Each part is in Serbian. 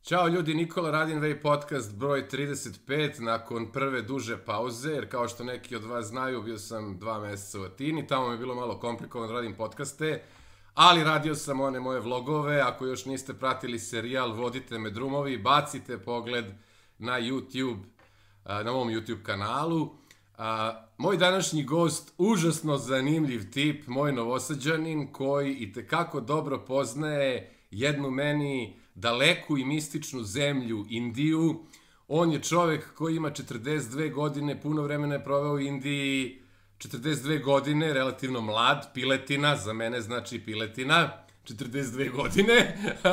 Ćao ljudi, Nikola Radinvej, podcast broj 35, nakon prve duže pauze, jer kao što neki od vas znaju, bio sam 2 meseca u Atini, tamo mi je bilo malo komplikovano da radim podcaste, ali radio sam one moje vlogove. Ako još niste pratili serijal Vodite me drumovi, bacite pogled na YouTube, na mom YouTube kanalu. Moj današnji gost, užasno zanimljiv tip, moj Novosađanin koji itekako dobro poznaje jednu meni daleku i mističnu zemlju, Indiju. On je čovek koji ima 42 godine, puno vremena je proveo u Indiji, 42 godine, relativno mlad, piletina, za mene znači piletina, 42 godine.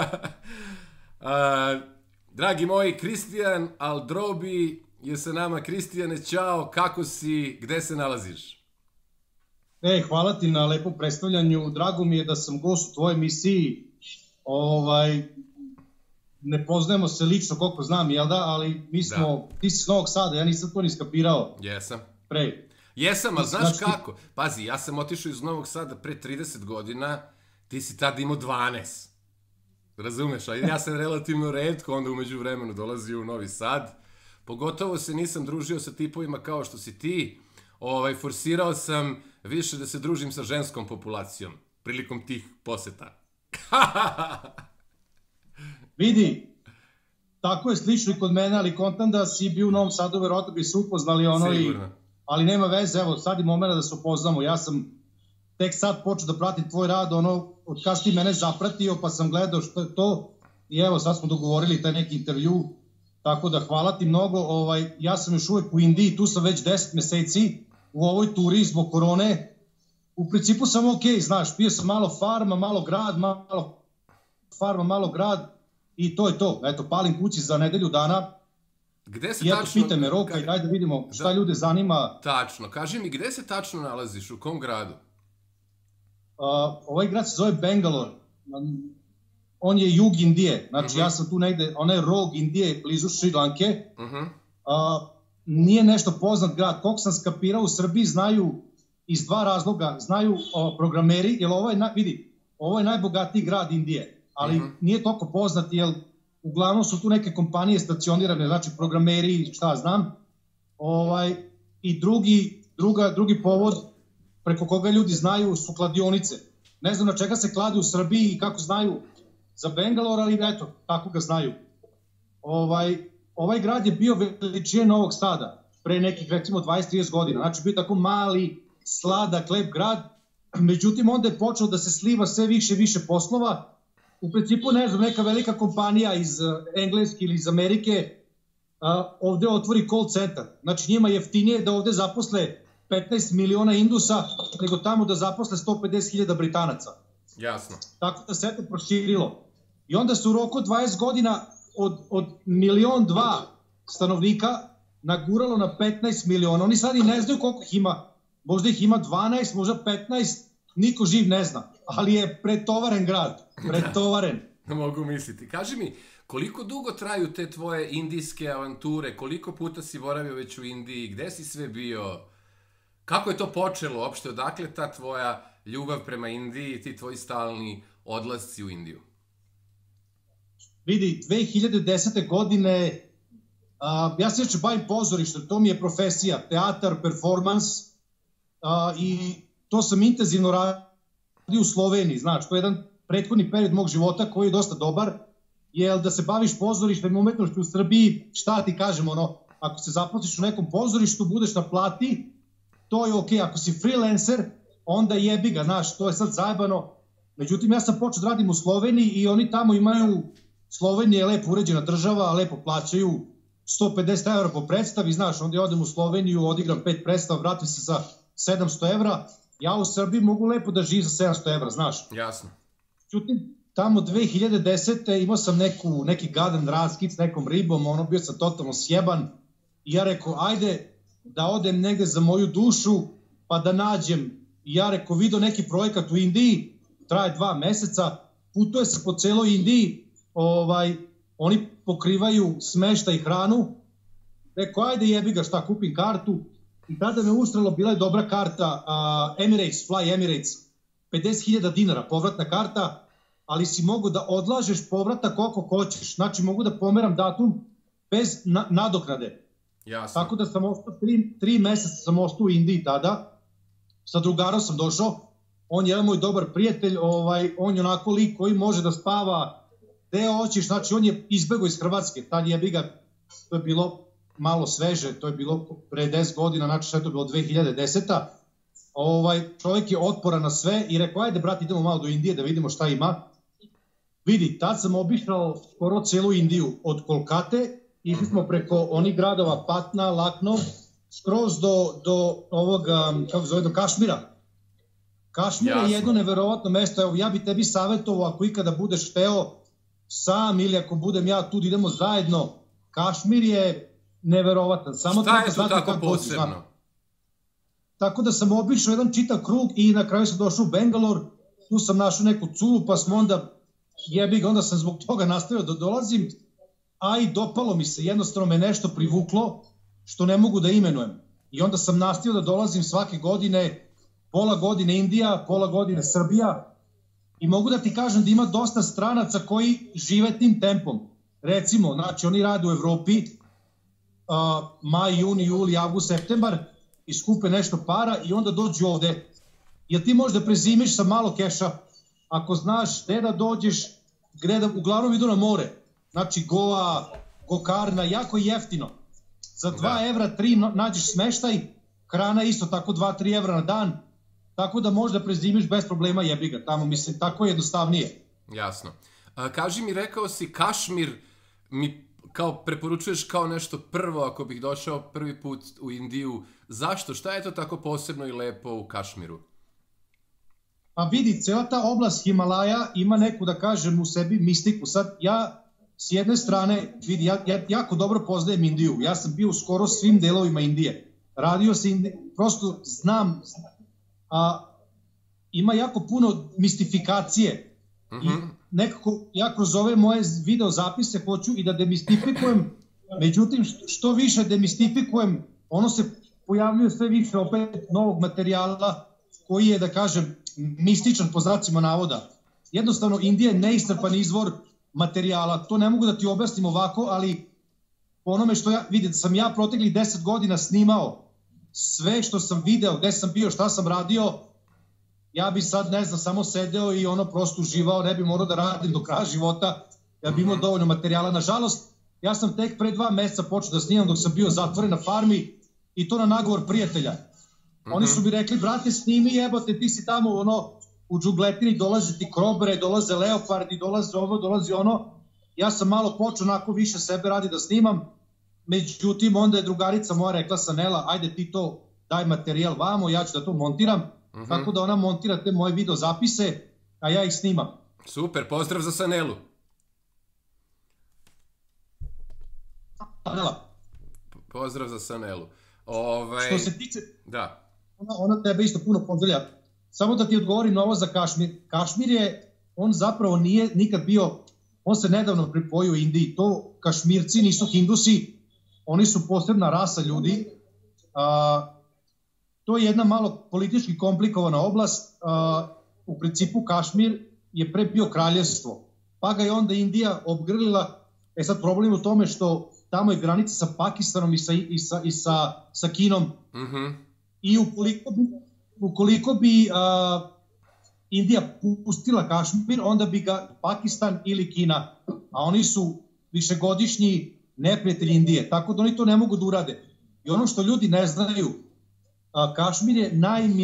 Dragi moji, Kristijan Aldrobi je sa nama. Kristijane, čao, kako si, gde se nalaziš? Hvala ti na lepom predstavljanju, drago mi je da sam gost u tvojoj emisiji. Ne poznajemo se lično koliko znam, jel da, ali mi smo, ti si iz Novog Sada, ja nisam to ni skapirao. Jesam. Pre. Jesam, ali znaš kako? Pazi, ja sam otišao iz Novog Sada pre 30 godina, ti si tada imao 12. Razumeš, a ja sam relativno retko onda umeđu vremenu dolazio u Novi Sad. Pogotovo se nisam družio sa tipovima kao što si ti. Forsirao sam više da se družim sa ženskom populacijom prilikom tih poseta. Vidi, tako je slično i kod mene, ali kontam da si bio u Novom Sadu, verovatno bi se upoznali ali nema veze, evo sad je momena da se upoznamo. Ja sam tek sad počeo da pratim tvoj rad, od kada si ti mene zapratio, pa sam gledao što je to i evo sad smo dogovorili taj neki intervju, tako da hvala ti mnogo. Ja sam još uvek u Indiji, tu sam već 10 meseci u ovoj turi zbog korone. U principu sam okej, znaš, bio sam malo farma, malo grad, malo farma, malo grad i to je to. Eto, palim kući za nedelju dana. Gde se i eto, tačno... pite me Roka i ajde vidimo šta ljude zanima. Tačno, kaži mi, gde se tačno nalaziš, u kom gradu? Ovaj grad se zove Bangalore. On je jug Indije, znači ja sam tu negde, onaj rog Indije, blizu Šri Lanke. Nije nešto poznat grad. Koliko sam skapirao, u Srbiji znaju iz dva razloga. Znaju programeri, jer ovo je najbogatiji grad Indije, ali nije toliko poznat, jer uglavnom su tu neke kompanije stacionirane, znači programeri, šta znam. I drugi povod preko koga ljudi znaju su kladionice. Ne znam na čega se kladi u Srbiji i kako znaju za Bangalore, ali eto, tako ga znaju. Ovaj grad je bio veličine Novog Sada pre nekih recimo 20-30 godina, znači bio tako mali, sladak, lep grad, međutim onda je počeo da se sliva sve više i više poslova. U principu, ne znam, neka velika kompanija iz Engleske ili iz Amerike ovde otvori call centar. Znači njima je jeftinije da ovde zaposle 15 miliona Indusa nego tamo da zaposle 150.000 Britanaca. Jasno. Tako da se to proširilo. I onda se u roku 20 godina od 1,2 miliona stanovnika naguralo na 15 miliona. Oni sad i ne znaju koliko ih ima. Možda ih ima 12, možda 15, niko živ ne zna. Ali je pretovaren grad. Pretovaren. Mogu misliti. Kaži mi, koliko dugo traju te tvoje indijske avanture? Koliko puta si boravio već u Indiji? Gde si sve bio? Kako je to počelo uopšte? Odakle ta tvoja ljubav prema Indiji i ti tvoji stalni odlasci u Indiju? Vidi, 2010. godine ja se već bavim pozorištem, to mi je profesija, teatar, performans i to sam intenzivno radio u Sloveniji, znaš, to je jedan prethodni period mog života koji je dosta dobar, jer da se baviš pozorištem i umetnošću u Srbiji, šta ti kažem, ako se zaposliš u nekom pozorištu, budeš na plati, to je okej, ako si freelancer, onda jebi ga, znaš, to je sad zajebano. Međutim, ja sam počeo da radim u Sloveniji i oni tamo imaju, Slovenija je lepo uređena država, lepo plaćaju 150 € po predstavi, znaš, onda ja odem u Sloveniju, odigram 5 predstava, vratim se za 700 €, ja u Srbiji mogu lepo da živim za 700 €, znaš. Jasno. Međutim, tamo 2010. imao sam neki gadan raskid s nekom ribom, bio sam totalno sjeban i ja rekao, ajde da odem negde za moju dušu, pa da nađem. I ja rekao, vidio neki projekat u Indiji, traje 2 meseca, putuje se po celoj Indiji, oni pokrivaju smeštaj i hranu. Rekao, ajde jebi ga, šta, kupim kartu. I tada me ustrelo, bila je dobra karta, Emirates, Fly Emirates, 50.000 dinara, povratna karta. ali si mogu da odlažeš povratak koliko hoćeš. Znači mogu da pomeram datum bez nadoknade. Jasno. Tako da sam ostao 3 meseca sam ostao u Indiji tada. Sa drugarom sam došao. On je jedan moj dobar prijatelj. On je onako lik koji može da spava gde hoćeš. Znači on je izbegao iz Hrvatske. Tad jebi ga, to je bilo malo sveže. To je bilo pre 10 godina. Znači što je to bilo 2010. Čovjek je otporan na sve i rekao, ajde brat, idemo malo do Indije da vidimo šta ima. Vidi, tad sam obišao skoro celu Indiju, od Kolkate, išli smo preko onih gradova Patna, Lucknow, skroz do ovoga, kako zove, do Kašmira. Kašmir je jedno neverovatno mesto, evo ja bi tebi savjetovao ako ikada budeš hteo sam ili ako budem ja tu, idemo zajedno. Kašmir je neverovatan. Samo šta je tu tako posebno? Tako da sam obišao jedan čitav krug i na kraju sam došao u Bangalore, tu sam našao neku curu, pa smo onda, onda sam zbog toga nastavio da dolazim, a i dopalo mi se, jednostavno me nešto privuklo, što ne mogu da imenujem. I onda sam nastavio da dolazim svake godine, pola godine Indija, pola godine Srbija, i mogu da ti kažem da ima dosta stranaca koji žive tim tempom. Recimo, znači oni rade u Evropi, maj, juni, juli, avgust, septembar, i skupe nešto para i onda dođu ovde. Jer ti možda prezimiš sa malo keša, ako znaš gde da dođeš, uglavnom idu na more. Znači Goa, Gokarna, jako jeftino. Za 2 evra, 3 nađeš smeštaj, hrana isto tako 2-3 evra na dan, tako da možda prezimiš bez problema, jebi ga tamo, mislim, tako je jednostavnije. Jasno. Kaži mi, rekao si Kašmir, mi kao preporučuješ kao nešto prvo ako bih došao prvi put u Indiju. Zašto? Šta je to tako posebno i lepo u Kašmiru? Pa vidi, cijela ta oblast Himalaja ima neku, da kažem, u sebi mistiku. Sad, ja s jedne strane, vidi, ja jako dobro poznajem Indiju. Ja sam bio u skoro svim delovima Indije. Radio se prosto znam, ima jako puno mistifikacije. I nekako, ja kroz ove moje video zapise hoću i da demistifikujem, međutim, što više demistifikujem, ono se pojavljuje sve više opet novog materijala koji je, da kažem, mističan po znacima navoda. Jednostavno, Indija je neiscrpan izvor materijala. To ne mogu da ti objasnim ovako, ali po onome što vidim, sam ja proteklih 10 godina snimao sve što sam video, gde sam bio, šta sam radio, ja bi sad, ne znam, samo sedeo i ono prosto uživao, ne bi morao da radim do kraja života, ja bi imao dovoljno materijala. Nažalost, ja sam tek pre 2 meseca počeo da snimam dok sam bio zatvoren na farmi i to na nagovor prijatelja. Oni su mi rekli, brate, snimi, jebote, ti si tamo u džugletini, dolaze ti krobre, dolaze leopardi, dolaze ovo, dolazi ono. Ja sam malo počeo onako više sebe radi da snimam, međutim, onda je drugarica moja rekla, Sanela, ajde ti to, daj materijal vamo, ja ću da to montiram, tako da ona montira te moje video zapise, a ja ih snimam. Super, pozdrav za Sanelu. Sanela. Pozdrav za Sanelu. Što se tiče, da. Ona tebe isto puno pozdravlja. Samo da ti odgovorim na ovo za Kašmir. Kašmir je, on zapravo nije nikad bio, on se nedavno pripojio u Indiji. To Kašmirci nisu Hindusi, oni su posebna rasa ljudi. To je jedna malo politički komplikovana oblast. U principu Kašmir je pre bio kraljevstvo, pa ga je onda Indija obgrlila. Sad problem u tome što tamo je granica sa Pakistanom i sa Kinom. I ukoliko bi Indija pustila Kašmir, onda bi ga Pakistan ili Kina, a oni su višegodišnji neprijatelji Indije, tako da oni to ne mogu da urade. I ono što ljudi ne znaju, Kašmir je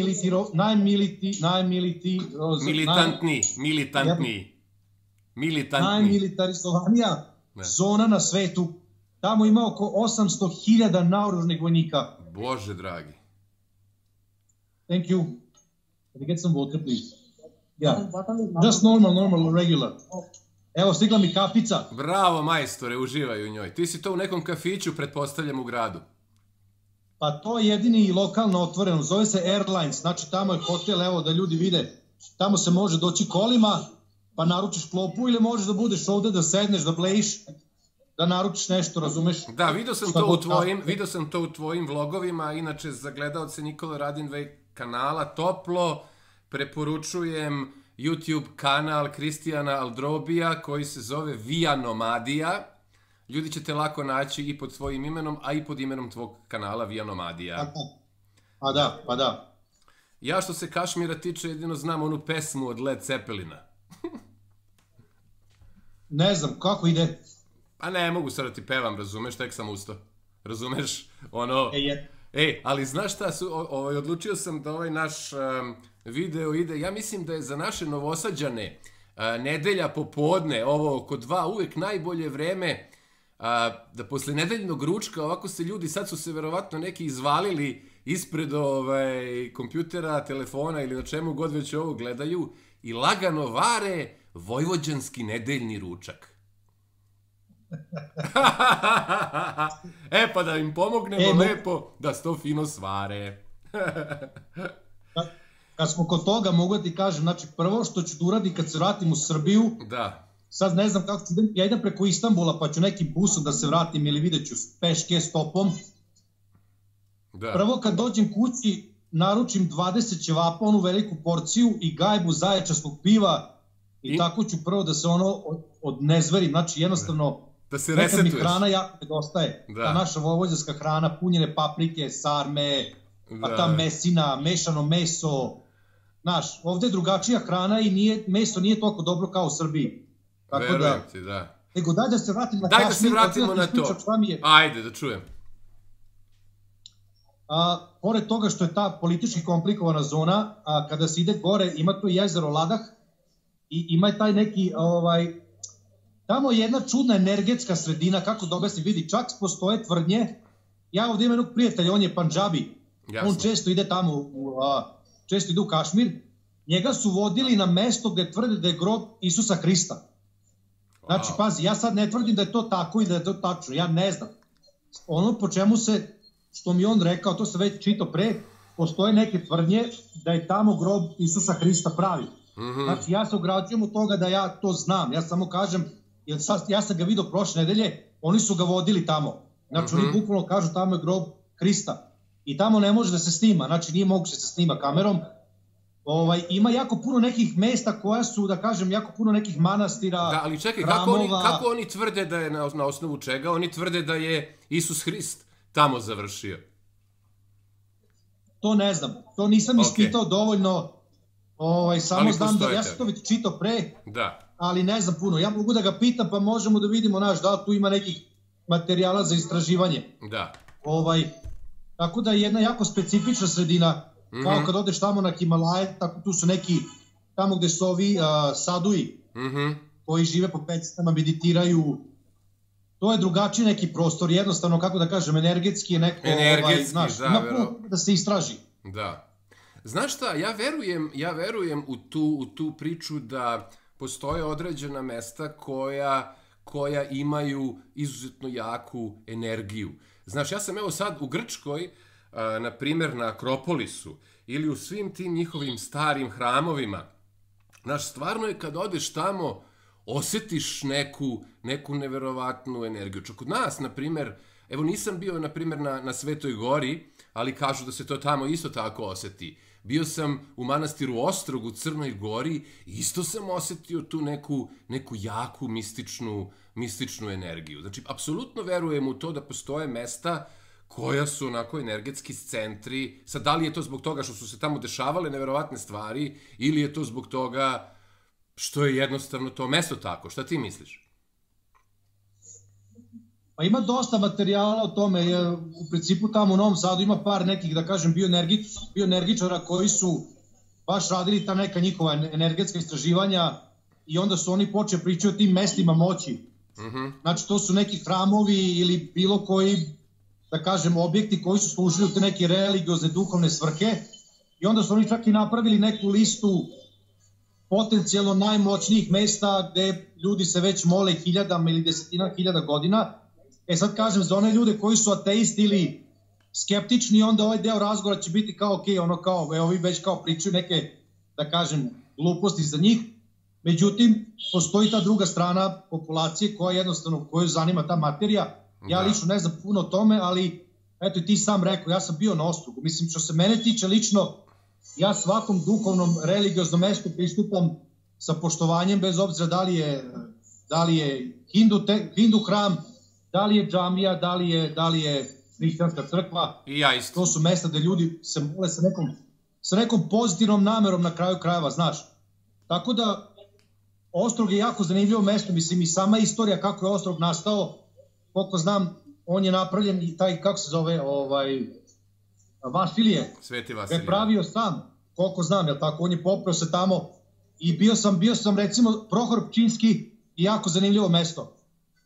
najmilitarizovanija zona na svetu. Tamo ima oko 800.000 naoružanih vojnika. Bože dragi. Thank you. Can you get some water, please? Yeah. Just normal, regular. Evo, stigla mi kafica. Bravo, majstore, uživaj u njoj. Ti si to u nekom kafiću, pretpostavljam, u gradu. Pa to je jedini lokalno otvoreno. Zove se Airlines. Znači, tamo je hotel, evo, da ljudi vide. Tamo se može doći kolima, pa naručiš klopu ili možeš da budeš ovde, da sedneš, da blejiš, da naručiš nešto, razumeš? Da, vidio sam to u tvojim vlogovima. Inače, za gledaoce Nikola Radinvej kanala toplo preporučujem YouTube kanal Kristijana Aldrobija koji se zove Via Nomadija. Ljudi ćete lako naći i pod svojim imenom, a i pod imenom tvog kanala Via Nomadija. Pa da. Ja što se Kašmira tiče jedino znam onu pesmu od Led Zeppelina. Ne znam, kako ide? Pa ne mogu sad da ti pevam, razumeš, tek sam ustao. Razumeš? Ono... ali znaš šta, odlučio sam da ovaj naš video ide, ja mislim da je za naše Novosađane nedelja popodne, ovo oko 2 uvek najbolje vreme, da posle nedeljnog ručka ovako se ljudi, sad su se verovatno neki izvalili ispred kompjutera, telefona ili na čemu god već ovo gledaju i lagano vare vojvođanski nedeljni ručak. Pa da im pomognemo lepo da to fino svare. Kad smo kod toga, mogu da ti kažem, znači prvo što ću da uradim kad se vratim u Srbiju, sad ne znam kako ću, ja idem preko Istanbula pa ću nekim busom da se vratim ili vidjet ću peške stopom. Prvo kad dođem kući, naručim 20 ćevapa, onu veliku porciju i gajbu zaječarskog piva i tako ću prvo da se odnezverim, znači jednostavno da se resetuješ. Neka mi hrana jako nedostaje. Ta naša vojvođanska hrana, punjene paprike, sarme, pa ta mesina, mešano meso. Znaš, ovde je drugačija hrana i meso nije toliko dobro kao u Srbiji. Verujem ti, da. Nego daj da se vratim na Kašmir. Daj da se vratimo na to. Ajde, da čujem. Pored toga što je ta politički komplikovana zona, kada se ide gore, ima to jezero Ladah i ima je taj neki... Tamo je jedna čudna energetska sredina, kako da objasnim, vidi, čak postoje tvrdnje. Ja ovdje imam jednog prijatelja, on je Pandžabi. On često ide tamo, često ide u Kašmir. Njega su vodili na mesto gde tvrde da je grob Isusa Hrista. Znači, pazi, ja sad ne tvrdim da je to tako i da je to tačno, ja ne znam. Ono po čemu se, što mi on rekao, to se već čito pre, postoje neke tvrdnje da je tamo grob Isusa Hrista pravi. Znači, ja se ograđujem od toga da ja to znam, ja samo kažem, ja sam ga vidio prošle nedelje, oni su ga vodili tamo. Znači, oni bukvalno kažu tamo je grob Hrista. I tamo ne može da se snima, znači nije moguće da se snima kamerom. Ima jako puno nekih mesta koja su, da kažem, jako puno nekih manastira, hramova. Da, ali čekaj, kako oni tvrde da je na osnovu čega? Oni tvrde da je Isus Hrist tamo završio. To ne znam, to nisam ispitao dovoljno, samo znam da ja sam to već čitao pre, ali ne znam puno. Ja mogu da ga pitam pa možemo da vidimo, da li tu ima nekih materijala za istraživanje. Da. Tako da je jedna jako specifična sredina, kao kad odeš tamo na Himalaje, tako tu su neki, tamo gde su ovi saduji, koji žive po pećinama, meditiraju. To je drugačiji neki prostor, jednostavno, kako da kažem, energetski je neko, znaš, ima puno da se istraži. Da. Znaš šta, ja verujem u tu priču da postoje određena mesta koja imaju izuzetno jaku energiju. Znaš, ja sam evo sad u Grčkoj, na primjer na Akropolisu, ili u svim tim njihovim starim hramovima. Znaš, stvarno je kad odeš tamo, osjetiš neku neverovatnu energiju. Čak kod nas, na primjer, evo nisam bio, na primjer, na Svetoj gori, ali kažu da se to tamo isto tako osjeti. Bio sam u manastiru Ostrog u Crnoj Gori i isto sam osjetio tu neku jaku mističnu energiju. Znači, apsolutno verujem u to da postoje mesta koja su onako energetski centri. Sad, da li je to zbog toga što su se tamo dešavale neverovatne stvari ili je to zbog toga što je jednostavno to mesto tako? Šta ti misliš? Pa ima dosta materijala o tome. U principu tamo u Novom Sadu ima par nekih, da kažem, bioenergičara koji su baš radili ta neka njihova energetska istraživanja i onda su oni počeli pričati o tim mestima moći. Znači, to su neki hramovi ili bilo koji, da kažem, objekti koji su služili u te neke religiozne, duhovne svrhe i onda su oni čak i napravili neku listu potencijalno najmoćnijih mesta gde ljudi se već mole hiljadama ili desetina hiljada godina. Sad kažem, za one ljude koji su ateisti ili skeptični, onda ovaj deo razgovora će biti kao, ok, ono kao, evo vi već kao pričaju neke, da kažem, gluposti za njih. Međutim, postoji ta druga strana populacije koja jednostavno, koju zanima ta materija. Ja lično ne znam puno o tome, ali eto i ti sam rekao, ja sam bio na Ostrugu. Mislim, što se mene tiče lično, ja svakom duhovnom, religioznom mestu pristupam sa poštovanjem, bez obzira da li je hindu hram, da li je džamija, da li je hrišćanska crkva. I ja isto. To su mesta gde ljudi se mole sa nekom pozitivnom namerom na kraju krajeva, znaš. Tako da, Ostrog je jako zanimljivo mesto, mislim i sama istorija kako je Ostrog nastao, koliko znam, on je napravljen i taj, kako se zove, Vasilije. Sveti Vasilije. Je pravio sam, koliko znam, jel tako, on je popeo se tamo i bio sam recimo Prohor Pčinjski i jako zanimljivo mesto.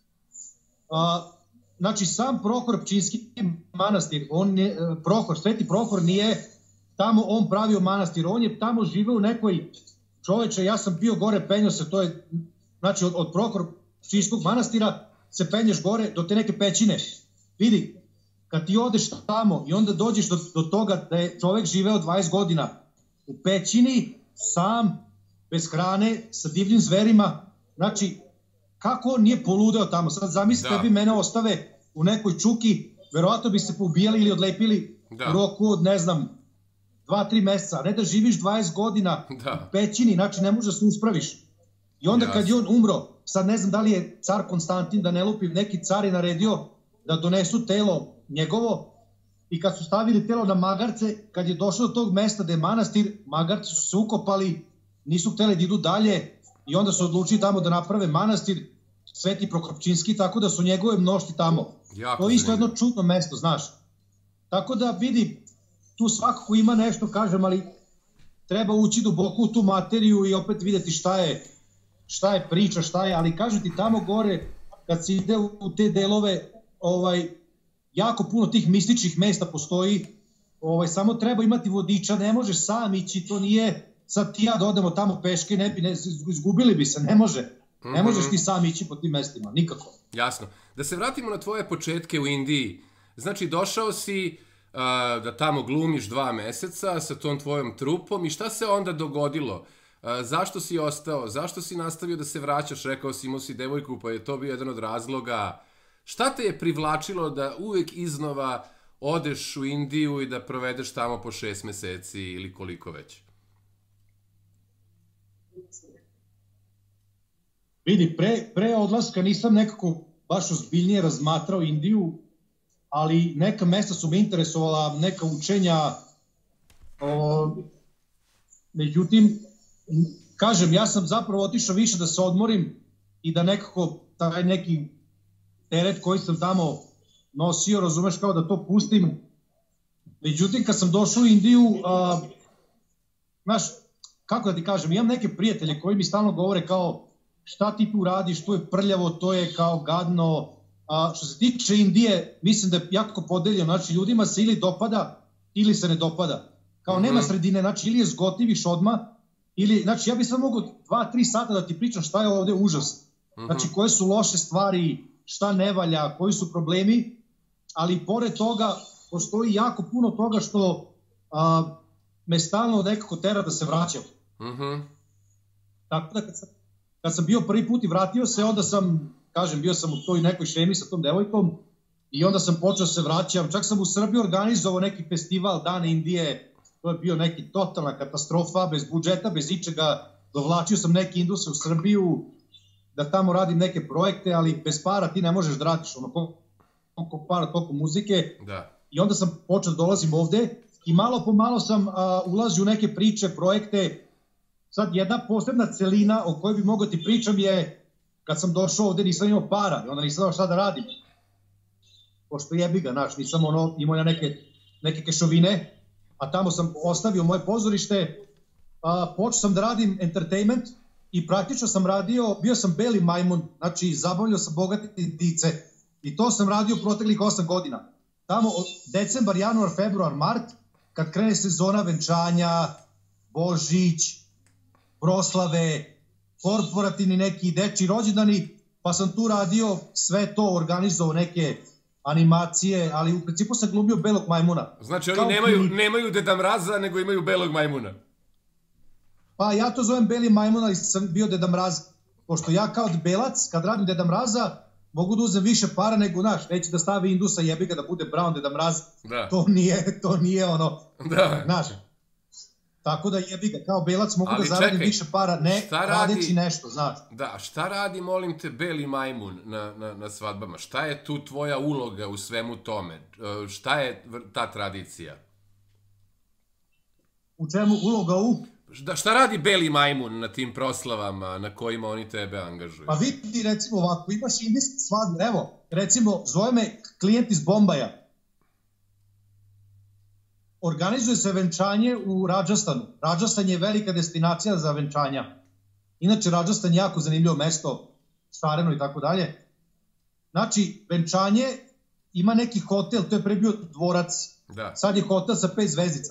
Znači, sam Prohor Pčinjski manastir, Sveti Prohor nije tamo on pravio manastir, on je tamo živeo u nekoj, čoveče, ja sam bio gore, penjao se, to je, znači od Prohor Pčinjskog manastira se penješ gore do te neke pećine. Vidi, kad ti odeš tamo i onda dođeš do toga da je čovek živeo 20 godina u pećini, sam, bez hrane, sa divljim zverima, znači, kako on nije poludeo tamo? Sad zamislite da bi mene ostave u nekoj čuki, verovatno bi se poubijali ili odlepili u roku od, ne znam, 2-3 meseca, a ne da živiš 20 godina u pećini, znači ne možeš da se uspraviš. I onda kad je on umro, sad ne znam da li je car Konstantin, da ne lupim, neki car je naredio da donesu telo njegovo i kad su stavili telo na magarce, kad je došlo do tog mesta gde je manastir, magarci su se ukopali, nisu hteli da idu dalje i onda su odlučili tamo da naprave manastir Sveti Prohor Pčinjski, tako da su njegove mnošti tamo. To je isto jedno čudno mesto, znaš. Tako da vidi, tu svakako ima nešto, kažem, ali treba ući duboko u tu materiju i opet videti šta je priča, ali kažem ti tamo gore, kad se ide u te delove, jako puno tih mističnih mesta postoji, samo treba imati vodiča, ne možeš sam ići, to nije, sad ti ja da odemo tamo peške, izgubili bi se, ne može. Ne možeš ti sam ići po tim mestima, nikako. Jasno. Da se vratimo na tvoje početke u Indiji. Znači, došao si da tamo glumiš 2 meseca sa tom tvojom trupom i šta se onda dogodilo? Zašto si ostao? Zašto si nastavio da se vraćaš? Rekao si, imao si devojku, pa je to bio jedan od razloga. Šta te je privlačilo da uvek iznova odeš u Indiju i da provedeš tamo po 6 meseci ili koliko već? Vidi, pre odlaska nisam nekako baš ozbiljnije razmatrao Indiju, ali neka mesta su me interesovala, neka učenja. Međutim, kažem, ja sam zapravo otišao više da se odmorim i da nekako taj neki teret koji sam tamo nosio, razumeš, kao da to pustim. Međutim, kad sam došao u Indiju, znaš, kako da ti kažem, imam neke prijatelje koji mi stalno govore kao šta ti tu radiš, to je prljavo, to je kao gadno. Što se tiče Indije, mislim da je jako podeljeno, znači ljudima se ili dopada ili se ne dopada. Kao nema sredine, znači ili je zgotiviš odmah, ili, znači ja bih samo mogu 2-3 sata da ti pričam šta je ovde užas. Znači koje su loše stvari, šta ne valja, koji su problemi, ali pored toga postoji jako puno toga što me stalno nekako tera da se vraćam. Tako da kad sam bio prvi put i vratio se, onda sam, kažem, bio sam u toj nekoj šemi sa tom devojkom i onda sam počeo se vraćam. Čak sam u Srbiji organizovao neki festival Dane Indije, to je bio neki totalna katastrofa, bez budžeta, bez ičega. Dovlačio sam neke Induse u Srbiju da tamo radim neke projekte, ali bez para ti ne možeš da radiš, koliko para, toliko muzike. I onda sam počeo da dolazim ovde i malo po malo sam ulazio u neke priče, projekte. Sad jedna posebna celina o kojoj bi mogao ti pričam je kad sam došao ovde nisam imao para i onda nisam znao šta da radim. Pošto jebi ga, znaš, nisam imao ja neke kešovine, a tamo sam ostavio moje pozorište, počeo sam da radim entertainment i praktično sam radio, bio sam beli majmun, znači zabavljao sam bogate dice i to sam radio proteklih 8 godina. Tamo od decembar, januar, februar, mart, kad krene sezona venčanja, Božić, proslave, korporativni neki dečji rođendani, pa sam tu radio sve to, organizovao neke animacije, ali u principu sam glumio belog majmuna. Znači oni nemaju Deda Mraza, nego imaju belog majmuna. Pa ja to zovem beli majmun, ali sam bio Deda Mraz. Pošto ja kao belac, kad radim Deda Mraza, mogu da uzem više para nego, znaš, neće da stavi Indusa jebi ga da bude Brown Deda Mraz. To nije ono, znaš. Tako da jebi ga, kao belac mogu da zaradim više para, ne radeći nešto, znaš. Da, šta radi, molim te, beli majmun na svadbama? Šta je tu tvoja uloga u svemu tome? Šta je ta tradicija? U čemu uloga u? Šta radi beli majmun na tim proslavama na kojima oni tebe angažuju? Pa vidi, recimo ovako, imaš indijske svadbe, evo, recimo, zove me klijent iz Bombaja. Organizuje se venčanje u Rajasthanu. Rajasthan je velika destinacija za venčanja. Inače, Rajasthan je jako zanimljivo mesto, šareno i tako dalje. Znači, venčanje ima neki hotel, to je pre bio dvorac. Da. Sad je hotel sa 5 zvezdica.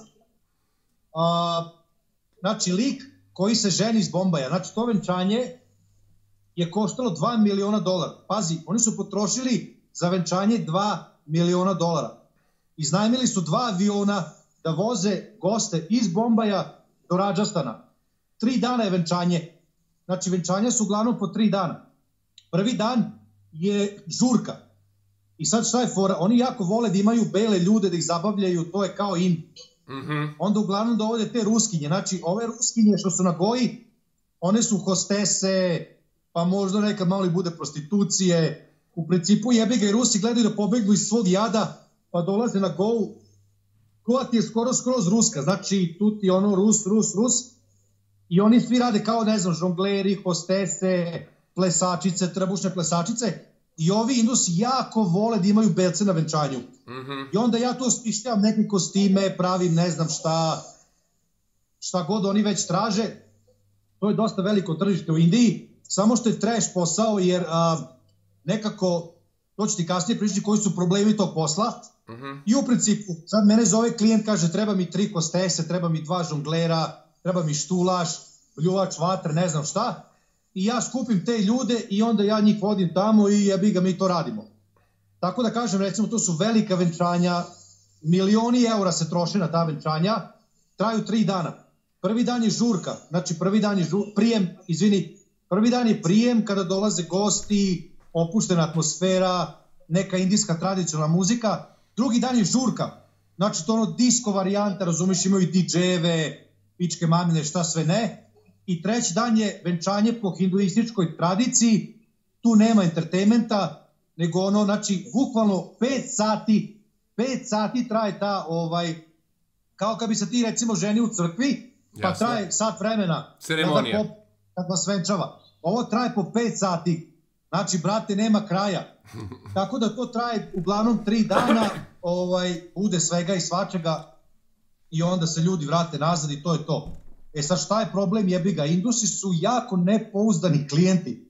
Znači, lik koji se ženi iz Bombaja, znači to venčanje je koštalo $2 miliona. Pazi, oni su potrošili za venčanje $2 miliona. Iznajmili su 2 aviona da voze goste iz Bombaja do Rajasthana. 3 dana je venčanje. Znači, venčanja su uglavnom po 3 dana. Prvi dan je žurka. I sad šta je fora? Oni jako vole da imaju bele ljude, da ih zabavljaju, to je kao in. Onda uglavnom dovode te ruskinje. Znači, ove ruskinje što su na goji, one su hostese, pa možda nekad malo i bude prostitucije. U principu jebi ga i Rusi gledaju da pobegnu iz svog jada, pa dolaze na govu. Goa ti je skroz ruska, znači tu ti je ono Rus. I oni svi rade kao, ne znam, žongleri, hostese, plesačice, trbušne plesačice. I ovi Indusi jako vole da imaju belce na venčanju. I onda ja tu smišljam neke kostime, pravim ne znam šta god oni već traže. To je dosta veliko tržište u Indiji. Samo što je trash posao jer nekako, to ću ti kasnije pričati koji su problemi tog posla. I u principu, sad mene zove klijent, kaže treba mi 3 hostese, treba mi 2 žonglera, treba mi štulaš, pljuvač vatre, ne znam šta. I ja skupim te ljude i onda ja njih vodim tamo i jebi ga, mi to radimo. Tako da kažem, recimo, to su velika venčanja, milioni eura se troše na ta venčanja, traju 3 dana. Prvi dan je žurka, znači prvi dan je prvi dan je prijem kada dolaze gosti, opuštena atmosfera, neka indijska tradicionalna muzika. Drugi dan je žurka, znači to ono disco varijanta, razumiješ, imaju DJ-eve, pičke mamine, šta sve ne. I treći dan je venčanje po hinduističkoj tradiciji, tu nema entertainmenta, nego ono, znači, bukvalno 5 sati traje ta, kao kad bi se ti recimo ženi u crkvi, pa traje sat vremena. Ceremonija. Kad vas venčava. Ovo traje po 5 sati. Znači, brate, nema kraja. Tako da to traje uglavnom 3 dana, bude svega i svačega i onda se ljudi vrate nazad i to je to. E sad šta je problem, jebi ga, Indusi su jako nepouzdani klijenti.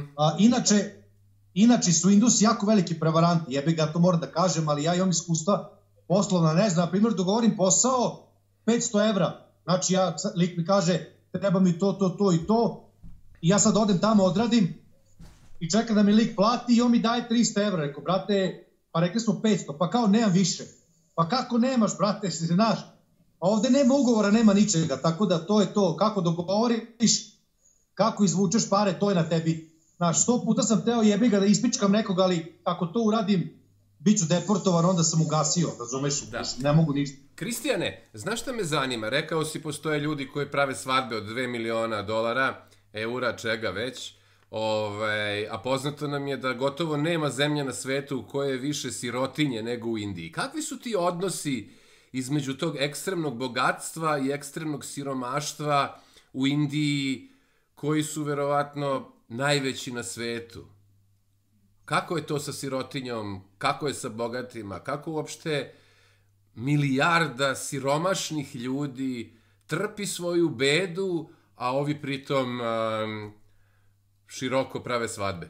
Inače su Indusi jako veliki prevaranti, jebi ga, to moram da kažem, ali ja imam iskustva poslovna, ne znam, na primjer dogovorim posao 500 evra, znači lik mi kaže treba mi to i to i ja sad odem tamo, odradim i čekam da mi lik plati i on mi daje 300 evra, rekao, brate, pa rekli smo 500, pa kao nemam više, pa kako nemaš, brate, znaš, a ovde nema ugovora, nema ničega, tako da to je to, kako dogovoriš, kako izvučeš pare, to je na tebi. Znaš, 100 puta sam teo jebi ga da ispičkam nekog, ali ako to uradim, bit ću deportovan, onda sam ugasio, razumeš, ne mogu ništa. Kristijane, znaš šta me zanima? Rekao si postoje ljudi koji prave svadbe od $2 miliona, eura, čega već, a poznato nam je da gotovo nema zemlje na svetu u kojoj je više sirotinje nego u Indiji. Kakvi su ti odnosi između tog ekstremnog bogatstva i ekstremnog siromaštva u Indiji, koji su verovatno najveći na svetu? Kako je to sa sirotinjom? Kako je sa bogatima? Kako uopšte milijarda siromašnih ljudi trpi svoju bedu, a ovi pritom široko prave svadbe?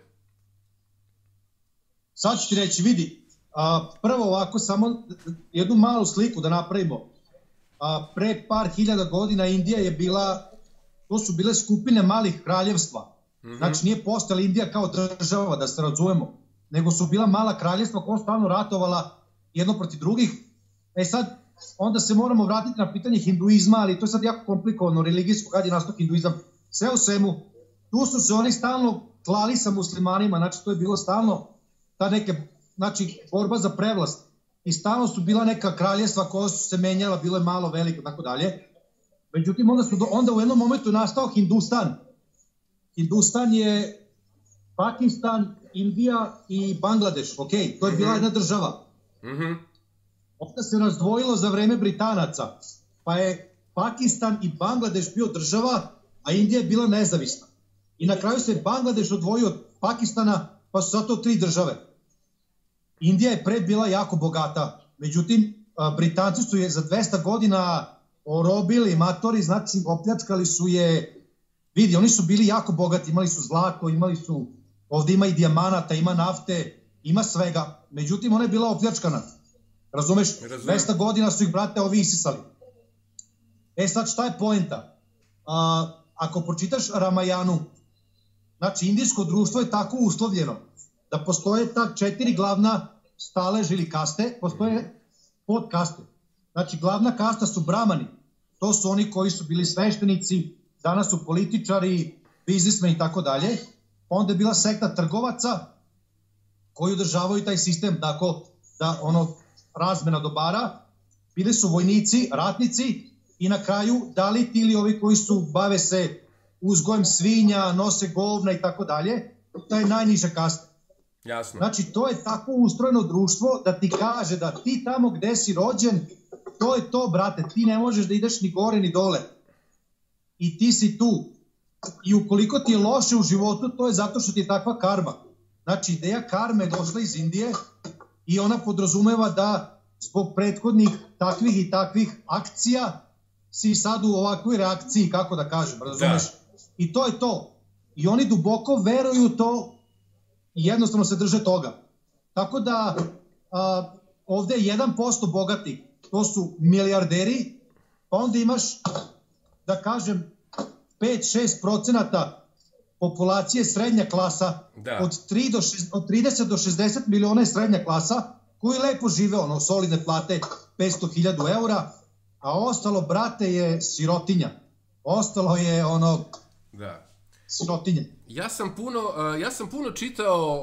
Sad ću ti reći, vidi, prvo ovako, samo jednu malu sliku da napravimo. Pre par hiljada godina Indija je bila, to su bile skupine malih kraljevstva. Znači nije postojala Indija kao država, da se razumemo, nego su bila mala kraljevstva koja stalno ratovala jedno protiv drugih. E sad, onda se moramo vratiti na pitanje hinduizma, ali to je sad jako komplikovano, religijsko, kad je nastao hinduizam. Sve u svemu, tu su se oni stalno klali sa muslimanima, znači to je bilo stalno ta neke, znači borba za prevlast. I stalno su bila neka kraljevstva koja su se menjala, bilo je malo, veliko, tako dalje. Međutim, onda u jednom momentu je nastao Hindustan. Hindustan je Pakistan, Indija i Bangladeš, ok, to je bila jedna država. Onda se razdvojilo za vreme Britanaca, pa je Pakistan i Bangladeš bio država, a Indija je bila nezavisna. I na kraju se Bangladeš odvojio od Pakistana, pa su zato 3 države. Indija je pred bila jako bogata, međutim, Britanci su je za 200 godina orobili, matori, znači opljačkali su je, vidi, oni su bili jako bogati, imali su zlato, imali su, ovde ima i dijamanata, ima nafte, ima svega, međutim ona je bila opljačkana, razumeš, 200 godina su ih, brate, ovi isisali. Sad šta je poenta? Ako pročitaš Ramajanu, znači indijsko društvo je tako uslovljeno da postoje ta 4 glavna staleža ili kaste, postoje podkaste. Znači, glavna kasta su bramani. To su oni koji su bili sveštenici, danas su političari, biznismeni i tako dalje. Onda je bila sekta trgovaca koji održavaju taj sistem, tako da razmena dobara. Bili su vojnici, ratnici i na kraju daliti ili ovi koji su bave se uzgojem svinja, nose govna i tako dalje. To je najniža kasta. Jasno. Znači, to je tako ustrojeno društvo da ti kaže da ti tamo gde si rođen, to je to, brate, ti ne možeš da ideš ni gore ni dole. I ti si tu. I ukoliko ti je loše u životu, to je zato što ti je takva karma. Znači, ideja karme je došla iz Indije i ona podrazumeva da zbog prethodnih takvih i takvih akcija si sad u ovakvoj reakciji, kako da kažem, razumeš? I to je to. I oni duboko veruju to i jednostavno se drže toga. Tako da ovde je 1% bogatih, to su milijarderi, pa onda imaš, da kažem, 5-6% populacije srednja klasa, od 30 do 60 miliona je srednja klasa, koji lepo žive, solidne plate, 500.000 eura, a ostalo, brate, je sirotinja. Ostalo je sirotinja. Ja sam puno čitao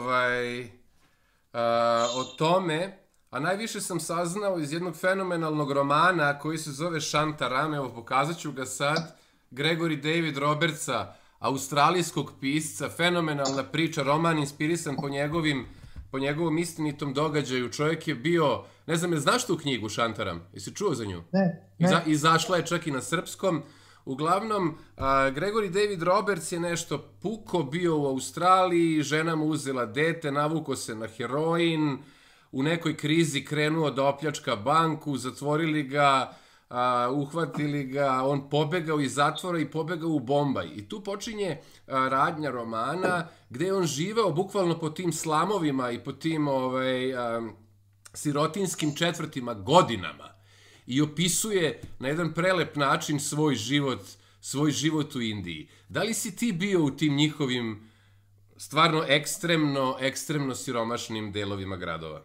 o tome, a najviše sam saznao iz jednog fenomenalnog romana koji se zove Shantaram, evo pokazat ću ga sad, Gregory David Robertsa, australijskog pisca, fenomenalna priča, roman inspirisan po njegovom istinitom događaju. Čovjek je bio, ne znam, znaš tu knjigu Shantaram? Jesi čuo za nju? Ne. Izašla je čak i na srpskom. Uglavnom, Gregory David Roberts je nešto puko bio u Australiji, žena mu uzela dete, navuko se na heroin, u nekoj krizi krenuo da opljačka banku, zatvorili ga, uhvatili ga, on pobegao iz zatvora i pobegao u Bombaj. I tu počinje radnja romana gde je on živeo bukvalno po tim slamovima i po tim sirotinskim četvrtima godinama. I opisuje na jedan prelep način svoj život u Indiji. Da li si ti bio u tim njihovim stvarno ekstremno siromašnim delovima gradova?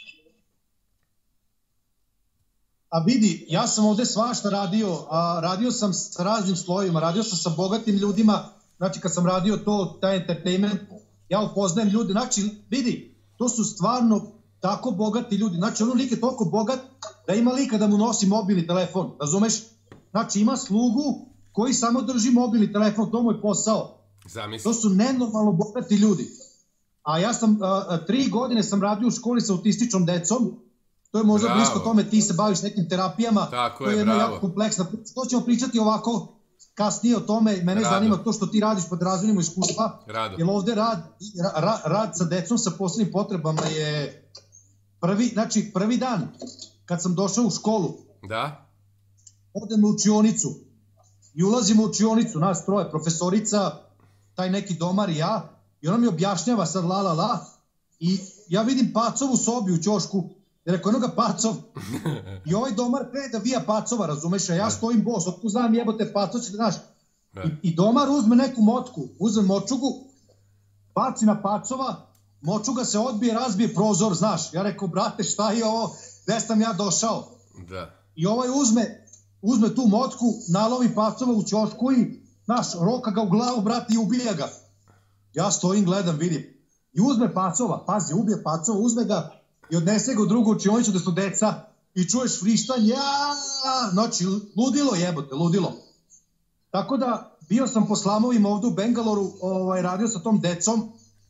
A vidi, ja sam ovde svašta radio sam s raznim slojima, radio sam sa bogatim ljudima, znači kad sam radio taj entertainment, ja upoznajem ljude, znači vidi, to su stvarno tako bogati ljudi, znači lik je toliko bogat da ima lika da mu nosi mobilni telefon, razumeš? Znači ima slugu koji samo drži mobilni telefon, to mu je posao. Zamisli. To su nenormalno bogati ljudi. A ja sam 3 godine sam radio u školi sa autističnom decom, to je možda blisko tome, ti se baviš nekim terapijama, to je jedna jako kompleksna priča. To ćemo pričati ovako kasnije o tome, mene zanima to što ti radiš pod razvojnim iskustva, jer ovde rad sa decom sa posebnim potrebama je prvi dan kad sam došao u školu, odem u učionicu i ulazim u učionicu, nas troje, profesorica, taj neki domar i ja, i ona mi objašnjava sad i ja vidim Pacov u sobi u ćošku, jer rekao jednoga Pacov, i ovaj domar krene da vija Pacova, razumeš, a ja stojim bos, otko znam jebote Pacov će da znaš, i domar uzme neku motku, uzme močugu, baci na Pacova, močuga se odbije, razbije prozor, znaš, ja rekao, brate, šta je ovo, gde sam ja došao? I ovaj uzme tu motku, nalovi Pacova u ćošku i, znaš, roka ga u glavu, brate, i ubija ga. Ja stojim, gledam, vidim, i uzme Pacova, pazi, ubije Pacova, uzme ga i odnese ga u drugu učionicu gde su deca i čuješ vrištanje, znači ludilo jebote, ludilo. Tako da bio sam po slamovima ovde u Bengaloru, radio sa tom decom,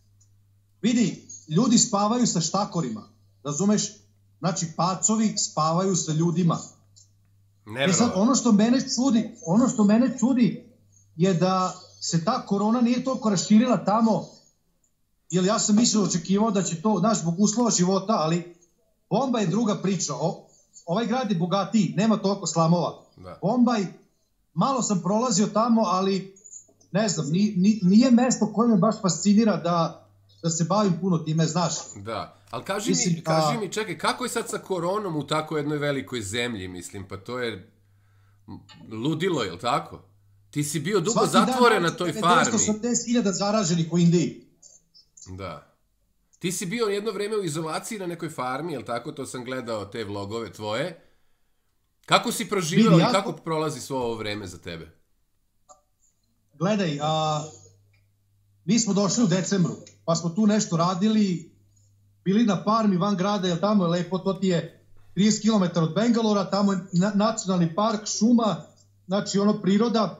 vidi, ljudi spavaju sa štakorima, razumeš? Znači pacovi spavaju sa ljudima. Sad, ono što mene čudi je da se ta korona nije toliko raširila tamo, jer ja sam očekivao da će to, znaš, zbog uslova života, ali Bombaj je druga priča. Ovaj grad je bogatiji, nema toliko slamova. Da. Bombaj, malo sam prolazio tamo, ali ne znam, nije mesto koje me baš fascinira da se bavim puno time, znaš. Da, ali kaži mi, čekaj, kako je sad sa koronom u tako jednoj velikoj zemlji, mislim, pa to je ludilo, je li tako? Ti si bio dugo zatvoren na toj farmi. 980.000 zaraženih u Indiji. Da. Ti si bio jedno vreme u izolaciji na nekoj farmi, je li tako? To sam gledao, te vlogove tvoje. Kako si proživao i kako prolazi svo ovo vreme za tebe? Gledaj, mi smo došli u decembru, pa smo tu nešto radili, bili na farmi van grada, jer tamo je lepo, to ti je 30 km od Bengalora, tamo je nacionalni park, šuma, znači ono priroda.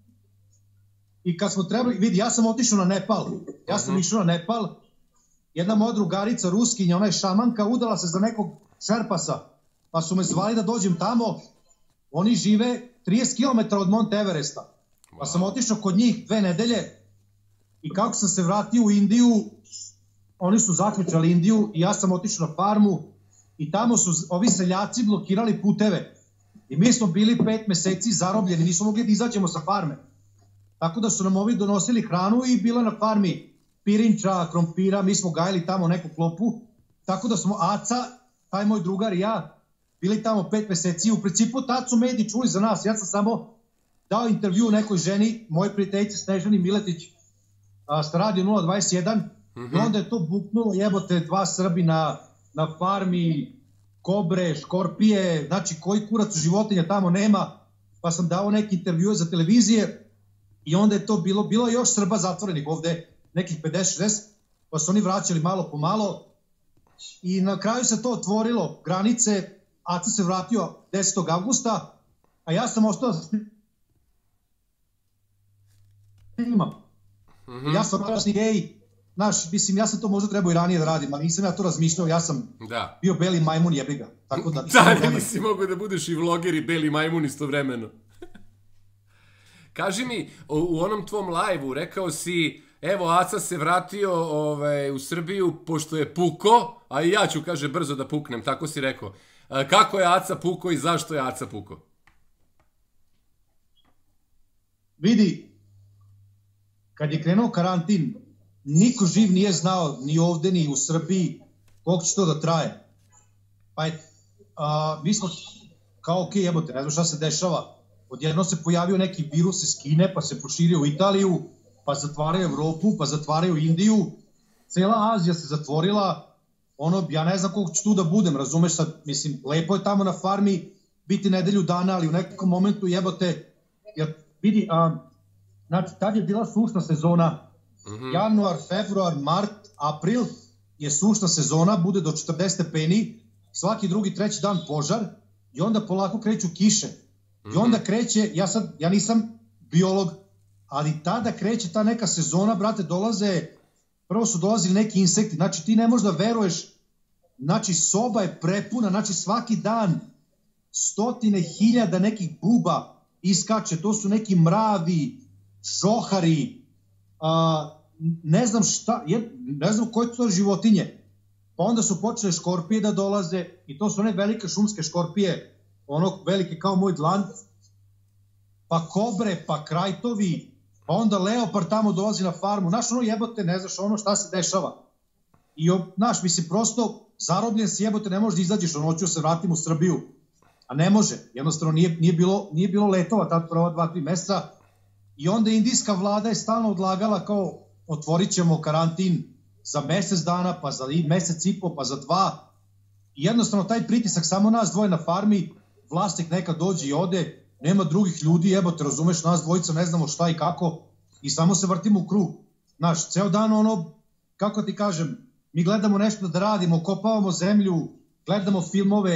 I kad smo trebali, vidi, ja sam otišao na Nepal, išao na Nepal, jedna moja drugarica, Ruskinja, ona je šamanka, udala se za nekog šerpasa, pa su me zvali da dođem tamo, oni žive 30 km od Mount Everesta, pa sam otišao kod njih 2 nedelje i kako sam se vratio u Indiju, oni su zaključali Indiju i ja sam otišao na farmu i tamo su ovi seljaci blokirali puteve i mi smo bili 5 meseci zarobljeni, nismo mogli da izađemo sa farme. Tako da su nam ovi donosili hranu i bila na farmi pirinča, krompira, mi smo gajili tamo neku klopu, tako da smo Aca, taj moj drugar i ja, bili tamo 5 meseci. U principu tad su mediji čuli za nas, ja sam samo dao intervju nekoj ženi, moje prijateljice Snežani Miletić, sa Radio 021, i onda je to buknulo, jebote, 2 Srbina na farmi, kobre, škorpije, znači koji kurac životinja tamo nema, pa sam dao neki intervjue za televizije i onda je to bilo još Srba zatvorenih ovde, nekih 50-60, pa su oni vraćali malo po malo i na kraju se to otvorilo, granice, Aca se vratio 10. avgusta, a ja sam ostao da snimam. Ja sam rasni gej, znaš, mislim, ja sam to možda trebao i ranije da radim, ali nisam ja to razmišljao, ja sam bio beli majmun jebiga. Da, nisi mogao da budeš i vloger i beli majmun istovremeno. Kaži mi, u onom tvom live-u rekao si, evo, Aca se vratio u Srbiju pošto je puko, a i ja ću, kaže, brzo da puknem, tako si rekao. Kako je Aca puko i zašto je Aca puko? Vidi, kad je krenuo karantin, niko živ nije znao, ni ovde, ni u Srbiji, koliko će to da traje. Pa je, mi smo kao, ok, jebote, ne znam šta se dešava. Odjedno se pojavio neki virus iz Kine, pa se proširio u Italiju, pa zatvaraju Evropu, pa zatvaraju Indiju. Cela Azija se zatvorila, ja ne znam koliko ću tu da budem, razumeš sad, mislim, lepo je tamo na farmi biti nedelju dana, ali u nekom momentu jebote, jer vidi, znači, tad je bila sušna sezona, januar, februar, mart, april je sušna sezona, bude do 40 stepeni, svaki drugi, treći dan požar i onda polako kreću kiše. I onda kreće, ja nisam biolog, ali tada kreće ta neka sezona, brate, prvo su dolazili neki insekti, znači ti ne možeš da veruješ, znači soba je prepuna, znači svaki dan 100.000 nekih buba iskače, to su neki mravi, žohari, ne znam šta, ne znam koje su to životinje. Pa onda su počele škorpije da dolaze i to su one velike šumske škorpije, ono velike kao moj dlan, pa kobre, pa krajtovi, pa onda leopard tamo dolazi na farmu, znaš ono jebote, ne znaš ono šta se dešava. I znaš, mislim, prosto zarobljen si jebote, ne možeš da izađeš, hoću se vratim u Srbiju, a ne može, jednostavno nije bilo letova tad prva 2-3 meseca i onda indijska vlada je stalno odlagala kao otvorit ćemo karantin za mesec dana, pa za mesec i po, pa za 2 i jednostavno taj pritisak samo nas dvoje na farmi, vlasnik neka dođe i ode, nema drugih ljudi, jebote, razumeš, nas dvojica ne znamo šta i kako i samo se vrtimo u krug. Znaš, ceo dan ono, kako ti kažem, mi gledamo nešto da radimo, kopavamo zemlju, gledamo filmove,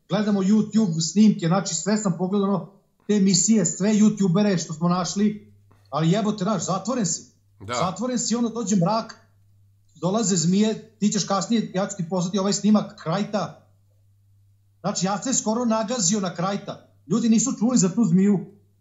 gledamo YouTube snimke, znači sve sam pogledano, te emisije, sve YouTubere što smo našli, ali jebote, zatvoren si. Da. Zatvoren si, onda dođe mrak, dolaze zmije, ti ćeš kasnije, ja ću ti poslati ovaj snimak Krajta. Znači, ja se skoro nagazio na Krajta. Ljudi nisu čuli za tu zmiju.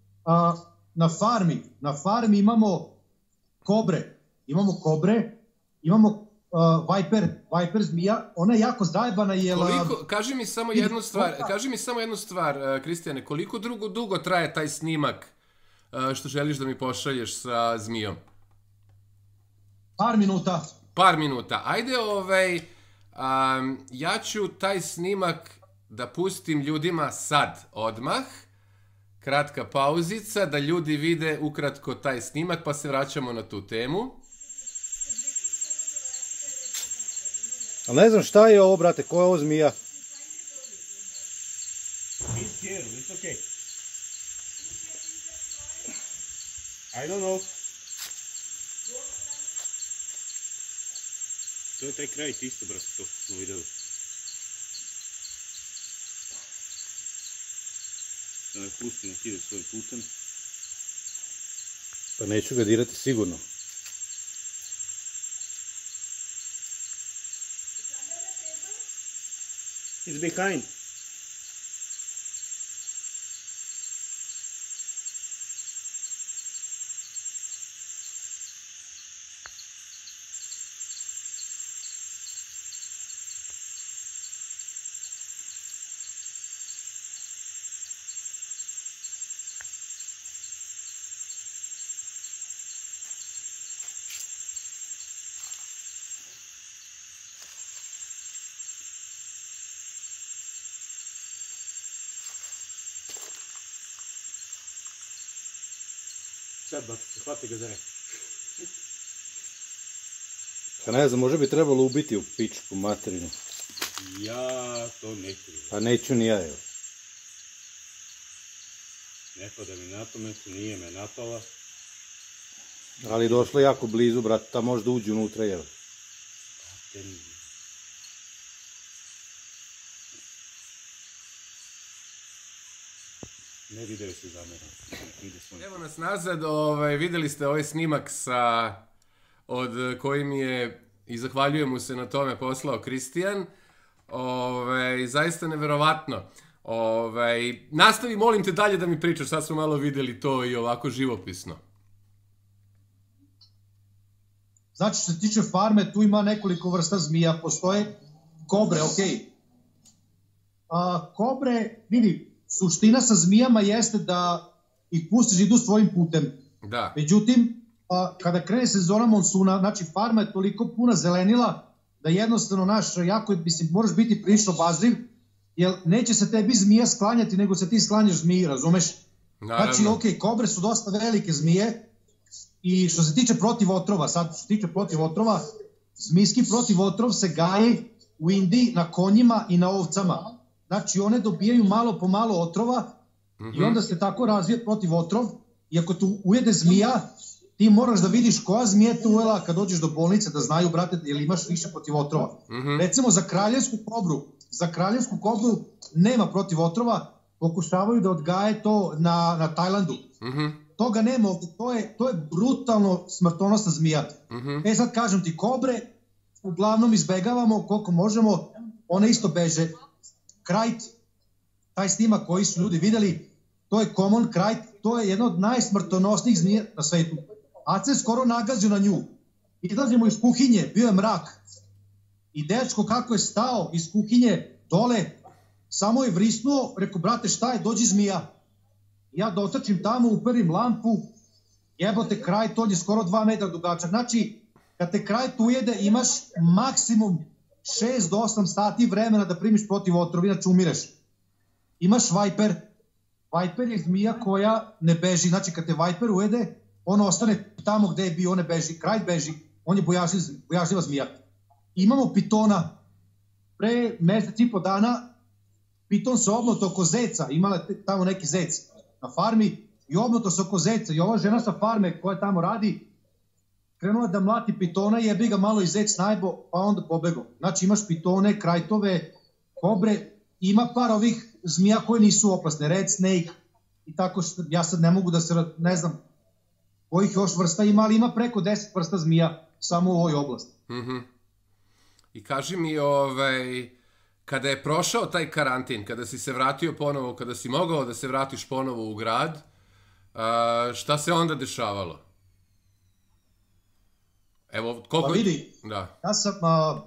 Na farmi imamo kobre, imamo Viper zmija, ona je jako zajebana. Kaži mi samo jednu stvar, Kristijane, koliko dugo traje taj snimak što želiš da mi pošalješ sa zmijom? Par minuta. Ajde, ja ću taj snimak da pustim ljudima sad, odmah. Kratka pauzica, da ljudi vide ukratko taj snimak, pa se vraćamo na tu temu. A ne znam šta je ovo, brate, ko je ovo zmija? It's here, it's okay. I don't know. To je taj kraj isto, brate, to smo videli. Da me pusti, nek ide svoj putem. Pa neću ga dirati sigurno. It's behind. Sad, bate, se hvati ga za rep. Pa ne znam, možda bi trebalo ubiti u pičku materinu. Ja to neću. Pa neću ni ja, evo. Ne pada mi na pamet, nije me napala. Ali došlo jako blizu, brate, ta možda uđe unutra, evo. Ne video se za mene. Evo nas nazad, videli ste ovaj snimak od koji mi je, i zahvaljujem mu se na tome, poslao Kristijan. Zaista neverovatno. Nastavi, molim te, dalje da mi pričaš, sad smo malo videli to i ovako živopisno. Znači, što se tiče farme, tu ima nekoliko vrsta zmija, postoje kobre, okej. Kobre, vidi, suština sa zmijama jeste da ih pustiš idu svojim putem. Da. Međutim, kada krene sezona monsuna, znači farma je toliko puna zelenila da jednostavno moraš biti prilično obazriv, jer neće se tebi zmija sklanjati, nego se ti sklanjaš zmiji, razumeš? Naravno. Znači, okej, kobre su dosta velike zmije i što se tiče protivotrova, zmijski protivotrov se gaji u Indiji na konjima i na ovcama. Znači, one dobijaju malo po malo otrova i onda se tako razvije protivotrov i ako tu ujede zmija, ti moraš da vidiš koja zmija te ujela kad dođeš do bolnice, da znaju, brate, jer imaš više protivotrova. Recimo, za kraljevsku kobru nema protivotrova, pokušavaju da odgaje to na Tajlandu. Toga nema, to je brutalno smrtonosna zmija. Sad kažem ti, kobre uglavnom izbegavamo koliko možemo, one isto beže. Krajt, taj snimak koji su ljudi videli, to je common krajt, to je jedna od najsmrtonosnijih zmija na svetu. Ace skoro nagazio na nju. Izlazimo iz kuhinje, bio je mrak. I dečko kako je stao iz kuhinje dole, samo je vrisnuo, rekao, brate, šta je, dođi zmija. Ja dotrčim tamo, uperim lampu, jebote, krajt, on je skoro 2 metra dugačak. Znači, kad te krajt ujede, imaš maksimum 6 do 8 sati vremena da primiš protivotrov, inače umireš. Imaš Viper. Viper je zmija koja ne beži. Znači, kad te Viper ujede, on ostane tamo gde je bio, on ne beži. Krajt beži, on je bojažljiva zmija. Imamo pitona. Pre mesec i po dana piton se obnoto oko zeca. Imala tamo neki zec na farmi i obnoto se oko zeca. I ova žena sa farme koja tamo radi krenula da mlati pitona i jebi ga malo i zec najbo, pa onda pobego. Znači imaš pitone, krajtove, kobre ima par ovih zmija koje nisu opasne, red snake i tako što, ja sad ne mogu da se, ne znam kojih još vrsta ima, ali ima preko 10 vrsta zmija samo u ovoj oblasti. I kaži mi, kada je prošao taj karantin, kada si se vratio ponovo, kada si mogao da se vratiš ponovo u grad, šta se onda dešavalo? Evo, koliko... Pa vidi, da. Ja sam,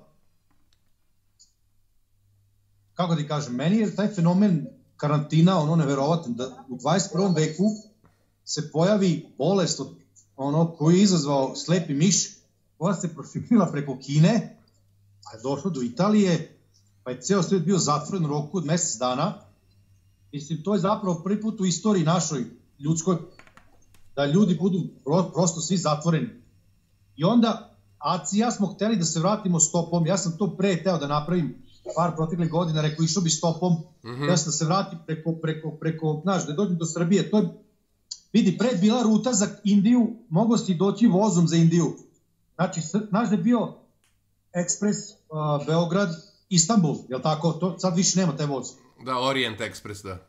kako ti kažem, meni je taj fenomen karantina ono neverovatan, da u 21. veku se pojavi bolest koju je izazvao slepi miš, koja se proširila preko Kine, pa je došlo do Italije, pa je ceo svijet bio zatvoren u roku od mesec dana. Mislim, to je zapravo prvi put u istoriji našoj ljudskoj, da ljudi budu prosto svi zatvoreni. I onda, Aci i ja smo hteli da se vratimo stopom, ja sam to pre hteo da napravim par proteklih godina, rekao išao bi stopom, da sam da se vratim preko, znaš, da dođem do Srbije. To je, vidi, pre bila ruta za Indiju, mogao si doći vozom za Indiju. Znači, znaš da je bio ekspres Beograd, Istanbul, jel tako? To, sad više nema taj voz. Da, Orient Express, da.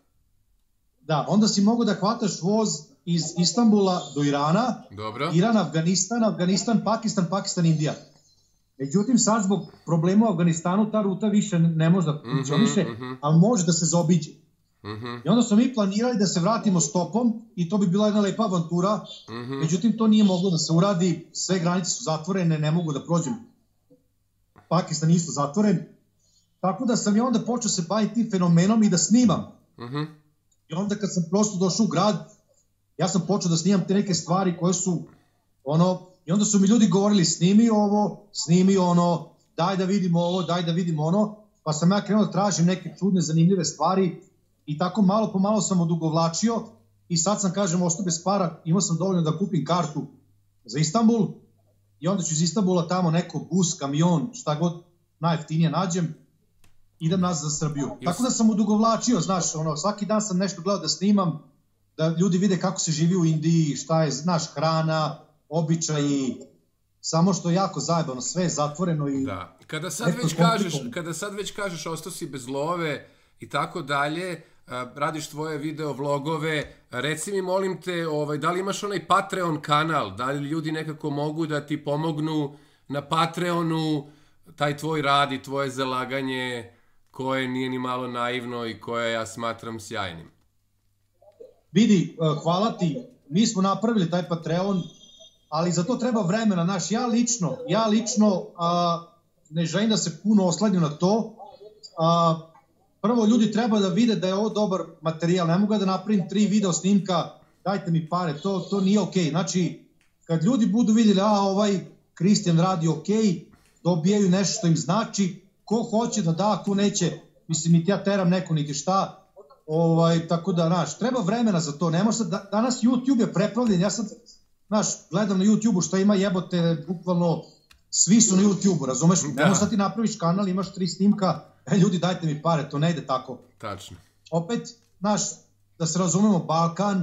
Da, onda si mogao da hvataš voz iz Istanbula do Irana, dobro. Iran, Afganistan, Pakistan, Indija. Međutim, sad zbog problema u Afganistanu ta ruta više ne može da funkcioniše, ali može da se zaobiđe. I onda smo mi planirali da se vratimo stopom i to bi bila jedna lepa avantura, međutim to nije moglo da se uradi, sve granice su zatvorene, ne mogu da prođem. Pakistan isto zatvoren, tako da sam ja onda počeo se baviti tim fenomenom i da snimam. I onda kad sam prosto došao u grad, ja sam počeo da snimam te neke stvari koje su i onda su mi ljudi govorili snimi ovo, snimi ono, daj da vidimo ovo, daj da vidimo ono, pa sam ja krenuo da tražim neke čudne, zanimljive stvari i tako malo po malo sam odugovlačio i sad sam, kažem, ostao bez para, imao sam dovoljno da kupim kartu za Istanbul i onda ću iz Istanbula tamo neko bus, kamion, šta god najjeftinije nađem, idem nazad za Srbiju. Tako da sam odugovlačio, znaš, svaki dan sam nešto gledao da snimam, da ljudi vide kako se živi u Indiji, šta je, znaš, hrana, običaji, samo što je jako zajebano, sve je zatvoreno i... Da, kada sad već kažeš ostao si bez love i tako dalje, radiš tvoje video vlogove, reci mi, molim te, da li imaš onaj Patreon kanal, da li ljudi nekako mogu da ti pomognu na Patreonu, taj tvoj rad i tvoje zalaganje koje nije ni malo naivno i koje ja smatram sjajnim. Vidi, hvala ti, mi smo napravili taj Patreon, ali za to treba vremena, znaš, ja lično ne želim da se puno oslanjam na to. Prvo, ljudi treba da vide da je ovo dobar materijal, ne mogu da napravim 3 video snimka, dajte mi pare, to nije okej. Znači, kad ljudi budu vidjeli, ovaj Kristijan radi okej, dobijaju nešto što im znači, ko hoće da da, ko neće, mislim, niti ja teram neko, niti šta, tako da, znaš, treba vremena za to, ne može sad, danas YouTube je preplavljen, ja sad, znaš, gledam na YouTube-u šta ima, jebote, bukvalno, svi su na YouTube-u, razumeš? Ne možeš sad ti napraviš kanal, imaš 3 snimka, ljudi dajte mi pare, to ne ide tako. Tačno. Opet, znaš, da se razumemo, Balkan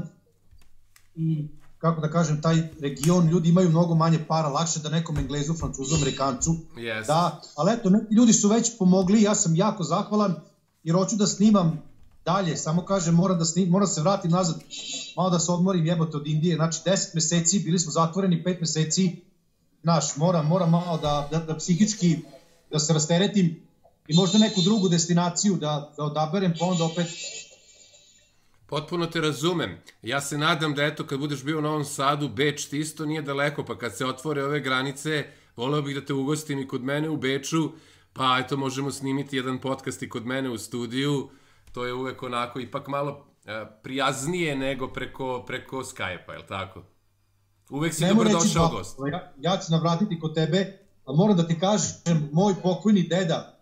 i, kako da kažem, taj region, ljudi imaju mnogo manje para, lakše da nekom Englezu, Francuzu, Amerikancu, da, ali eto, neki ljudi su već pomogli, ja sam jako zahvalan, jer hoću da snimam dalje, samo kažem, moram se vratiti nazad, malo da se odmorim, jebote, od Indije, znači 10 meseci, bili smo zatvoreni 5 meseci, znaš, moram malo da psihički, da se rasteretim i možda neku drugu destinaciju da odaberem, pa onda opet... Potpuno te razumem. Ja se nadam da, eto, kad budeš bio u Novom Sadu, Beč ti isto nije daleko, pa kad se otvore ove granice, voleo bih da te ugostim i kod mene u Beču, pa eto, možemo snimiti jedan podcast i kod mene u studiju. To je uvek onako ipak malo prijaznije nego preko Skype-a, je li tako? Uvek si dobrodošao gost. Ja ću navratiti kod tebe, a moram da ti kažem, moj pokojni deda,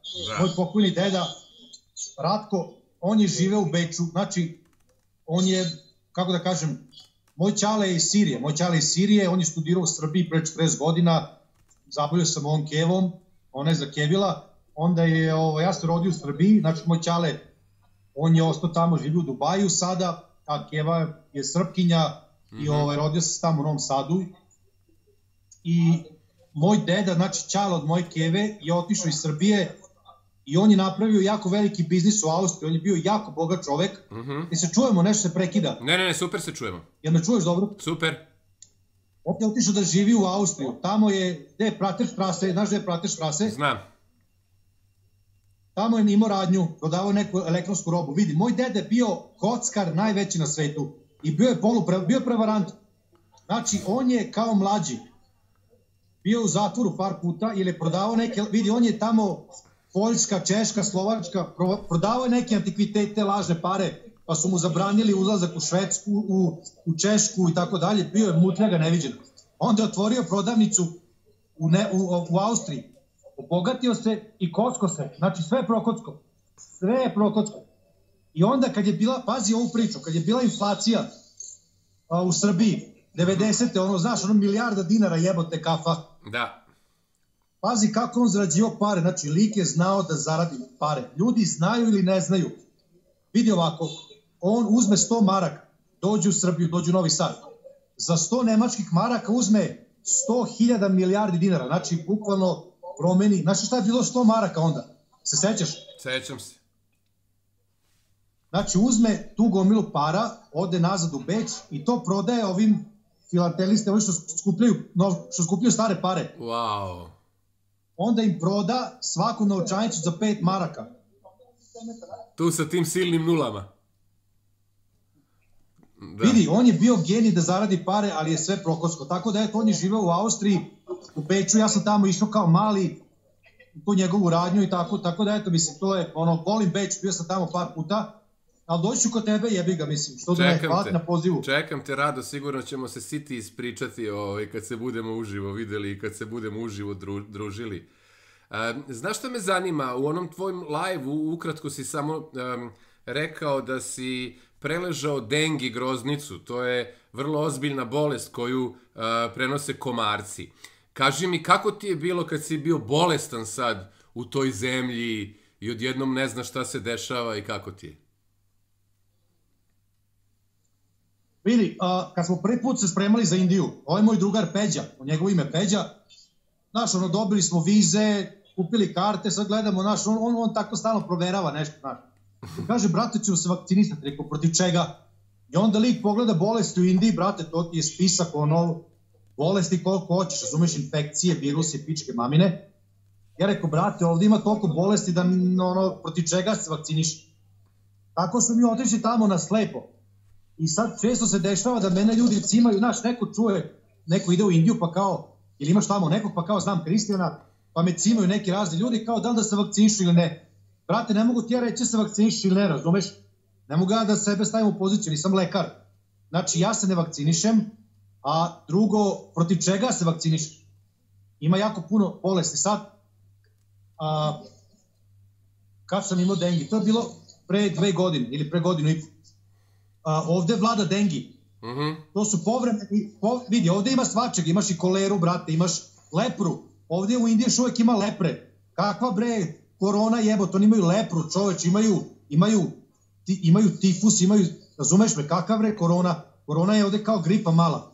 Ratko, on je živeo u Beču, znači, on je, kako da kažem, moj ćale je iz Sirije, on je studirao u Srbiji pre 40 godina, zabavio sam ovom kevom, ona je zakevila, onda je, ja se rodio u Srbiji, znači moj ćale, on je ostao tamo, živi u Dubaju sada, a keva je Srpkinja i rodio se tamo u Novom Sadu i moj deda, znači ćale od moje keve, je otišao iz Srbije i on je napravio jako veliki biznis u Austriji, on je bio jako bogat čovek. I se čujemo, nešto se prekida. Ne, super se čujemo. Jel me čuješ dobro? Super. On je otišao da živi u Austriju, tamo je, gde je Praterstrasse, znaš gde je Praterstrasse? Znam. Tamo je imao radnju, prodavao neku elektronsku robu. Vidi, moj deda je bio kockar najveći na svetu i bio je prevarant. Znači, on je kao mlađi bio u zatvoru par puta ili je prodavao neke, vidi, on je tamo Poljska, Češka, Slovačka, prodavao je neke antikvitete, lažne pare, pa su mu zabranili ulazak u Švedsku, u Češku i tako dalje, bio je mutljaga neviđen. Onda je otvorio prodavnicu u Austriji, obogatio se i kocko se, znači sve je prokocko, sve je prokocko. I onda kad je bila, pazi ovu priču, kad je bila inflacija u Srbiji, 90. ono, znaš, ono milijarda dinara jebote kafa. Da. Pazi kako on zarađivao pare, znači lik je znao da zaradi pare. Ljudi znaju ili ne znaju. Vidi ovako, on uzme 100 maraka, dođe u Srbiju, dođe u Novi Sad. Za 100 nemačkih maraka uzme 100.000 milijardi dinara, znači bukvalno promeni. Znači šta je bilo 100 maraka onda? Se sećaš? Sećam se. Znači uzme tu gomilu para, ode nazad u Beč i to prodaje ovim filateliste, ovi što skupljaju stare pare. Wow. Onda im proda svaku novčanicu za 5 maraka. Tu sa tim silnim nulama. Da. Vidi, on je bio genij da zaradi pare, ali je sve prokocko. Tako da eto, on je živeo u Austriji, u Beču, ja sam tamo išao kao mali u tu njegovu radnju i tako da eto, mislim, to je, ono, volim Beč, bio sam tamo par puta, ali doći ću kod tebe, jebi ga, mislim, što da ne, hvala na pozivu. Čekam te, Rado, sigurno ćemo se siti ispričati kad se budemo uživo videli i kad se budemo uživo družili. Znaš šta me zanima, u onom tvojom live-u ukratko si samo rekao da si preležao dengi groznicu, to je vrlo ozbiljna bolest koju prenose komarci. Kaži mi, kako ti je bilo kad si bio bolestan sad u toj zemlji i odjednom ne znaš šta se dešava i kako ti je? Vidi, kad smo prvi put se spremali za Indiju, ovaj moj drugar Peđa, u njegovo ime Peđa, znaš, ono, dobili smo vize, kupili karte, sad gledamo, znaš, on tako stalno proverava nešto, znaš. I kaže, brate, ćemo se vakcinisati, rekao, protiv čega? I onda lik pogleda bolesti u Indiji, brate, to ti je spisak, ono, bolesti koliko hoćeš, razumeš, infekcije, virusi, pičke, mamine. Ja rekao, brate, ovdje ima toliko bolesti da, ono, protiv čega se vakciniš? Tako su mi otišli tamo na slepo. I sad često se dešava da mene ljudi cimaju, znaš, neko čuje, neko ide u Indiju pa kao, ili imaš tamo nekog pa kao znam Kristijana, pa me cimaju neki razni ljudi kao da li da se vakcinišu ili ne. Brate, ne mogu ti ja reći se vakcinišu ili ne, razumeš? Ne mogu ja da sebe stavim u poziciju, nisam lekar. Znači ja se ne vakcinišem, a drugo, protiv čega se vakcinišem? Ima jako puno bolesti. Sad, kad sam imao dengi, to je bilo pre 2 godine ili pre godinu i ovde vlada dengi. To su povremeni, vidi, ovde ima svačeg, imaš i koleru, brate, imaš lepru. Ovde u Indiji još uvijek ima lepre. Kakva bre, korona jebot, oni imaju lepru, čoveč, imaju tifus, imaju, razumeš me, kakav bre korona? Korona je ovde kao gripa mala.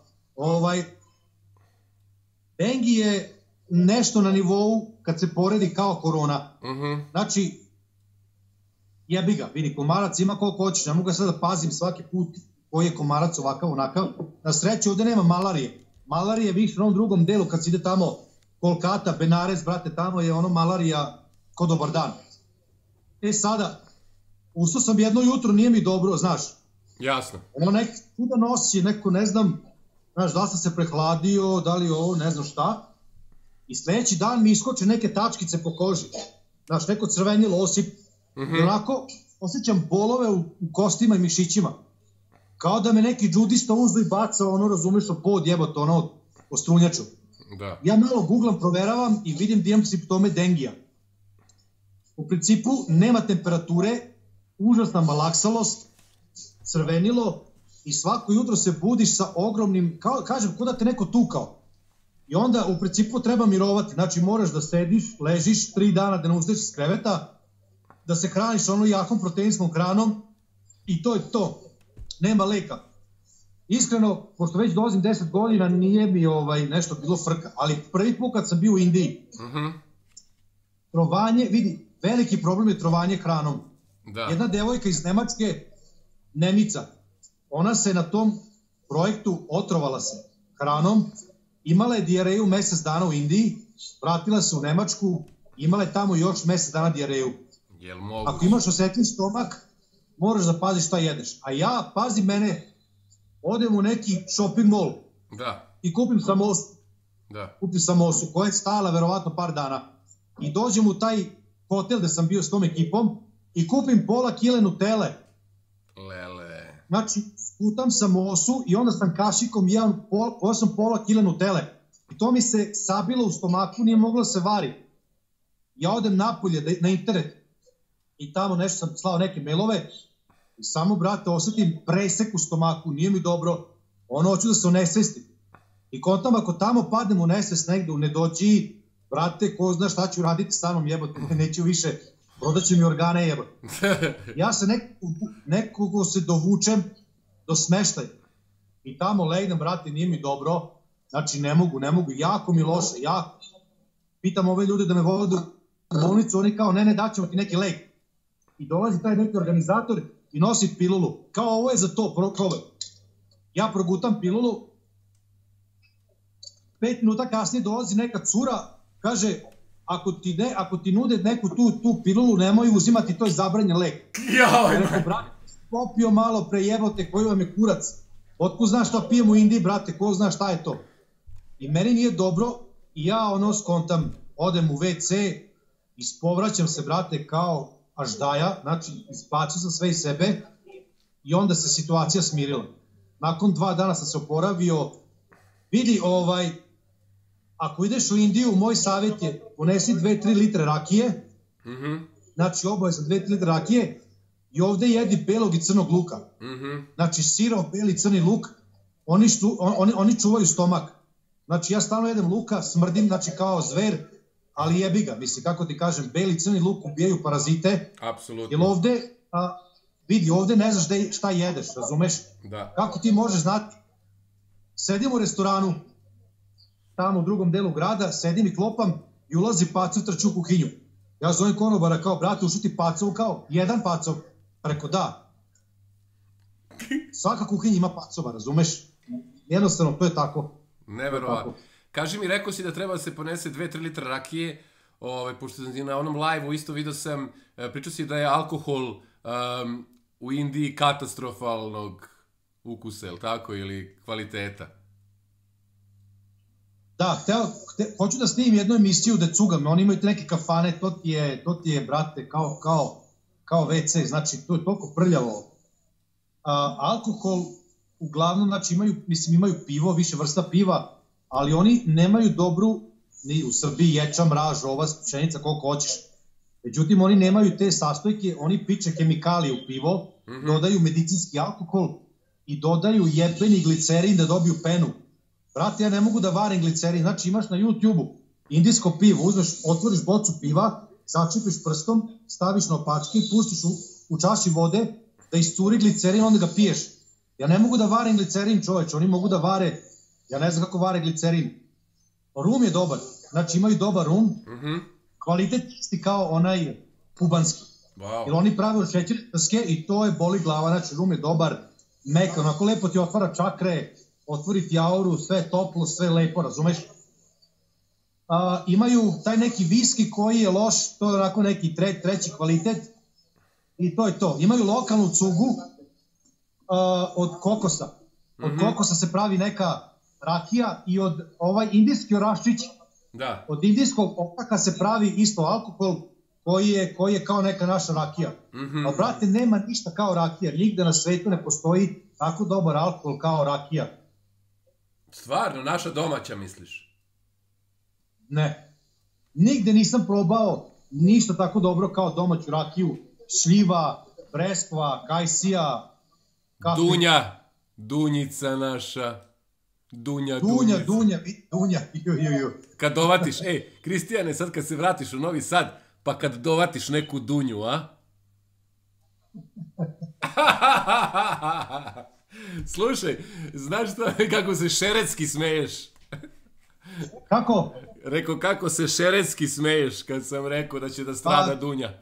Dengi je nešto na nivou kad se poredi kao korona. Znači, jebi ga, vidi, komarac ima koliko hoćeš, ne mogu ga sad da pazim svaki put koji je komarac ovakav, onakav. Na sreću ovde nema malarije. Malarije više u onom drugom delu kad se ide tamo Kolkata, Benares, brate, tamo je ono malarija ko dobar dan. Sada, ustao sam jedno jutro, nije mi dobro, znaš. Jasno. Ono nek kuda nosi, neko ne znam, znaš, da li sam se prehladio, da li ovo, ne znam šta. I sledeći dan mi iskoče neke tačkice po koži. Znaš, neko crvenilo osip. I onako osjećam bolove u kostima i mišićima. Kao da me neki džudista uzdo i baca, ono, razumeš, o pod jebot, ono, o strunjaču. Da. Ja malo googlam, proveravam i vidim da imam simptome dengija. U principu nema temperature, užasna malaksalost, crvenilo i svako jutro se budiš sa ogromnim, kažem, kuda te neko tukao. I onda u principu treba mirovati, znači moraš da sediš, ležiš 3 dana da ne ustaješ iz kreveta, da se hraniš ono jakom proteinskom hranom i to je to. Nema leka. Iskreno, pošto već dolazim 10 godina, nije mi nešto bilo frka, ali prvi put kad sam bio u Indiji, trovanje, vidi, veliki problem je trovanje hranom. Da. Jedna devojka iz Nemačke, Nemica, ona se na tom projektu otrovala se hranom, imala je dijareju mesec dana u Indiji, vratila se u Nemačku, imala je tamo još mesec dana dijareju. Jel moguće? Ako imaš osetljiv stomak, moraš da paziš šta jedeš. A ja, pazi mene, odem u neki shopping mall Da, i kupim samosu. da. Kupim samosu koja je stala verovatno par dana. I dođem u taj hotel gde sam bio s tom ekipom i kupim pola kile Nutelle. Lele. Znači, skutam samosu i onda sam kašikom pojao sam pola kile Nutelle. I to mi se sabilo u stomaku, nije moglo da se vari. Ja odem napolje na internet i tamo nešto sam slao neke mailove i samo, brate, osetim presek u stomaku, nije mi dobro, hoću da se onesvestim. I kontam, ako tamo padnem u nesvest negde, u nedođi, brate, ko zna šta ću raditi sa mnom, jebote, neću više, prodaće mi organe, jebote. Ja se nekako se dovučem do smeštaja. I tamo legnem, brate, nije mi dobro, znači ne mogu, jako mi loše, jako. Pitam ove ljude da me vode u bolnicu, oni kao, ne, daćemo ti neki lek. I dolazi taj neki organizator i nosi pilulu. Kao, ovo je za to, probaj. Ja progutam pilulu, 5 minuta kasnije dolazi neka cura, kaže, ako ti nude neku tu pilulu, nemoj uzimati, to je zabranjen lek. Jao, Rekao, brate, popio malo pre, jebote, koji vam je kurac. Otko znaš šta pijem u Indiji, brate, ko zna šta je to. I meni nije dobro i ja skontam, odem u WC, ispovraćam se, brate, kao aždaja, znači izbacio sam sve iz sebe i onda se situacija smirila. Nakon 2 dana sam se oporavio. Vidi, ako ideš u Indiju, moj savjet je ponesi 2-3 litre rakije, znači obavezno 2-3 litre rakije i ovde jedi belog i crnog luka. Znači sirov, beli, crni luk, oni čuvaju stomak. Znači ja stalno jedem luka, smrdim, znači kao zver, ali jebi ga, mislim, kako ti kažem, beli, crni luk ubijaju parazite. Apsolutno. Jer ovde, vidi, ovde ne znaš šta jedeš, razumeš? Da. Kako ti možeš znati? Sedim u restoranu, tamo u drugom delu grada, sedim i klopam i ulazi pacov, trči u kuhinju. Ja zovem konobara kao, brate, ušao ti pacov, kao, jedan pacov. Preko da. Svaka kuhinja ima pacova, razumeš? Jednostavno, to je tako. Neverovatno. Kaži mi, rekao si da treba da se ponese 2-3 litra rakije, pošto sam na onom live-u isto vidio sam, pričao si da je alkohol u Indiji katastrofalnog ukusa, je li tako, ili kvaliteta? Da, hoću da snimim jednu emisiju da cugam, oni imaju neke kafane, to ti je, brate, kao WC, znači to je toliko prljavo. Alkohol, uglavnom, znači imaju pivo, više vrsta piva, ali oni nemaju dobru, ni u Srbiji ječa, mraž, ovas, pšenica, koliko hoćeš. Međutim, oni nemaju te sastojke, oni piče kemikalije u pivo, dodaju medicinski alkohol i dodaju jebeni glicerin da dobiju penu. Brate, ja ne mogu da varim glicerin, znači imaš na YouTube-u indijsko pivo, otvoriš bocu piva, začepiš prstom, staviš na opačke i pustiš u čaši vode da iscuri glicerin, onda ga piješ. Ja ne mogu da varim glicerin, čoveč, oni mogu da vare, ja ne znam kako vare glicerin. Rum je dobar, znači imaju dobar rum, kvalitet isti kao onaj kubanski. Jer oni prave od šećerne trske i to je boli glava, znači rum je dobar, mek, onako lepo ti otvara čakre, otvori ti auru, sve toplo, sve lepo, razumeš? Imaju taj neki viski koji je loš, to je onako neki treći kvalitet i to je to. Imaju lokalnu cugu od kokosa. Od kokosa se pravi neka rakija i od indijski oraščić, od indijskog opaka se pravi isto alkohol koji je kao neka naša rakija. A brate, nema ništa kao rakija, nigde na svetu ne postoji tako dobar alkohol kao rakija. Stvarno, naša domaća misliš? Ne. Nigde nisam probao ništa tako dobro kao domaću rakiju. Šljiva, breskva, kajsija, kafe. Dunja, Dunjica naša. Dunja. Kad dovatiš, Kristijane, sad kad se vratiš u Novi Sad, pa kad dovatiš neku Dunju, a? Slušaj, znaš kako se šeretski smeješ? Kako? Rekao, kako se šeretski smeješ kad sam rekao da će da strada Dunja.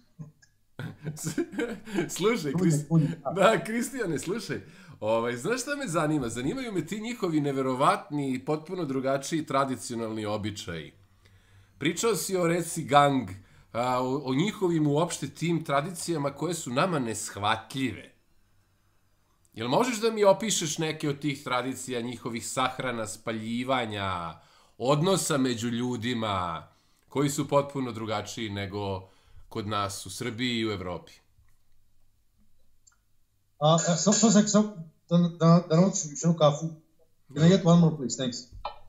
Slušaj, Kristijane, slušaj. Znaš šta me zanima? Zanimaju me ti njihovi neverovatni i potpuno drugačiji tradicionalni običaji. Pričao si o reci gang, o njihovim uopšte tim tradicijama koje su nama neshvatljive. Jel možeš da mi opišeš neke od tih tradicija, njihovih sahrana, spaljivanja, odnosa među ljudima, koji su potpuno drugačiji nego kod nas u Srbiji i u Evropi? Da naučim još jednu kafu. Can I get one more, please? Thanks.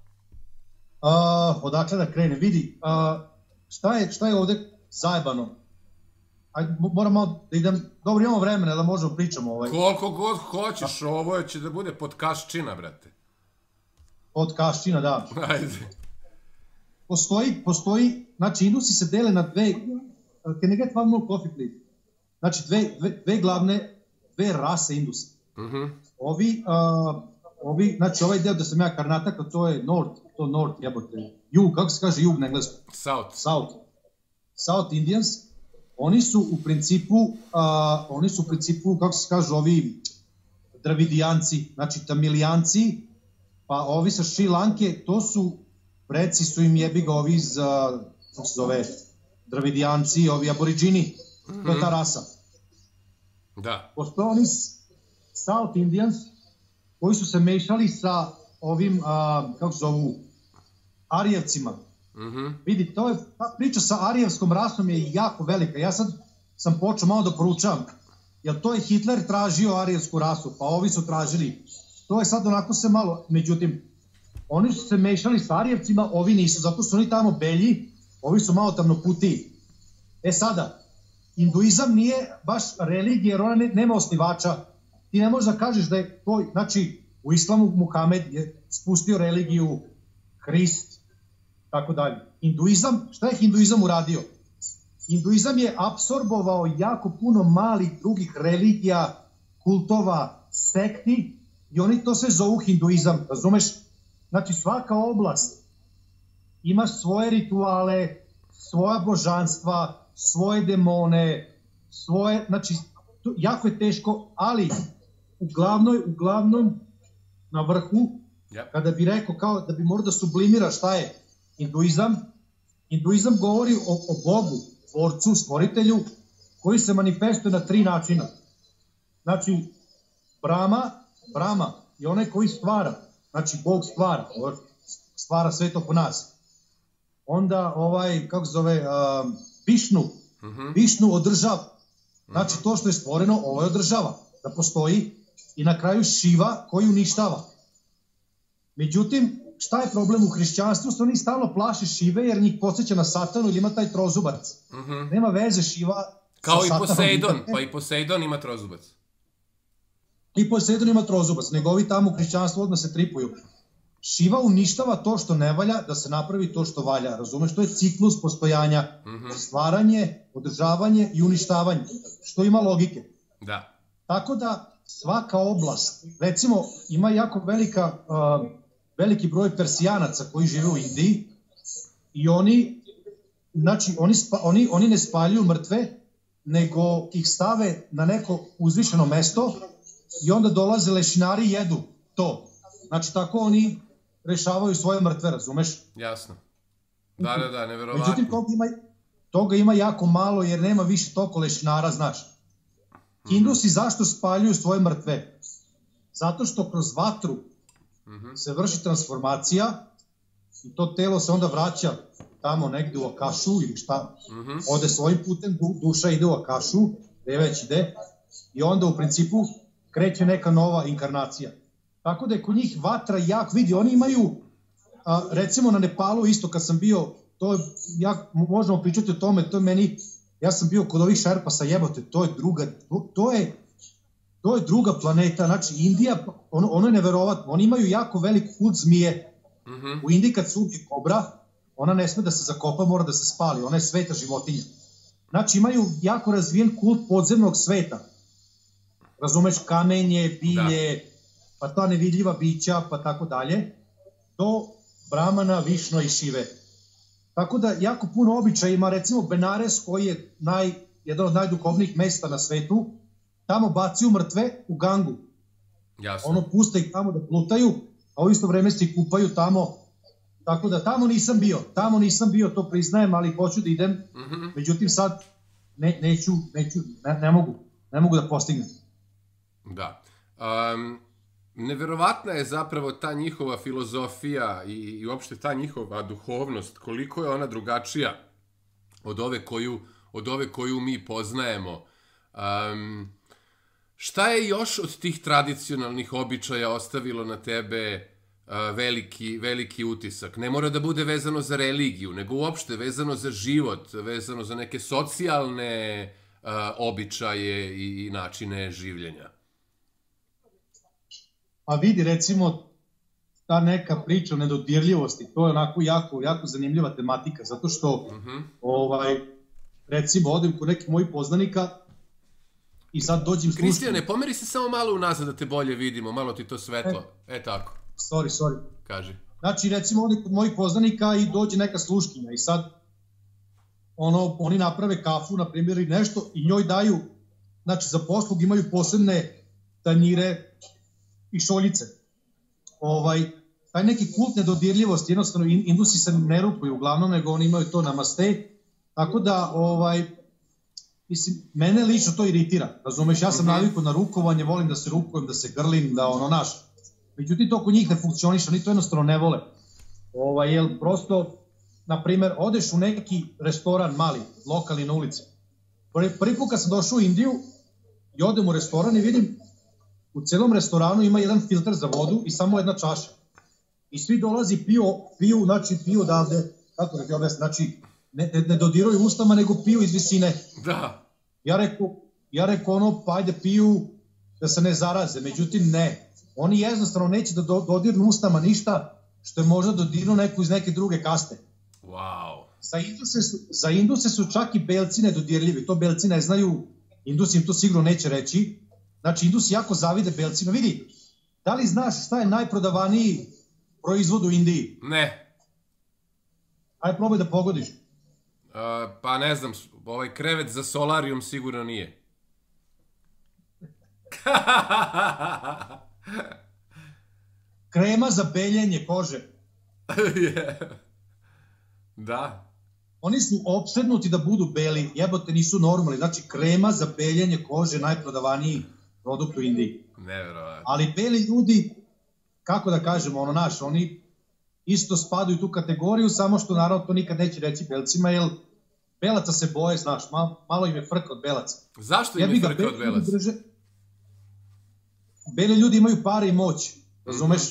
Odakle da krenem? Vidi, šta je ovde zajebano? Ajde, moram malo da idem... Dobro, imamo vremena da možemo pričamo. Koliko god hoćeš, ovo će da bude podkaščina, brate. Podkaščina, da. Ajde. Postoji, znači, Indusi se dele na dve... Can I get one more coffee, please? Znači, dve rase Indusa. Ovi, znači, ovaj deo da sam ja Karnataka, to je North, jebote. Jug, kako se kaže jug na englesku? South Indians. Oni su u principu, kako se kaže, ovi Dravidijanci, znači Tamilijanci, pa ovi sa Šri Lanke, to su, preci su im jebiga ovi iz, kako se zove, Dravidijanci, ovi aboriđini, to je ta rasa. Da. Postoje oni South Indians, koji su se mešali sa ovim, kako se zovu, Arijevcima. Vidi, ta priča sa arijevskom rasom je jako velika. Ja sad sam počeo malo da poručavam, jer to je Hitler tražio arijevsku rasu, pa ovi su tražili. To je sad onako se malo, međutim, oni su se mešali sa Arijevcima, ovi nisu, zato su oni tamo belji, ovi su malo tamnoputiji. Sada, hinduizam nije baš religija, jer ona nema osnivača. Ti ne možeš da kažeš da je to, znači, u islamu Muhamed je spustio religiju, Hrist, tako dalje. Hinduizam, šta je hinduizam uradio? Hinduizam je apsorbovao jako puno malih drugih religija, kultova, sekti i oni to sve zovu hinduizam, razumeš? Znači svaka oblast ima svoje rituale, svoja božanstva, svoje demone, svoje, znači jako je teško, ali uglavnom na vrhu, kada bi rekao kao da bi morao da sublimira šta je hinduizam govori o Bogu, tvorcu, stvoritelju, koji se manifestuje na 3 načina. Znači, Brahma je onaj koji stvara, znači Bog stvara sve to po nas. Onda kako se zove, Višnu održava. Znači, to što je stvoreno, ovo je održava, da postoji. I na kraju Šiva koji uništava. Međutim, šta je problem u hrišćanstvu? Oni stalno plaše Šive jer njih podsjeća na Satanu ili ima taj trozubac. Nema veze Šiva kao i Poseidon, pa i Poseidon ima trozubac. I Poseidon ima trozubac, nego ovi tamo u hrišćanstvu odmah se tripuju. Šiva uništava to što ne valja da se napravi to što valja. Razumeš? To je ciklus postojanja. Stvaranje, održavanje i uništavanje. Što ima logike. Da. Tako da svaka oblast, recimo ima jako veliki broj Persijanaca koji žive u Indiji i oni ne spaljuju mrtve, nego ih stave na neko uzvišeno mesto i onda dolaze lešinari i jedu to. Znači tako oni rešavaju svoje mrtve, razumeš? Jasno. Da, neverovatno. Međutim, toga ima jako malo jer nema više toliko lešinara, znaš. Hindusi zašto spaljuju svoje mrtve? Zato što kroz vatru se vrši transformacija i to telo se onda vraća tamo negde u Akašu ili šta, ode svojim putem, duša ide u Akašu, gde već ide, i onda u principu kreće neka nova inkarnacija. Tako da je kod njih vatra jak, vidi, oni imaju, recimo na Nepalu isto kad sam bio, možemo pričati o tome, to je meni, ja sam bio kod ovih šerpasa, jebote, to je druga planeta, znači Indija, ono je neverovatno, oni imaju jako velik kult zmije. U Indiji kad se ubije kobra, ona ne sme da se zakopa, mora da se spali, ona je sveta životinja. Znači imaju jako razvijen kult podzemnog sveta. Razumeš, kamenje, bilje, pa ta nevidljiva bića, pa tako dalje, do Brahmana, Višnu i Šive. Tako da jako puno običaja ima, recimo Benares koji je jedan od najduhovnijih mesta na svetu, tamo baciju mrtve u Gangu. Jasno. Ono puste ih tamo da plutaju, a u isto vreme se kupaju tamo. Tako da tamo nisam bio, to priznajem, ali hoću da idem. Međutim sad ne mogu da postignem. Da. Neverovatna je zapravo ta njihova filozofija i uopšte ta njihova duhovnost, koliko je ona drugačija od ove koju mi poznajemo. Šta je još od tih tradicionalnih običaja ostavilo na tebe veliki utisak? Ne mora da bude vezano za religiju, nego uopšte vezano za život, vezano za neke socijalne običaje i načine življenja. A vidi, recimo, ta neka priča o nedodirljivosti, to je onako jako zanimljiva tematika, zato što, recimo, odem kod nekih mojih poznanika i sad dođem slušati... Kristijane, pomeri se samo malo unazad da te bolje vidimo, malo ti to svetlo. Tako. Sorry. Kaži. Znači, recimo, odem kod mojih poznanika i dođe neka sluškinja i sad oni naprave kafu, na primjer, i nešto i njoj daju, znači, za poslug imaju posebne tanjire i šoljice. Taj neki kult nedodirljivosti, jednostavno Indusi se ne rupuju uglavnom, nego oni imaju to namaste, tako da, mislim, mene lično to iritira, razumeš, ja sam navikao na rukovanje, volim da se rukujem, da se grlim, da međutim to kod njih ne funkcioniše, oni to jednostavno ne vole, jer prosto, na primer, odeš u neki restoran mali, lokalni na ulici, prvi put kad sam došao u Indiju i odem u restoran i vidim u celom restoranu ima jedan filter za vodu i samo jedna čaša. I svi dolazi, piju odavde, kako da ti objasnim, znači ne dodiraju ustama, nego piju iz visine. Da. Ja rekao pa ajde piju da se ne zaraze, međutim ne. Oni jednostavno neće da dodirnu ustama ništa što je možda dodirnu neku iz neke druge kaste. Wow. Za Induse su čak i belci nedodirljivi, to belci ne znaju, Indusi im to sigurno neće reći. Znači, Indusi jako zavide belcima. Vidi, da li znaš šta je najprodavaniji proizvod u Indiji? Ne. Ajde, probaj da pogodiš. Pa ne znam, ovaj krevet za solarijum sigurno nije. Krema za beljenje kože. Da. Oni su opsednuti da budu beli, jebote, nisu normalni. Znači, krema za beljenje kože je najprodavaniji produkt u Indiji. Neverovatno. Ali beli ljudi, kako da kažemo, oni isto spadaju u tu kategoriju, samo što naravno to nikad neće reći belcima, jer belaca se boje, znaš, malo im je frka od belaca. Zašto im je frka od belaca? Beli ljudi imaju pare i moć, razumeš?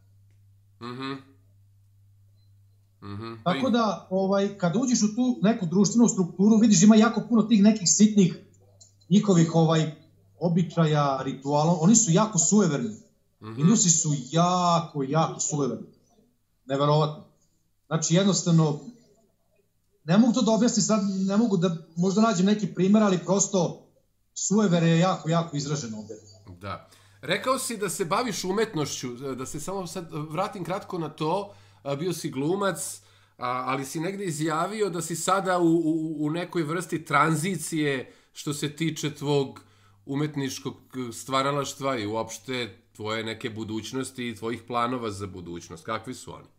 Tako da, kada uđeš u tu neku društvenu strukturu, vidiš ima jako puno tih nekih sitnih njihovih običaja, rituala, oni su jako sujeverni. Indusi su jako sujeverni. Neverovatno. Znači, jednostavno, ne mogu to da objasnim sad, ne mogu da možda nađem neki primer, ali prosto sujever je jako izraženo ovdje. Da. Rekao si da se baviš umetnošću, da se samo sad vratim kratko na to, bio si glumac, ali si negde izjavio da si sada u nekoj vrsti tranzicije što se tiče tvog umetničkog stvaralaštva i uopšte tvoje neke budućnosti i tvojih planova za budućnost. Kakvi su oni?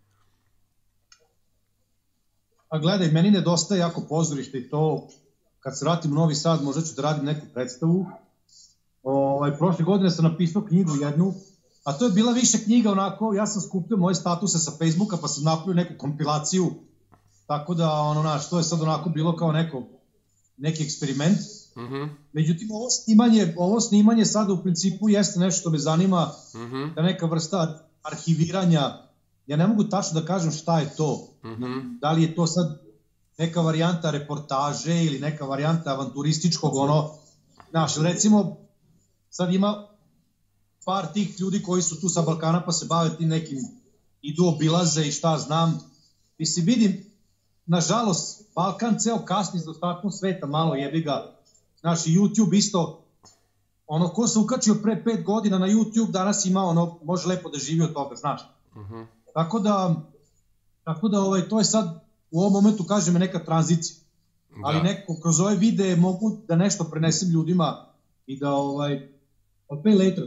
A gledaj, meni nedostaje jako pozorište i to, kad se vratim u Novi Sad, možda ću da radim neku predstavu. Prošle godine sam napisao knjigu jednu, a to je bila više knjiga onako, ja sam skupio moje statuse sa Facebooka pa sam napravio neku kompilaciju, tako da to je sad onako bilo kao neki eksperiment. Međutim, ovo snimanje sada u principu jeste nešto što me zanima, da neka vrsta arhiviranja, ja ne mogu tačno da kažem šta je to, da li je to sad neka varijanta reportaže ili neka varijanta avanturističkog, znaš, recimo, sad ima par tih ljudi koji su tu sa Balkana pa se bave tim nekim, idu obilaze i šta znam. Mislim, vidim, nažalost, Balkan ceo kasni za ostatkom sveta, malo jebi ga. Znaš, i YouTube isto, ko se ukačio pre 5 godina na YouTube, danas ima, može lepo da živi od toga, znaš. Tako da, to je sad u ovom momentu kažem neka tranzicija. Ali neko kroz ove videe mogu da nešto prenesem ljudima i da I'll pay later.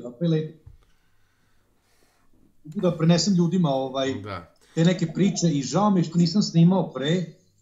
Da prenesem ljudima te neke priče i žao mi je što nisam snimao pre.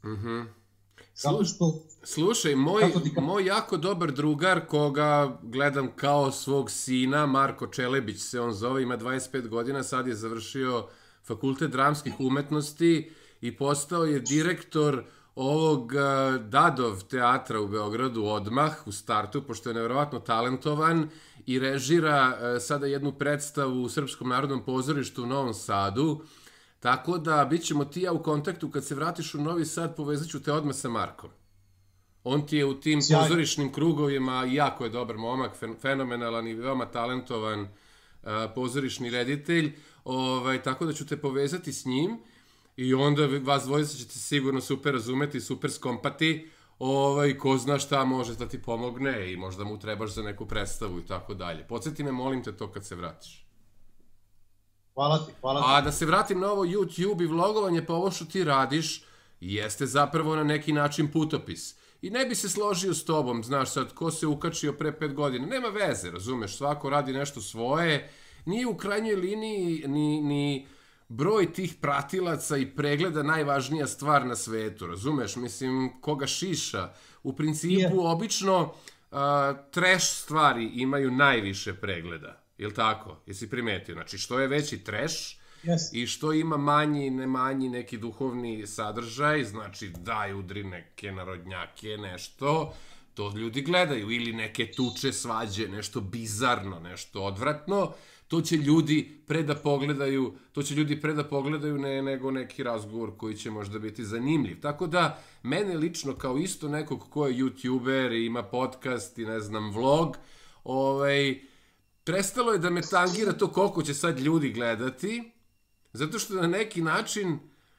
Slušaj, moj jako dobar drugar koga gledam kao svog sina, Marko Čelebić se on zove, ima 25 godina, sad je završio Fakultet dramskih umetnosti i postao je direktor ovog Dadov teatra u Beogradu odmah u startu, pošto je nevjerovatno talentovan i režira sada jednu predstavu u Srpskom narodnom pozorištu u Novom Sadu, tako da bit ćemo ti ja u kontaktu kad se vratiš u Novi Sad, povezat ću te odmah sa Markom. On ti je u tim pozorišnim krugovima, jako je dobar momak, fenomenalan i veoma talentovan pozorišni reditelj, tako da ću te povezati s njim i onda vas dvojica ćete sigurno super razumeti, super skompati, ko zna šta može da ti pomogne i možda mu trebaš za neku predstavu i tako dalje. Podsjeti me, molim te, to kad se vratiš. Hvala ti. A da se vratim na ovo YouTube i vlogovanje, pa ovo što ti radiš jeste zapravo na neki način putopis. I ne bi se složio s tobom, znaš sad, ko se ukačio pre 5 godina, nema veze, razumeš, svako radi nešto svoje, nije u krajnjoj liniji ni broj tih pratilaca i pregleda najvažnija stvar na svetu, razumeš, mislim, koga šiša. U principu, obično, trash stvari imaju najviše pregleda, je li tako? Jesi primetio? Znači, što je veći trash i što ima manji, ne manji neki duhovni sadržaj, znači daj udri neke narodnjake, nešto, to ljudi gledaju, ili neke tuče, svađe, nešto bizarno, nešto odvratno, to će ljudi pre da pogledaju nego neki razgovor koji će možda biti zanimljiv. Tako da, mene lično kao isto nekog ko je youtuber i ima podcast i ne znam, vlog, prestalo je da me tangira to koliko će sad ljudi gledati, zato što na neki način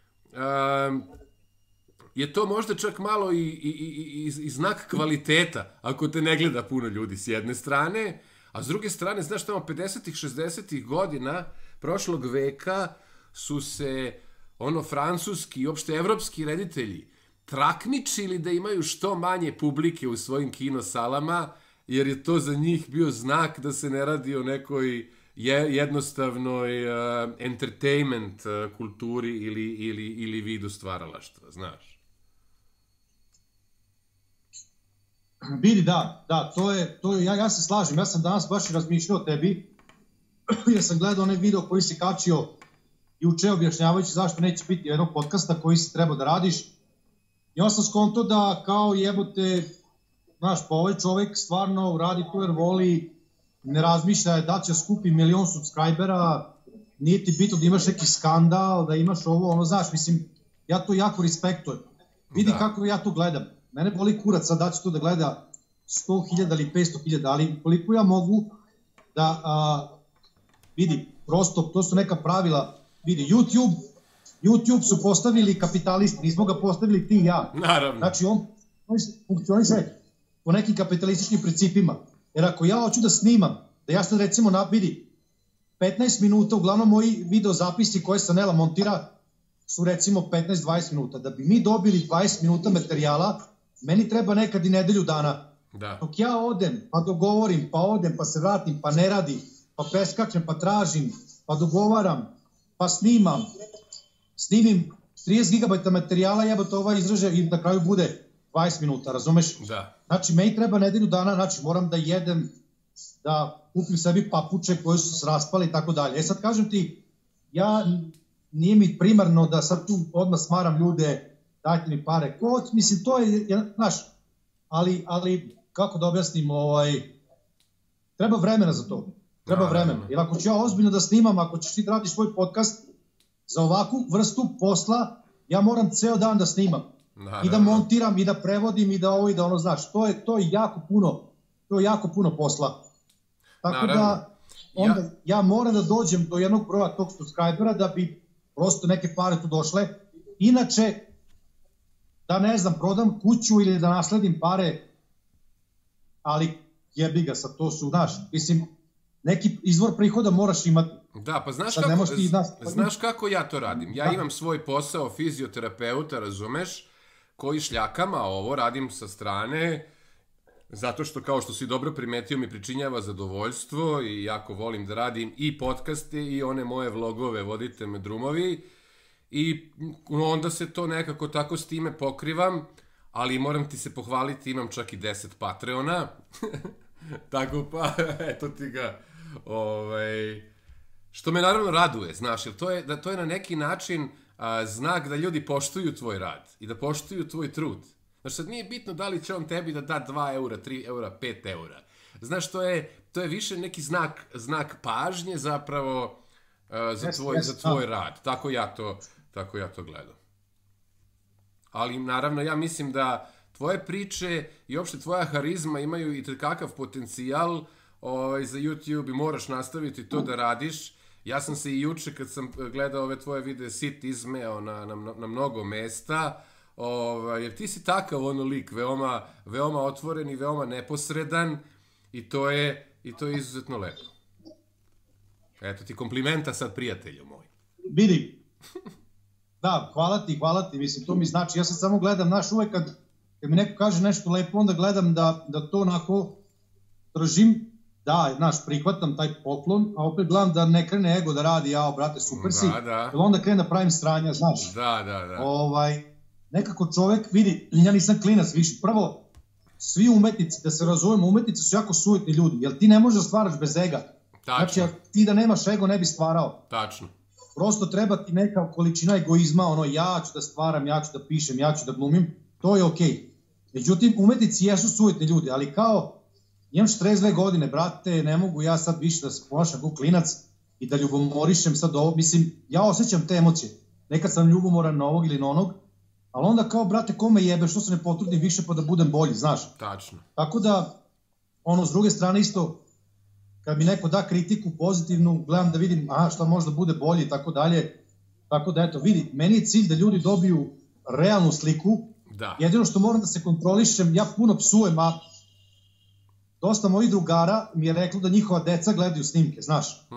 je to možda čak malo i znak kvaliteta ako te ne gleda puno ljudi s jedne strane, a s druge strane, znaš, tamo 50-ih, 60-ih godina prošlog veka su se francuski i uopšte evropski reditelji takmičili da imaju što manje publike u svojim kinosalama, jer je to za njih bio znak da se ne radi o nekoj jednostavnoj entertainment kulturi ili vidu stvaralaštva, znaš. Vidi, da, ja se slažem, ja sam danas baš razmišljao o tebi, jer sam gledao onaj video koji si kačio juče objašnjavajući zašto neće biti jednog podcasta koji si trebao da radiš. I on sam skonto da kao jebote, znaš, pa ovaj čovek stvarno radi to jer voli, ne razmišlja da će skupi 1 milion subscribera, nije ti bitno da imaš neki skandal, da imaš ovo, znaš, mislim, ja to jako respektujem. Vidi kako ja to gledam. Mene boli kurac sad da će to da gleda 100.000 ili 500.000, ali koliko ja mogu da, vidi, prosto, to su neka pravila, vidi, YouTube su postavili kapitalisti, nismo ga postavili ti i ja. Naravno. Znači, on funkcioniše po nekim kapitalističkim principima. Jer ako ja hoću da snimam, da ja sad recimo vidi 15 minuta, uglavnom moji video zapisi koje Sanela montira su recimo 15-20 minuta. Da bi mi dobili 20 minuta materijala, meni treba nekad i nedelju dana. Dok ja odem, pa dogovorim, pa odem, pa se vratim, pa ne radim, pa preskačem, pa tražim, pa dogovaram, pa snimim 30 GB materijala, jebote ovaj izraže i na kraju bude 20 minuta, razumeš? Da. Znači, meni treba nedelju dana, znači moram da jedem, da kupim sebi papuče koje su se raspale i tako dalje. Sad kažem ti, nije mi primarno da sad tu odmah smaram ljude, dajte mi pare, mislim, to je, znaš, ali kako da objasnim, treba vremena za to, treba vremena, jer ako ću ja ozbiljno da snimam, ako ćeš ti da radiš svoj podcast za ovakvu vrstu posla, ja moram ceo dan da snimam i da montiram i da prevodim i da ovo i da ono, znaš, to je jako puno posla, tako da onda ja moram da dođem do jednog broja tog subscribera da bi prosto neke pare tu došle, inače da ne znam, prodam kuću ili da nasledim pare, ali jebi ga sad, to su, znaš, mislim, neki izvor prihoda moraš imati. Da, pa znaš kako ja to radim? Ja imam svoj posao fizioterapeuta, razumeš, koji šljakama ovo radim sa strane, zato što, kao što si dobro primetio, mi pričinjava zadovoljstvo i jako volim da radim i podcaste i one moje vlogove Vodite me drumovi i onda se to nekako tako s time pokrivam, ali moram ti se pohvaliti, imam čak i 10 Patreona, tako pa, eto ti ga, što me naravno raduje, znaš, jer to je na neki način znak da ljudi poštuju tvoj rad i da poštuju tvoj trud. Znaš, sad nije bitno da li će on tebi da da 2 eura, 3 eura, 5 eura. Znaš, to je više neki znak pažnje zapravo za tvoj rad. Tako ja to gledam. Ali, naravno, ja mislim da tvoje priče i uopšte tvoja harizma imaju i kakav potencijal za YouTube i moraš nastaviti to da radiš. Ja sam se i juče, kad sam gledao ove tvoje videe, sit izmeo na mnogo mesta, jer ti si takav lik, veoma otvoren i veoma neposredan i to je izuzetno lepo. Eto ti komplimenta sad, prijatelju moj. Vidi, da, hvala ti, mislim, to mi znači, ja sad samo gledam, znaš, uvek kad mi neko kaže nešto lepo, onda gledam da to onako držim, da, znaš, prihvatam taj poklon, a opet gledam da ne krene ego da radi, jao, brate, super si, onda krene da pravim stranja, znaš. Da. Nekako čovek, vidi, ja nisam klinac više, prvo, svi umetnici, da se razumemo, umetnici su jako sujetni ljudi, jer ti ne možeš da stvaraš bez ega. Tačno. Znači, ti da nemaš ego ne bi stvarao. Tačno. Prosto treba ti neka količina egoizma, ja ću da stvaram, ja ću da pišem, ja ću da glumim, to je okej. Međutim, umetnici jesu sujetni ljudi, ali kao, imam 42 godine, brate, ne mogu ja sad više da se ponašam kao klinac i da ljubomorišem sad ovo, mislim, ja osjećam te emocije. Nekad sam ljubomoran na ovog ili na onog, ali onda kao, brate, ko me jebe, što se ne potrudim više pa da budem bolji, znaš. Tačno. Tako da, s druge strane isto, kad mi neko da kritiku pozitivnu, gledam da vidim, šta može da bude bolje i tako dalje. Tako da, eto, vidi, meni je cilj da ljudi dobiju realnu sliku. Da. Jedino što moram da se kontrolišem, ja puno psujem, a dosta mojih drugara mi je reklo da njihova deca gledaju snimke, znaš.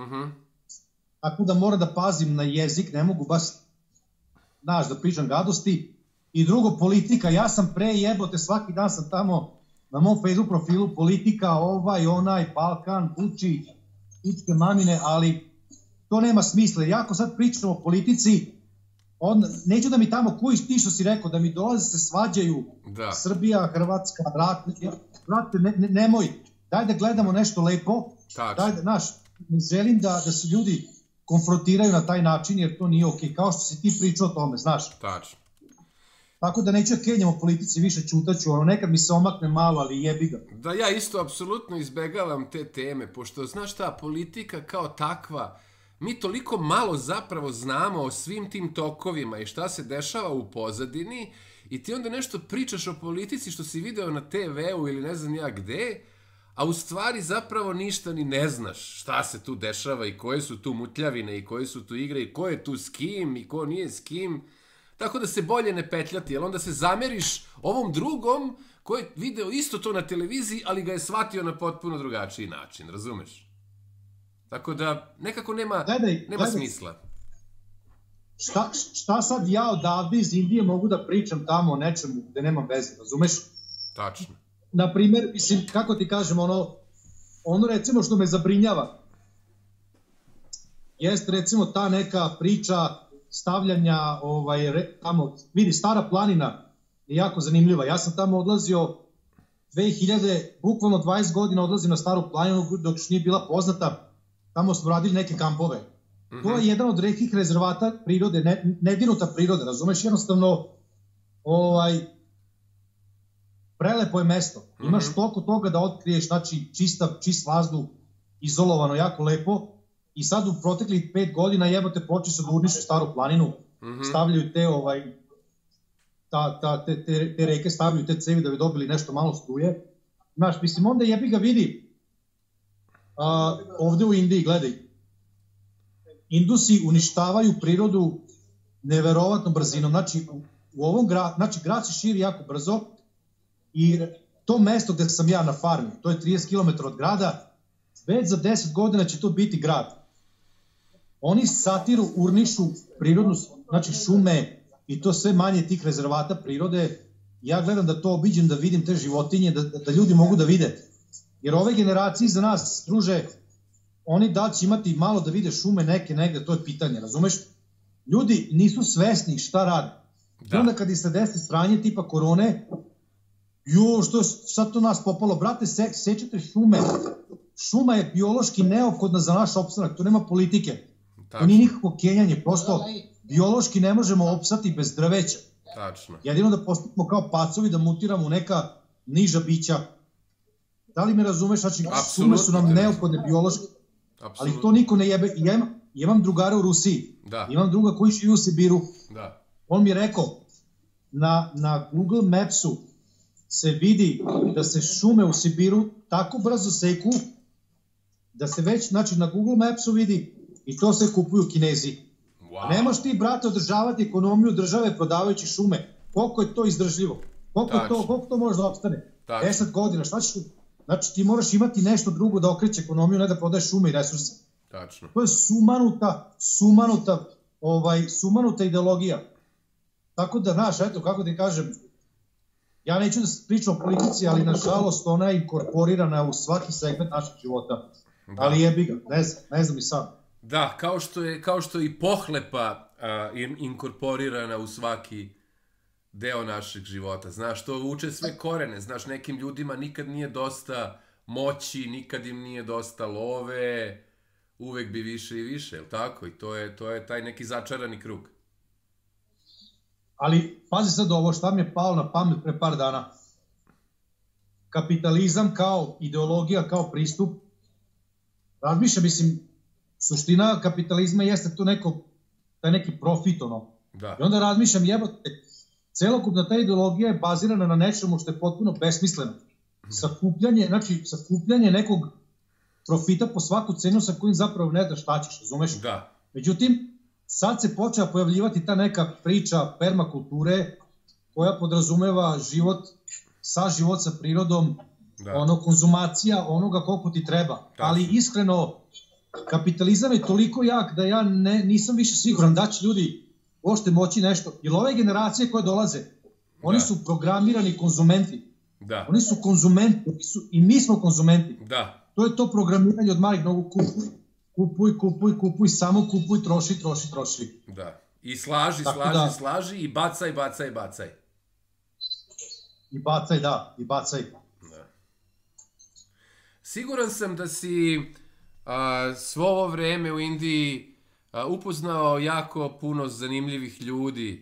Tako da moram da pazim na jezik, ne mogu baš, znaš, da pričam gadosti. I drugo, politika, ja sam pre jebote, svaki dan sam tamo na mom Facebook profilu, politika, onaj, Balkan, Vučić, Vučićke mamine, ali to nema smisla. Ja ako sad pričam o politici, neću da mi tamo, koji ti što si rekao, da mi dolaze se svađaju, Srbija, Hrvatska, brate, nemoj, daj da gledamo nešto lepo, daj da, znaš, ne želim da se ljudi konfrontiraju na taj način, jer to nije okej, kao što si ti pričao o tome, znaš. Tačno. Tako da neću da kenjam o politici, više ćutaću, nekad mi se omakne malo, ali jebi ga. Da, ja isto apsolutno izbegavam te teme, pošto, znaš šta, politika kao takva, mi toliko malo zapravo znamo o svim tim tokovima i šta se dešava u pozadini i ti onda nešto pričaš o politici što si video na TV-u ili ne znam ja gde, a u stvari zapravo ništa ni ne znaš šta se tu dešava i koje su tu mutljavine i koje su tu igre i ko je tu s kim i ko nije s kim. Tako da se bolje ne petljati, jer onda se zameriš ovom drugom koji je video isto to na televiziji, ali ga je shvatio na potpuno drugačiji način, razumeš? Tako da nekako nema smisla. Šta sad ja odavde iz Indije mogu da pričam tamo o nečemu gde nemam veze, razumeš? Tačno. Naprimer, mislim, kako ti kažem, ono recimo što me zabrinjava, jeste recimo ta neka priča stavljanja, tamo, vidi, Stara planina je jako zanimljiva. Ja sam tamo odlazio 2000, bukvalno 20 godina odlazim na Staru planinu dok još nije bila poznata, tamo smo radili neke kampove. To je jedan od retkih rezervata prirode, nedirnuta priroda, razumeš, jednostavno, prelepo je mesto. Imaš toliko toga da otkriješ, znači čist vazduh, izolovano, jako lepo. I sad u proteklih 5 godina jebote počeli su da urnišu Staru planinu, stavljaju te reke, stavljaju te cevi da bi dobili nešto malo struje. Znaš, mislim, onda jebi ga vidi, ovde u Indiji, gledaj, Indusi uništavaju prirodu neverovatnom brzinom. Znači, grad se širi jako brzo i to mesto gde sam ja na farmi, to je 30 km od grada, već za 10 godina će to biti grad. oni satiru urnišu prirodnu, znači šume i to sve manje tih rezervata prirode. Ja gledam da to obiđem, da vidim te životinje, da ljudi mogu da vide. Jer ove generacije za nas, druže, oni da će imati malo da vide šume neke negde, to je pitanje, razumeš? Ljudi nisu svesni šta rade. Da. Onda kad se desi sranje tipa korone, što je sad to nas popalo? Brate, sećate šume. Šuma je biološki neophodna za naš opstanak, tu nema politike. To nije nikakvo kenjanje, prosto biološki ne možemo opstati bez drveća. Tačno. Jedino da postavimo kao pacovi, da mutiramo u neka niža bića. Da li me razumeš? Znači, šume su nam neophodne biološki, ali to niko ne jebe. Ja imam drugara u Rusiji, imam druga koji živi u Sibiru. Da. On mi je rekao, na Google Mapsu se vidi da se šume u Sibiru tako brzo seku, da se već, znači na Google Mapsu vidi i to se kupuju Kinezi. Wow. Nemaš ti, brate, održavati ekonomiju države prodavajući šume. Koliko je to izdržljivo? Koliko to može da opstane? 10 godina, šta ćeš tu? Znači ti moraš imati nešto drugo da okreće ekonomiju, ne da prodaješ šume i resurse. Tačno. To je sumanuta ideologija. Tako da, znaš, eto, kako ti kažem, ja neću da pričam o politici, ali nažalost ona je inkorporirana u svaki segment našeg života. Da. Ali jebi ga, ne znam i sam. Da, kao što je i pohlepa inkorporirana u svaki deo našeg života. Znaš, to vuče sve korene. Znaš, nekim ljudima nikad nije dosta moći, nikad im nije dosta love, uvek bi više i više, je li tako? I to je taj neki začarani krug. Ali, pazi sad ovo, šta mi je palo na pamet pre par dana. Kapitalizam kao ideologija, kao pristup, razmišljam, mislim, suština kapitalizma jeste tu taj neki profit, ono. Da. I onda razmišljam, jebote, celokupna ta ideologija je bazirana na nečemu što je potpuno besmisleno. Sakupljanje nekog profita po svaku cenu sa kojim zapravo ne daš šta ćeš, razumeš? Da. Međutim, sad se počela pojavljivati ta neka priča permakulture koja podrazumeva život sa prirodom, konzumacija onoga koliko ti treba. Da. Ali iskreno, kapitalizam je toliko jak da ja nisam više siguran da će ljudi uopšte moći nešto. Jer ove generacije koje dolaze, oni su programirani konzumenti. Da. Oni su konzumenti i mi smo konzumenti. Da. To je to programiranje od malih nogu, kupuj, samo kupuj, troši. Da. I slaži i bacaj. I bacaj. Da. Siguran sam da si svo ovo vreme u Indiji upoznao jako puno zanimljivih ljudi.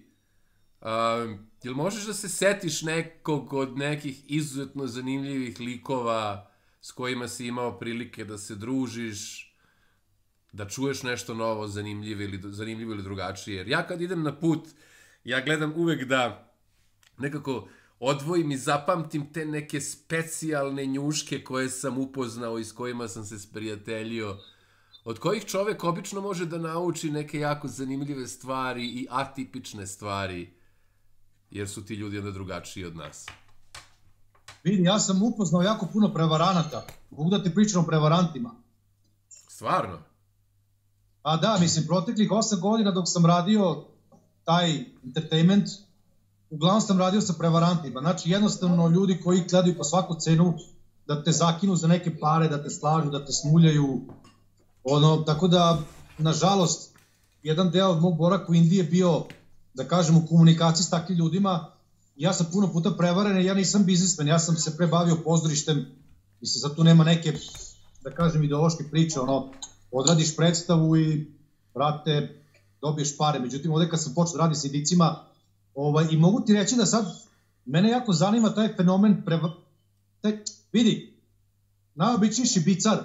Jel možeš da se setiš nekog od nekih izuzetno zanimljivih likova s kojima si imao prilike da se družiš, da čuješ nešto novo, zanimljivo ili drugačije? Jer ja kad idem na put, ja gledam uvek da nekako odvojim i zapamtim te neke specijalne njuške koje sam upoznao i s kojima sam se sprijateljio, od kojih čovek obično može da nauči neke jako zanimljive stvari i atipične stvari, jer su ti ljudi onda drugačiji od nas. Vidi, ja sam upoznao jako puno prevaranata. Mogu da ti pričam o prevarantima. Stvarno? A da, mislim, proteklih 8 godina dok sam radio taj entertainment, uglavnom sam radio sa prevarantima. Znači, jednostavno ljudi koji gledaju po svaku cenu da te zakinu za neke pare, da te slažu, da te smuljaju. Tako da, nažalost, jedan deo od mog boravka u Indiji je bio, da kažem, u komunikaciji s takvim ljudima. Ja sam puno puta prevaren, ja nisam biznismen, ja sam se prebavio pozorištem, mislim, sad tu nema neke, da kažem, ideološke priče, odradiš predstavu i, brate, dobiješ pare. Međutim, ovde kad sam počeo da radim s Indijcima, i mogu ti reći da sad, mene jako zanima taj fenomen, vidi, najobičniji šibicar,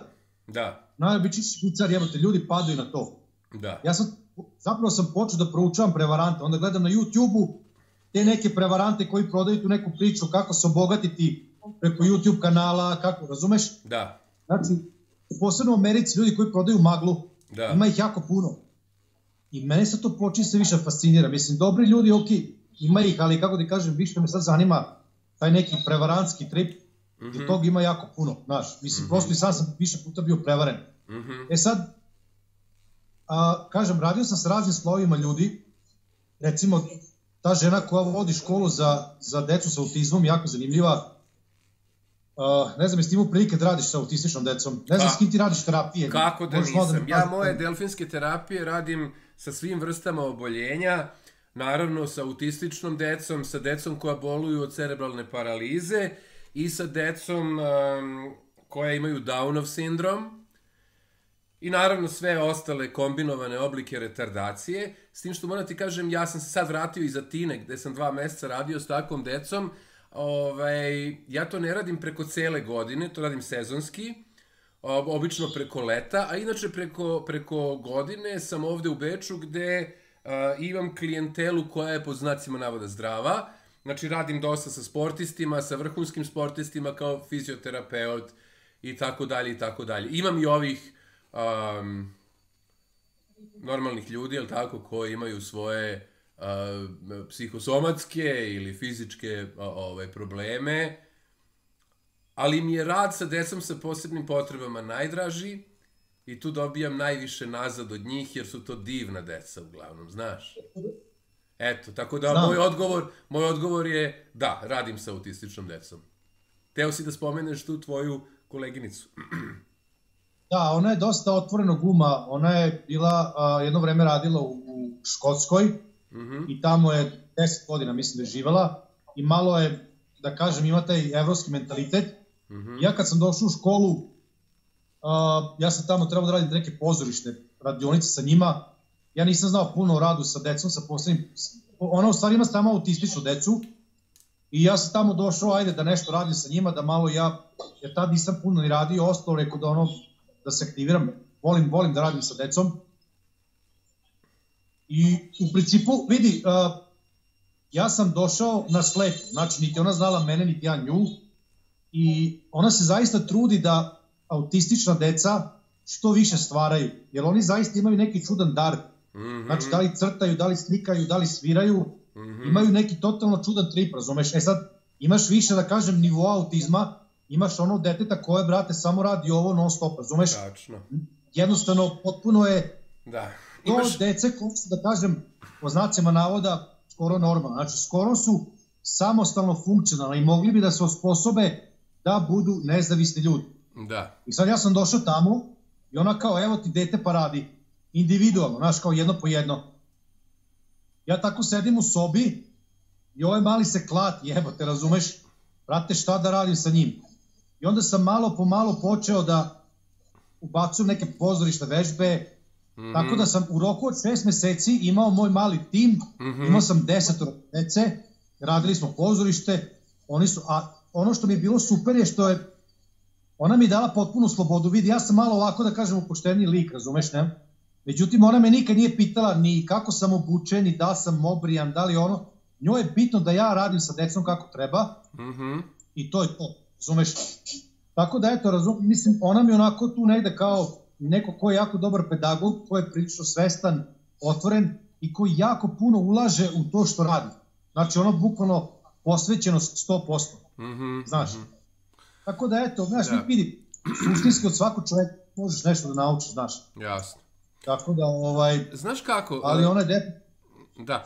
jebote, ljudi padaju na to. Da. Ja sam, zapravo sam počeo da proučavam prevarante, onda gledam na YouTube-u te neke prevarante koji prodaju tu neku priču, kako se obogatiti preko YouTube kanala, kako, razumeš? Da. Znači, posebno u Americi ljudi koji prodaju maglu, ima ih jako puno. I mene se to počinje se više fascinira. Mislim, dobri ljudi, ok, ima ih, ali kako ti kažem, više me sad zanima taj neki prevarantski trip, jer tog ima jako puno, znaš. Mislim, prosto i sam više puta bio prevaren. E sad, kažem, radio sam sa raznim slovima ljudi, recimo, ta žena koja vodi školu za decu sa autizmom, jako zanimljiva. Ne znam, jesi ti imao prilike da radiš sa autističnom decom? Ne znam s kim ti radiš terapije? Kako da nisam? Ja moje delfinske terapije radim sa svim vrstama oboljenja, naravno sa autističnom decom, sa decom koja boluju od cerebralne paralize i sa decom koja imaju Downov sindrom i naravno sve ostale kombinovane oblike retardacije. S tim što moram ti kažem, ja sam se sad vratio iz Atine gde sam 2 meseca radio s takvom decom. Ja to ne radim preko cele godine, to radim sezonski, obično preko leta, a inače preko godine sam ovde u Beču gde imam klijentelu koja je pod znacima navoda zdrava. Znači radim dosta sa sportistima, sa vrhunskim sportistima kao fizioterapeut i tako dalje i tako dalje. Imam i ovih normalnih ljudi, jel tako, koji imaju svoje psihosomatske ili fizičke probleme, ali mi je rad sa decom sa posebnim potrebama najdraži i tu dobijam najviše nazad od njih jer su to divna deca uglavnom, znaš. Eto, tako da moj odgovor je da, radim sa autističnom decom. Teo si da spomeneš tu tvoju koleginicu. Da, ona je dosta otvorenog uma, ona je bila jedno vreme radila u Škotskoj i tamo je 10 godina mislim da je živela i malo je, da kažem, ima taj evropski mentalitet. Ja kad sam došao u školu, ja sam tamo trebao da radim neke pozorišne radionice sa njima, ja nisam znao puno o radu sa decom, sa poslednjim, ona u stvari ima tamo autističnu decu i ja sam tamo došao, ajde da nešto radim sa njima, da malo jer tad nisam puno ni radio, ostalo rekao da se aktiviram, volim da radim sa decom. I u principu, vidi, ja sam došao na slepo, znači niti ona znala mene, niti ja nju i ona se zaista trudi da autistična deca što više stvaraju, jer oni zaista imaju neki čudan dar, znači da li crtaju, da li slikaju, da li sviraju, imaju neki totalno čudan trip, razumeš? Sad, imaš više, da kažem, nivoa autizma, imaš ono deteta koje, brate, samo radi ovo non stop, razumeš? Tačno. Jednostavno, potpuno je to imaš dece koje su, da kažem, po znacima navoda, skoro normalno. Znači, skoro su samostalno funkcionalni i mogli bi da se osposobe da budu nezavisni ljudi. Da. I sad ja sam došao tamo i ona kao, evo ti dete pa radi. Individualno, znaš, kao jedno po jedno. Ja tako sedim u sobi i ovaj mali se klati, jebote, razumeš? Brate, šta da radim sa njim? I onda sam malo po malo počeo da ubacujem neke pozorišne vežbe, tako da sam u roku od 6 meseci imao moj mali tim, imao sam 10 dece, radili smo pozorište, a ono što mi je bilo super je što je ona mi dala potpunu slobodu, vidi, ja sam malo ovako, da kažem, upošteniji lik, razumeš, ne? Međutim, ona me nikad nije pitala ni kako sam obučen, ni da sam obrijan, da li ono, njoj je bitno da ja radim sa decom kako treba i to je to, razumeš? Tako da, eto, mislim, ona mi onako tu negde kao neko ko je jako dobar pedagog, ko je prilično svestan, otvoren i koji jako puno ulaže u to što radi. Znači, ono bukvalno posvećenost 100%, znaš. Tako da, eto, znaš, vidi, suštinski od svakog čoveka možeš nešto da naučiš, znaš. Jasno. Tako da, znaš kako? ali ona je dete. Da,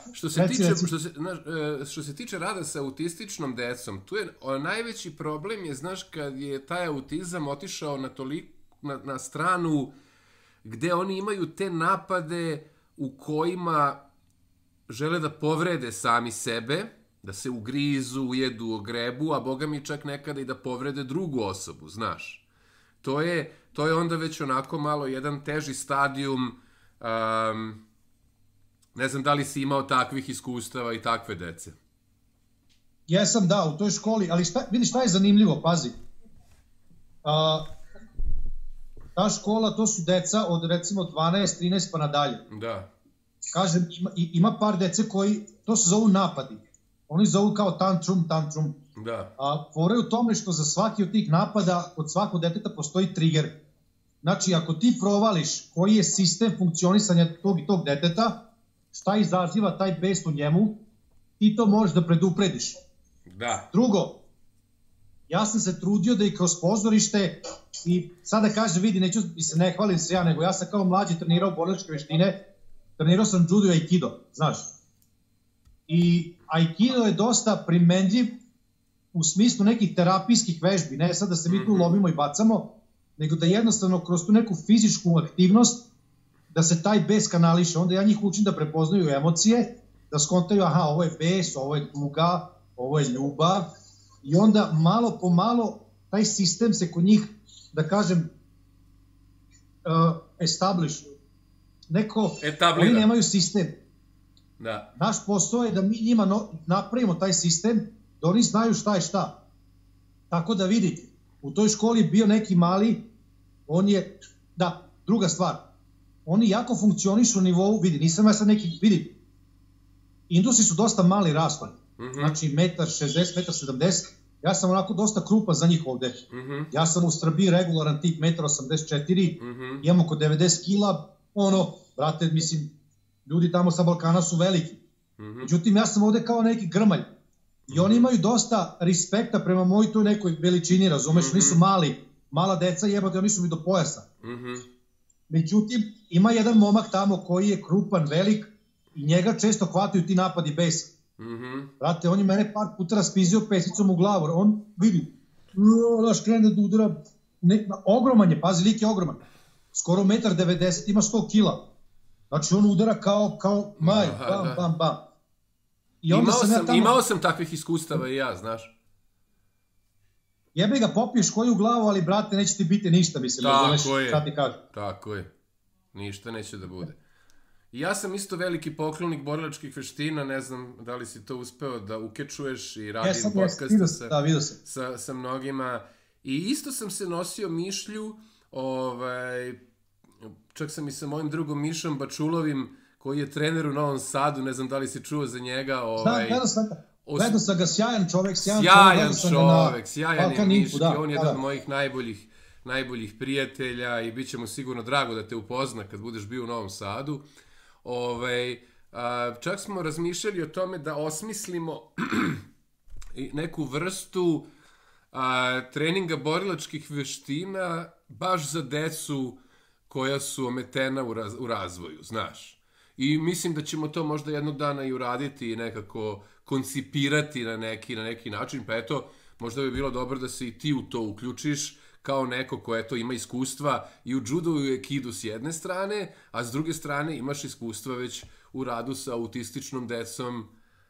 što se tiče rada sa autističnom decom, tu je najveći problem je, znaš, kad je taj autizam otišao na stranu gde oni imaju te napade u kojima žele da povrede sami sebe, da se ugrizu, ujedu, ogrebu, a boga mi čak nekada i da povrede drugu osobu, znaš. To je onda već onako malo jedan teži stadijum. Ne znam da li si imao takvih iskustava i takve dece. Jesam, da, u toj školi, ali vidi šta je zanimljivo, pazi. Ta škola, to su deca od recimo 12, 13 pa nadalje. Da. Kažem, ima par dece koji, to se zovu napadi. Oni zovu kao tantrum. Da. A fora je u tome što za svaki od tih napada od svakog deteta postoji trigger. Znači, ako ti provališ koji je sistem funkcionisanja tog i tog deteta, šta izaziva taj bes u njemu, ti to možeš da preduprediš. Da. Drugo, ja sam se trudio da i kroz pozorište, i sada kažem, vidi, neću, mislim, ne hvalim se ja, nego ja sam kao mlađi trenirao borilačke veštine, trenirao sam judo i aikido, znaš. I aikido je dosta primenljiv u smislu nekih terapijskih vežbi, ne sad da se mi tu lomimo i bacamo, nego da jednostavno kroz tu neku fizičku aktivnost da se taj bes kanališe. Onda ja njih učim da prepoznaju emocije, da skontaju, aha, ovo je bes, ovo je tuga, ovo je ljubav, i onda malo po malo taj sistem se kod njih, da kažem, establish. Oni nemaju sistem. Da. Naš posao je da mi njima napravimo taj sistem, da oni znaju šta je šta. Tako da vidite, u toj školi je bio neki mali, on je, da, druga stvar, oni jako funkcionišu u nivou, vidi, nisam ja sad neki, vidi, Indusi su dosta mali raspad, znači 1,60 m, 1,70 m, ja sam onako dosta krupan za njih ovde. Ja sam u Srbiji regularan tip 1,84 m, imam oko 90 kila, brate, mislim, ljudi tamo sa Balkana su veliki. Međutim, ja sam ovde kao neki grmalj. I oni imaju dosta respekta prema mojoj toj nekoj veličini, razumeš, oni su mali, mala deca, jebate, oni su mi do pojasa. Međutim, ima jedan momak tamo koji je krupan, velik, i njega često hvataju ti napadi besa. Brate, on je mene par puta raspizio pesicom u glavu, on vidi, daš krene da udara, ogroman je, pazi, lik je ogroman, skoro 1,90 m, ima 100 kila. Znači on udara kao maj, bam, bam, bam. Imao sam takvih iskustava i ja, znaš. Jebe ga, popiješ koju u glavu, ali brate, neće ti biti ništa, mislim, razumeš šta ti kažem. Tako je, ništa neće da bude. I ja sam isto veliki poklonik borilačkih veština, ne znam da li si to uspeo da ukečuješ i radim podcaste sa mnogima. I isto sam se nosio mišlju, čak sam i sa mojim drugom Mišom Bačulovim, koji je trener u Novom Sadu, ne znam da li si čuo za njega. Gledao sam ga, sjajan čovek, sjajan je Miški, on je jedan od mojih najboljih prijatelja i bit će mu sigurno drago da te upozna kad budeš bio u Novom Sadu. Čak smo razmišljali o tome da osmislimo neku vrstu treninga borilačkih veština baš za decu koja su ometena u razvoju, znaš. I mislim da ćemo to možda jednog dana i uraditi i nekako koncipirati na neki način, pa eto, možda bi bilo dobro da se i ti u to uključiš kao neko ko eto ima iskustva i u judu i u aikidu s jedne strane, a s druge strane imaš iskustva već u radu sa autističnom decom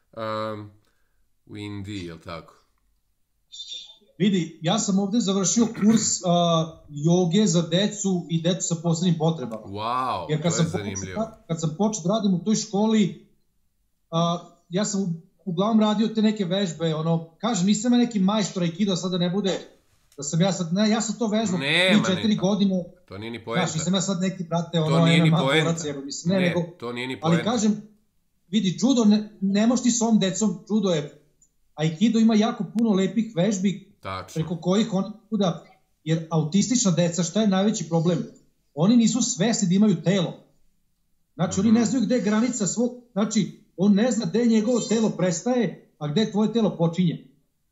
u Indiji, je li tako? Vidi, ja sam ovde završio kurs joge za decu i decu sa posebnim potrebama. Wow, to je zanimljivo. Kad sam počeo da radim u toj školi, ja sam uglavnom radio te neke vežbe, kažem, nisam ja neki majstor aikido, sada ne bude da sam ja sam to vežbao 3-4 godine. To nije ni poenta. Znaš, nisam ja sad neki, brate, to nije ni poenta. To nije ni poenta. Ali kažem, vidi, judo, ne možeš ti s ovom decom, judo je, aikido ima jako puno lepih vežbi, preko kojih oni kuda, jer autistična deca, šta je najveći problem? Oni nisu svesni da imaju telo. Znači, oni ne znaju gde je granica svog, znači, on ne zna gde njegovo telo prestaje, a gde tvoje telo počinje.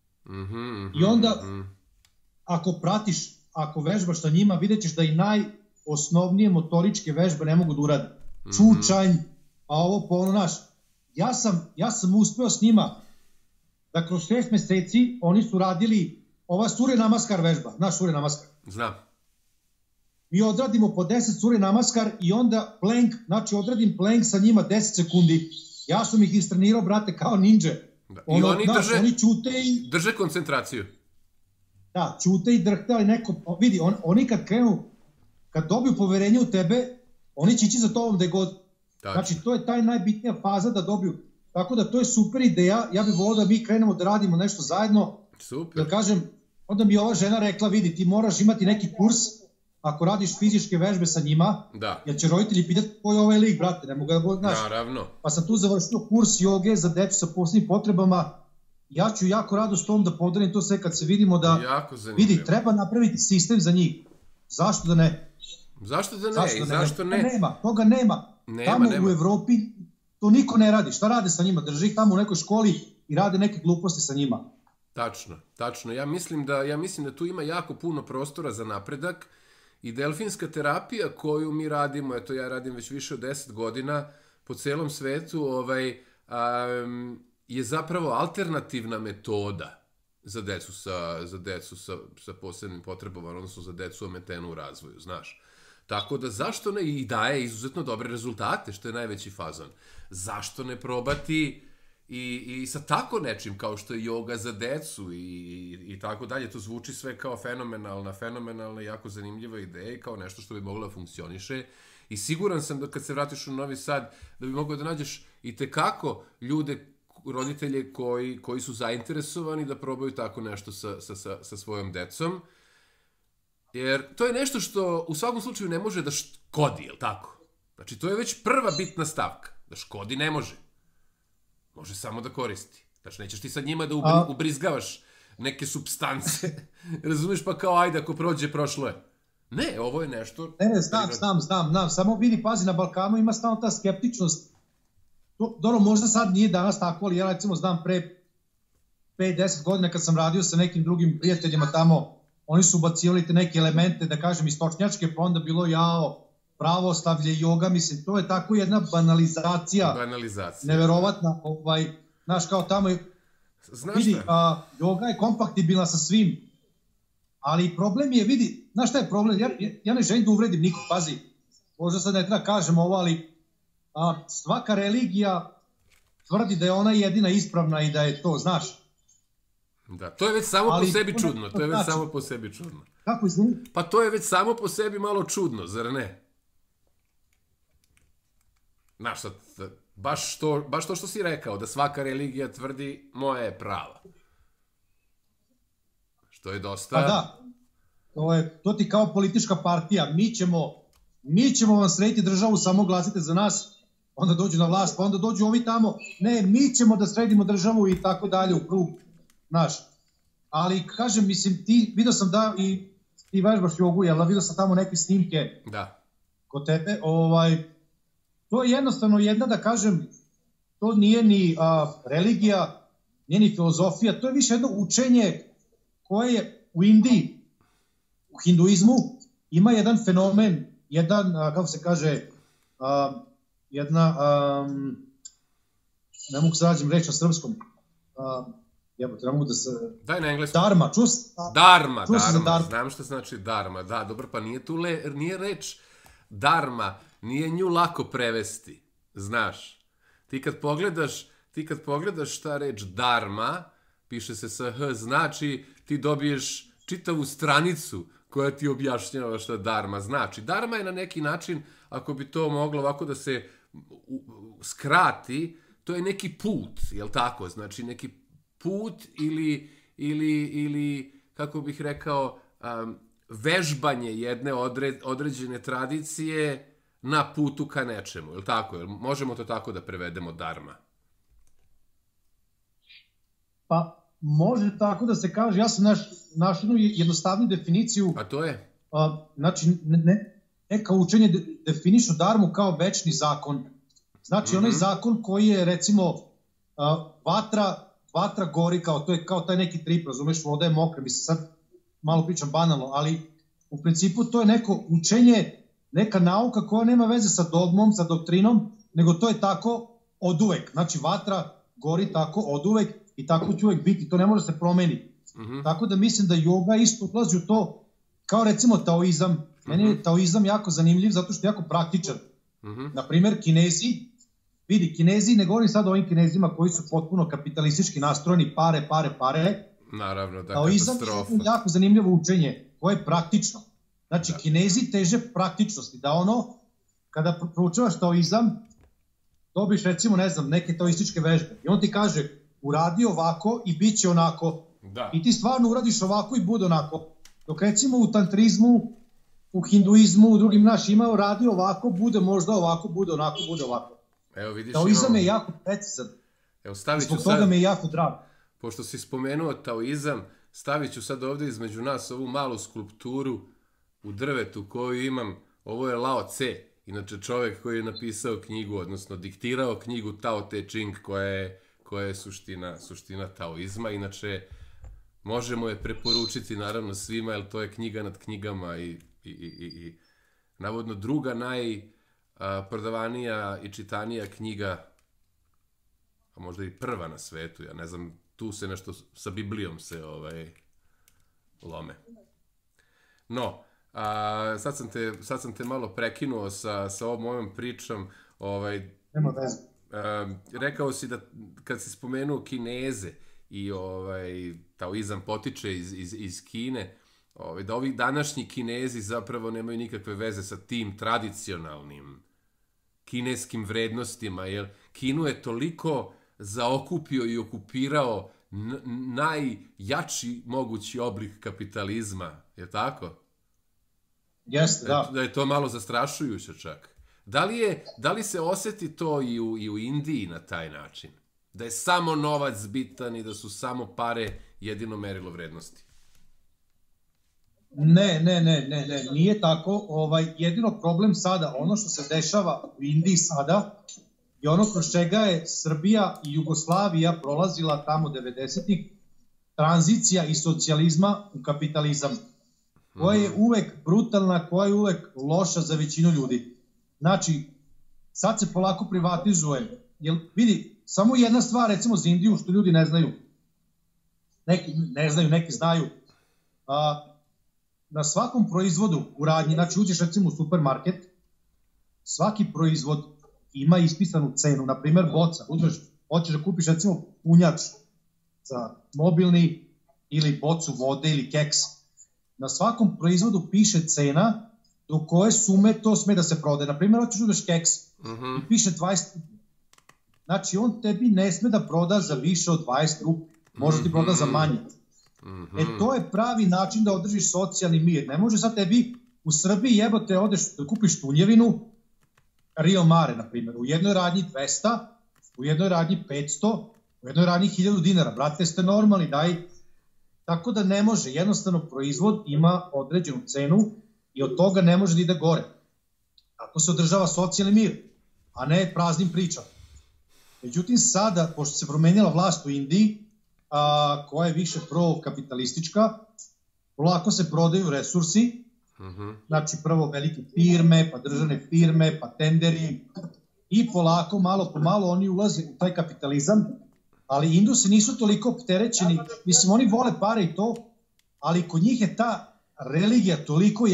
I onda, ako pratiš, ako vežbaš sa njima, vidjet ćeš da i najosnovnije motoričke vežbe ne mogu da urade. Čučanj, a ovo po naš. Ja sam uspeo s njima da kroz 6 meseci oni su radili ova Surya Namaskar vežba. Znaš Surya Namaskar? Znam. Mi odradimo po 10 Surya Namaskar i onda plank, znači odradim plank sa njima 10 sekundi. Ja sam ih istrenirao, brate, kao ninja. I oni čute i... Drže koncentraciju. Da, čute i drhte, ali neko... Vidi, oni kad krenu, kad dobiju poverenje u tebe, oni će ići za tobom gde god. Znači, to je taj najbitnija faza da dobiju. Tako da to je super ideja, ja bih volio da mi krenemo da radimo nešto zajedno. Super. Da kažem, onda mi ova žena rekla, vidi, ti moraš imati neki kurs, ako radiš fizičke vežbe sa njima, jer će roditelji pitati ko je ovaj lik, brate, ne mogu da bude, znaš. Naravno. Pa sam tu završio kurs joge za decu sa posebnim potrebama, ja ću jako rado s tom da podelim to sve kad se vidimo da, vidi, treba napraviti sistem za njih. Zašto da ne? Zašto da ne? I zašto ne? Toga nema. Tamo u Evropi to niko ne radi. Šta rade sa njima? Drži ih tamo u nekoj školi i rade neke gluposti sa njima. Tačno. Ja mislim da tu ima jako puno prostora za napredak i delfinska terapija koju mi radimo, eto ja radim već više od 10 godina po celom svetu, je zapravo alternativna metoda za decu sa posebnim potrebama, odnosno za decu ometenu u razvoju, znaš. Tako da zašto ne, i daje izuzetno dobre rezultate, što je najveći fazon. Zašto ne probati i sa tako nečim kao što je joga za decu i tako dalje. To zvuči sve kao fenomenalna i jako zanimljiva ideja i kao nešto što bi moglo da funkcioniše. I siguran sam da kad se vratiš u Novi Sad, da bi mogao da nađeš i tekako ljude, roditelje koji su zainteresovani da probaju tako nešto sa svojom decom. Jer to je nešto što u svakom slučaju ne može da škodi, jel tako? Znači, to je već prva bitna stavka. Da škodi ne može. Može samo da koristi. Znači, nećeš ti sad njima da ubrizgavaš neke supstance. Razumeš, pa kao, ajde, ako prođe, prošlo je. Ne, ovo je nešto... Ne, znam. Samo vidi, pazi, na Balkanu ima stalno ta skeptičnost. Dobro, možda sad nije danas tako, ali ja recimo znam pre 5-10 godina kad sam radio sa nekim drugim prijateljima tamo, oni su ubacivali te neke elemente, da kažem, istočnjačke, pa onda bilo pravoslavlje, joga, mislim, to je tako jedna banalizacija. Neverovatna, znaš, kao tamo, vidi, joga je kompatibilna sa svim, ali problem je, vidi, znaš šta je problem, ja ne želim da uvredim nikog, pazi, možda sad ne treba kažem ovo, ali svaka religija tvrdi da je ona jedina ispravna i da je to, znaš. Da, to je već samo po sebi čudno, Kako izgleda? Pa to je već samo po sebi malo čudno, zar ne? Znaš, baš to što si rekao, da svaka religija tvrdi moja je prava. Što je dosta... Pa da, to ti kao politička partija, mi ćemo vam srediti državu, samo glasite za nas, onda dođu na vlast, pa onda dođu ovi tamo, ne, mi ćemo da sredimo državu i tako dalje u krug, znaš. Ali, kažem, mislim, vidio sam da i ti vežbaš jogu, jel da, vidio sam tamo neke snimke kod tebe, to je jednostavno jedna, da kažem, to nije ni religija, nije ni filozofija, to je više jedno učenje koje je u Indiji, u hinduizmu, ima jedan fenomen, kako se kaže, ne mogu se rađem reći na srpskom, ne mogu da se... Daj na engleskom. Dharma, Dharma, znam što znači dharma, da, dobro, pa nije reč dharma, nije nju lako prevesti, znaš. Ti kad pogledaš šta reč dharma, piše se sa h, znači ti dobiješ čitavu stranicu koja ti objašnjava šta dharma znači. Dharma je na neki način, ako bi to moglo ovako da se skrati, to je neki put, jel tako? Znači neki put ili kako bih rekao, vežbanje jedne određene tradicije na putu ka nečemu, jel tako? Možemo to tako da prevedemo dharma? Pa, može tako da se kaže. Ja sam našao jednu jednostavnu definiciju. A to je? Znači, neka učenje definišu dharmu kao večni zakon. Znači, onaj zakon koji je, recimo, vatra gori, to je kao taj neki trip, razumeš, voda je mokra, mislim, sad malo pričam banalno, ali u principu to je neko učenje, neka nauka koja nema veze sa dogmom, sa doktrinom, nego to je tako od uvek. Znači, vatra gori tako od uvek i tako će uvek biti, to ne može se promeni. Tako da mislim da joga isto ulazi u to, kao recimo taoizam. Meni je taoizam jako zanimljiv zato što je jako praktičan. Naprimer, Kinezi, ne govorim sad o ovim Kinezima koji su potpuno kapitalistički nastrojeni, pare. Naravno, da, taoizam katastrofa. Je jako zanimljivo učenje, koje je praktično. Znači, Kinezi teže praktičnosti, da kada proučavaš taoizam, dobiš recimo, ne znam, neke taoističke vežbe i on ti kaže, uradi ovako i bit će onako. I ti stvarno uradiš ovako i bude onako. Dok recimo u tantrizmu, u hinduizmu, u drugim ima uradi ovako, bude možda ovako, bude onako, bude ovako. Taoizam je jako precizan. Zbog toga mi je jako drago. Pošto si spomenuo taoizam, stavit ću sad ovdje između nas ovu malu skulpturu u drvetu koju imam. Ovo je Lao Tse, inače čovjek koji je napisao knjigu, odnosno diktirao knjigu Tao Te Ching, koja je suština taoizma. Inače, Možemo je preporučiti naravno svima, jer to je knjiga nad knjigama i navodno druga najprodavanija i čitanija knjiga, a možda i prva na svetu, ja ne znam, tu se nešto sa Biblijom se lome. No, sad sam te malo prekinuo sa ovom mojom pričom. Nema veze. Rekao si da kad si spomenuo Kineze i taoizam potiče iz Kine, da ovi današnji Kinezi zapravo nemaju nikakve veze sa tim tradicionalnim kineskim vrednostima, jer Kinu je toliko zaokupio i okupirao najjači mogući oblik kapitalizma, je tako? Jeste, da. Da je to malo zastrašujuće čak. Da li se oseti to i u Indiji na taj način? Da je samo novac bitan i da su samo pare jedino merilo vrednosti? Ne, nije tako. Jedino problem sada, ono što se dešava u Indiji sada, i ono kroz čega je Srbija i Jugoslavija prolazila tamo 90-ih, tranzicija iz socijalizma u kapitalizam, koja je uvek brutalna, koja je uvek loša za većinu ljudi. Znači, sad se polako privatizuje. Jer, vidi, samo jedna stvar, recimo za Indiju, što ljudi ne znaju. Neki znaju. Na svakom proizvodu u radnji, znači uđeš recimo u supermarket, svaki proizvod ima ispisanu cenu, na primjer boca, hoćeš da kupiš recimo punjač za mobilni ili bocu vode ili keks. Na svakom proizvodu piše cena do koje sume to sme da se prode. Na primjer, hoćeš uzmeš keks i piše 20 rupi. Znači, on tebi ne sme da proda za više od 20 rupi. Može ti proda za manje. To je pravi način da održiš socijalni mir. Ne može sad tebi u Srbiji jebote odeš da kupiš tunjevinu Rio Mare, na primjer. U jednoj radnji 200, u jednoj radnji 500, u jednoj radnji 1000 dinara. Brate, ste normalni, daj. Tako da ne može. Jednostavno, proizvod ima određenu cenu i od toga ne može da ide gore. Tako se održava socijalni mir, a ne praznim pričama. Međutim, sada, pošto se promenila vlast u Indiji, koja je više pro-kapitalistička, polako se prodaju resursi, znači prvo velike firme, pa državne firme, pa tenderi, i polako, malo po malo oni ulaze u taj kapitalizam, ali Indusi nisu toliko opterećeni, mislim, oni vole pare i to, ali kod njih je ta religija toliko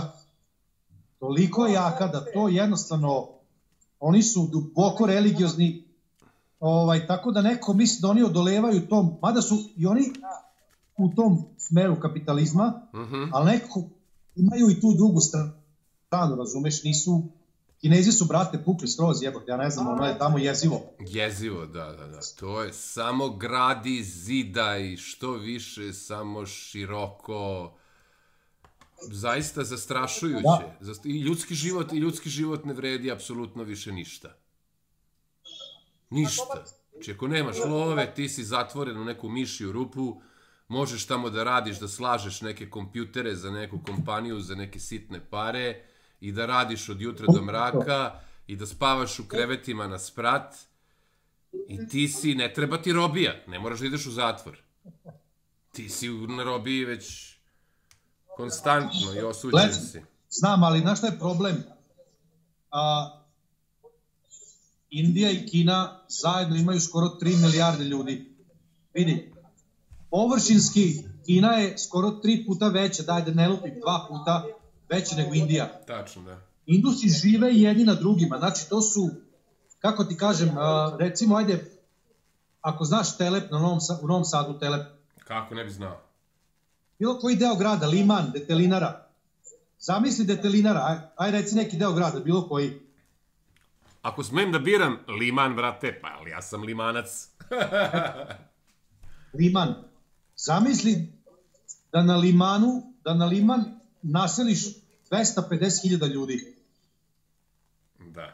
jaka da to jednostavno, oni su duboko religiozni, tako da neko misli da oni odolevaju tom, mada su i oni u tom smeru kapitalizma, ali neko imaju i tu drugu stranu, razumeš, nisu, Kinezi su, brate, pukli skroz, jebote, ja ne znam, ono je tamo jezivo. Jezivo, da, to je samo gradi, zidaj, što više, samo široko, zaista zastrašujuće. I ljudski život ne vredi apsolutno više ništa. Ništa. Znači, ako nemaš love, ti si zatvoren u neku mišiju rupu, možeš tamo da radiš, da slažeš neke kompjutere za neku kompaniju, za neke sitne pare i da radiš od jutra do mraka i da spavaš u krevetima na sprat i ti si, ne treba ti robija, ne moraš da ideš u zatvor. Ti si na robiji već konstantno i osuđen si. Znam, ali znaš šta je problem? Indija i Kina zajedno imaju skoro 3 milijarde ljudi. Vidi, površinski Kina je skoro 3 puta veća, daj da ne lupim, 2 puta veća nego Indija. Tačno, da. Indusi žive jedni na drugima, znači to su, kako ti kažem, recimo, ajde, ako znaš Telep u Novom Sadu, Telep. Kako, ne bi znao. Bilo koji deo grada, Liman, Detelinara. Zamisli Detelinara, aj reci neki deo grada, bilo koji. Ako smem da biram Liman, brate, pa ali ja sam Limanac. Liman. Zamisli da na Liman naseliš 250.000 ljudi. Da.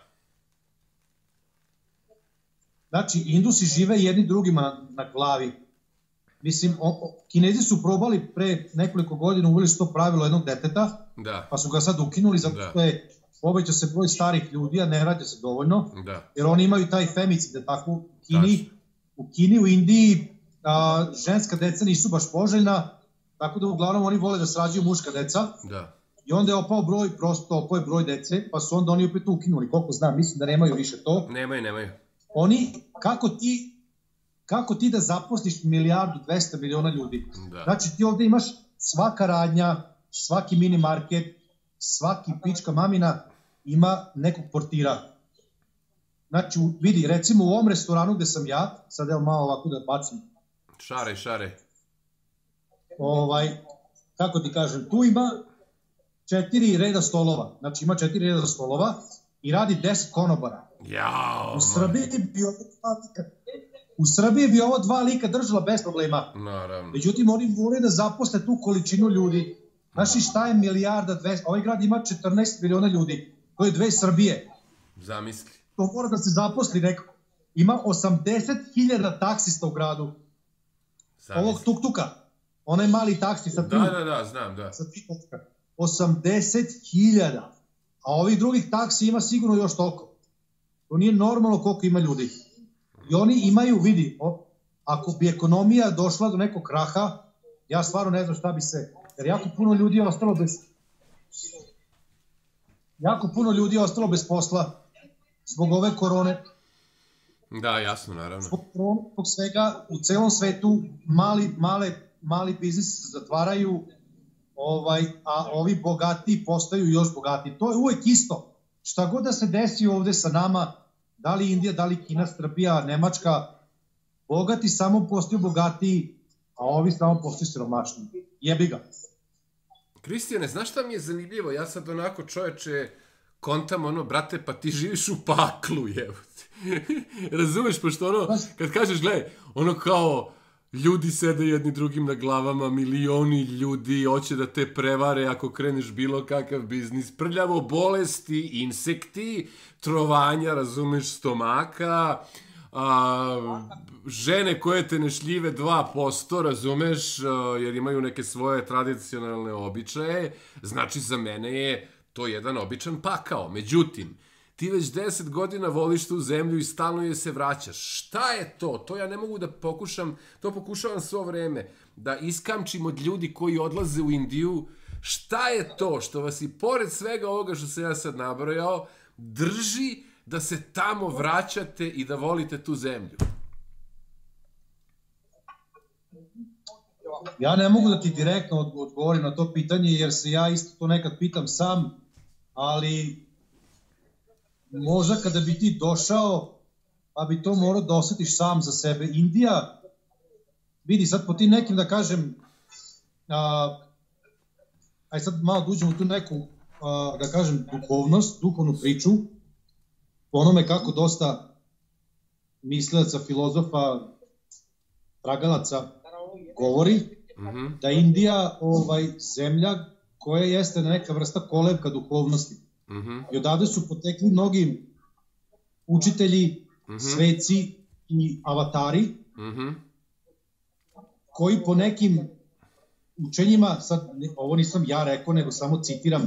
Znači, Indusi žive jedni drugima na glavi. Mislim, Kinezi su probali pre nekoliko godina, uveli su to pravilo jednog deteta, pa su ga sad ukinuli, zato što je poveća se broj starih ljudi, a ne rađa se dovoljno, jer oni imaju taj femicid, tako, u Kini, u Indiji, ženska deca nisu baš poželjna, tako da uglavnom oni vole da srađuju muška deca. Da. I onda je opao broj dece, pa su onda oni opet ukinuli, koliko znam, mislim da nemaju više to. Nemaju. Oni, kako ti da zaposliš 1.200.000.000 ljudi? Da. Znači ti ovde imaš svaka radnja, svaki mini market, svaki pička mamina ima nekog portira. Znači, vidi, recimo u ovom restoranu gde sam ja, sad evo malo ovako da bacim. Šare. Kako ti kažem, tu ima 4 reda stolova. Znači ima 4 reda stolova i radi 10 konobara. Jao, U Srbiji bi ovo 2 lika držala bez problema. Naravno. Međutim, oni vole da zaposle tu količinu ljudi. Znaš šta je 1.200.000.000? Ovaj grad ima 14 miliona ljudi. To je 2 Srbije. Zamisli. To mora da se zaposli nekako. Ima 80.000 taksista u gradu. Zamisli. Ovog tuk-tuka. Onaj mali taksi sa tri. Da, znam, da. Sa 80.000. A ovih drugih taksi ima sigurno još toliko. To nije normalno koliko ima ljudi. I oni imaju, vidi, ako bi ekonomija došla do nekog kraha, ja stvarno ne znam šta bi se, jer jako puno ljudi je ostalo bez posla zbog ove korone. Da, jasno, naravno. Zbog svega, u celom svetu mali biznis zatvaraju, a ovi bogati postaju još bogati. To je uvek isto. Šta god da se desi ovde sa nama, da li Indija, da li Kina, Srbija, Nemačka, bogati samo postaju bogatiji, a ovi samo postaju siromašni. Jebi ga. Kristijane, znaš šta mi je zanimljivo? Ja sad onako, čoveče, kontam brate, pa ti živiš u paklu, jebote. Razumeš, pošto kad kažeš, gledaj, kao, ljudi sede jedni drugim na glavama, milioni ljudi hoće da te prevare ako kreneš bilo kakav biznis, prljavo, bolesti, insekti, trovanja, razumeš, stomaka, žene koje te ne šljive 2%, razumeš, jer imaju neke svoje tradicionalne običaje, znači za mene je to jedan običan pakao. Međutim, ti već 10 godina voliš tu zemlju i stalno je se vraćaš. Šta je to? To ja ne mogu da pokušam, to pokušavam svo vreme, da iskamčim od ljudi koji odlaze u Indiju. Šta je to što vas i pored svega ovoga što se ja sad nabrojao, drži da se tamo vraćate i da volite tu zemlju? Ja ne mogu da ti direktno odgovorim na to pitanje, jer se ja isto to nekad pitam sam, ali možda kada bi ti došao, pa bi to morao da osjetiš sam za sebe. Indija, vidi sad po tim nekim, da kažem, aj sad malo da uđemo u tu neku, da kažem, duhovnu priču, po onome kako dosta mislilaca, filozofa, tragalaca govori, da je Indija zemlja koja jeste neka vrsta kolevka duhovnosti. I odavde su potekli mnogi učitelji, sveci i avatari, koji po nekim učenjima, sad ovo nisam ja rekao, nego samo citiram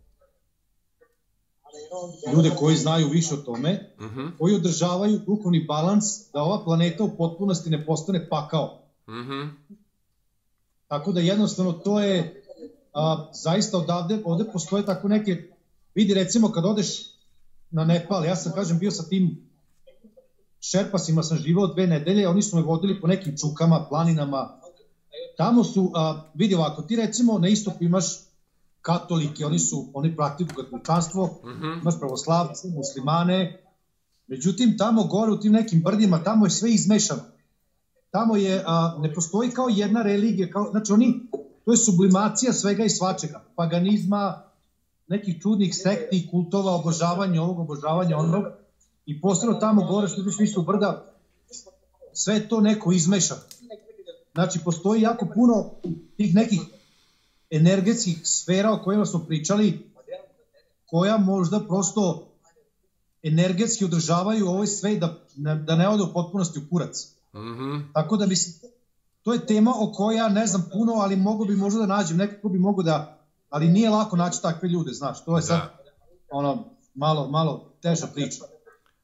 ljude koji znaju više o tome, koji održavaju duhovni balans da ova planeta u potpunosti ne postane pakao. Tako da jednostavno to je zaista ovde postoje tako neke, vidi recimo kad odeš na Nepal, ja sam kažem bio sa tim šerpasima, sam živao 2 nedelje, oni su me vodili po nekim čukama, planinama, tamo su, vidi ovako, ti recimo na istoku imaš katolike, oni praktikuju katoličanstvo, imaš pravoslavce, muslimane, međutim tamo gore u tim nekim brdima, tamo je sve izmešano. Tamo je, ne postoji kao jedna religija, znači to je sublimacija svega i svačega, paganizma, nekih čudnih sekti, kultova, obožavanja ovog, obožavanja onog, i posebno tamo gore što ideš više u brda, sve je to neko izmešano. Znači, postoji jako puno tih nekih energetskih sfera o kojima smo pričali, koja možda prosto energetski održavaju ovaj sve da ne ode u potpunosti u kurac. Tako da mislim, to je tema o kojoj ja ne znam puno, ali mogo bi možda da nađem nekako bi mogo da, ali nije lako naći takve ljude, znaš, to je sad malo teža priča.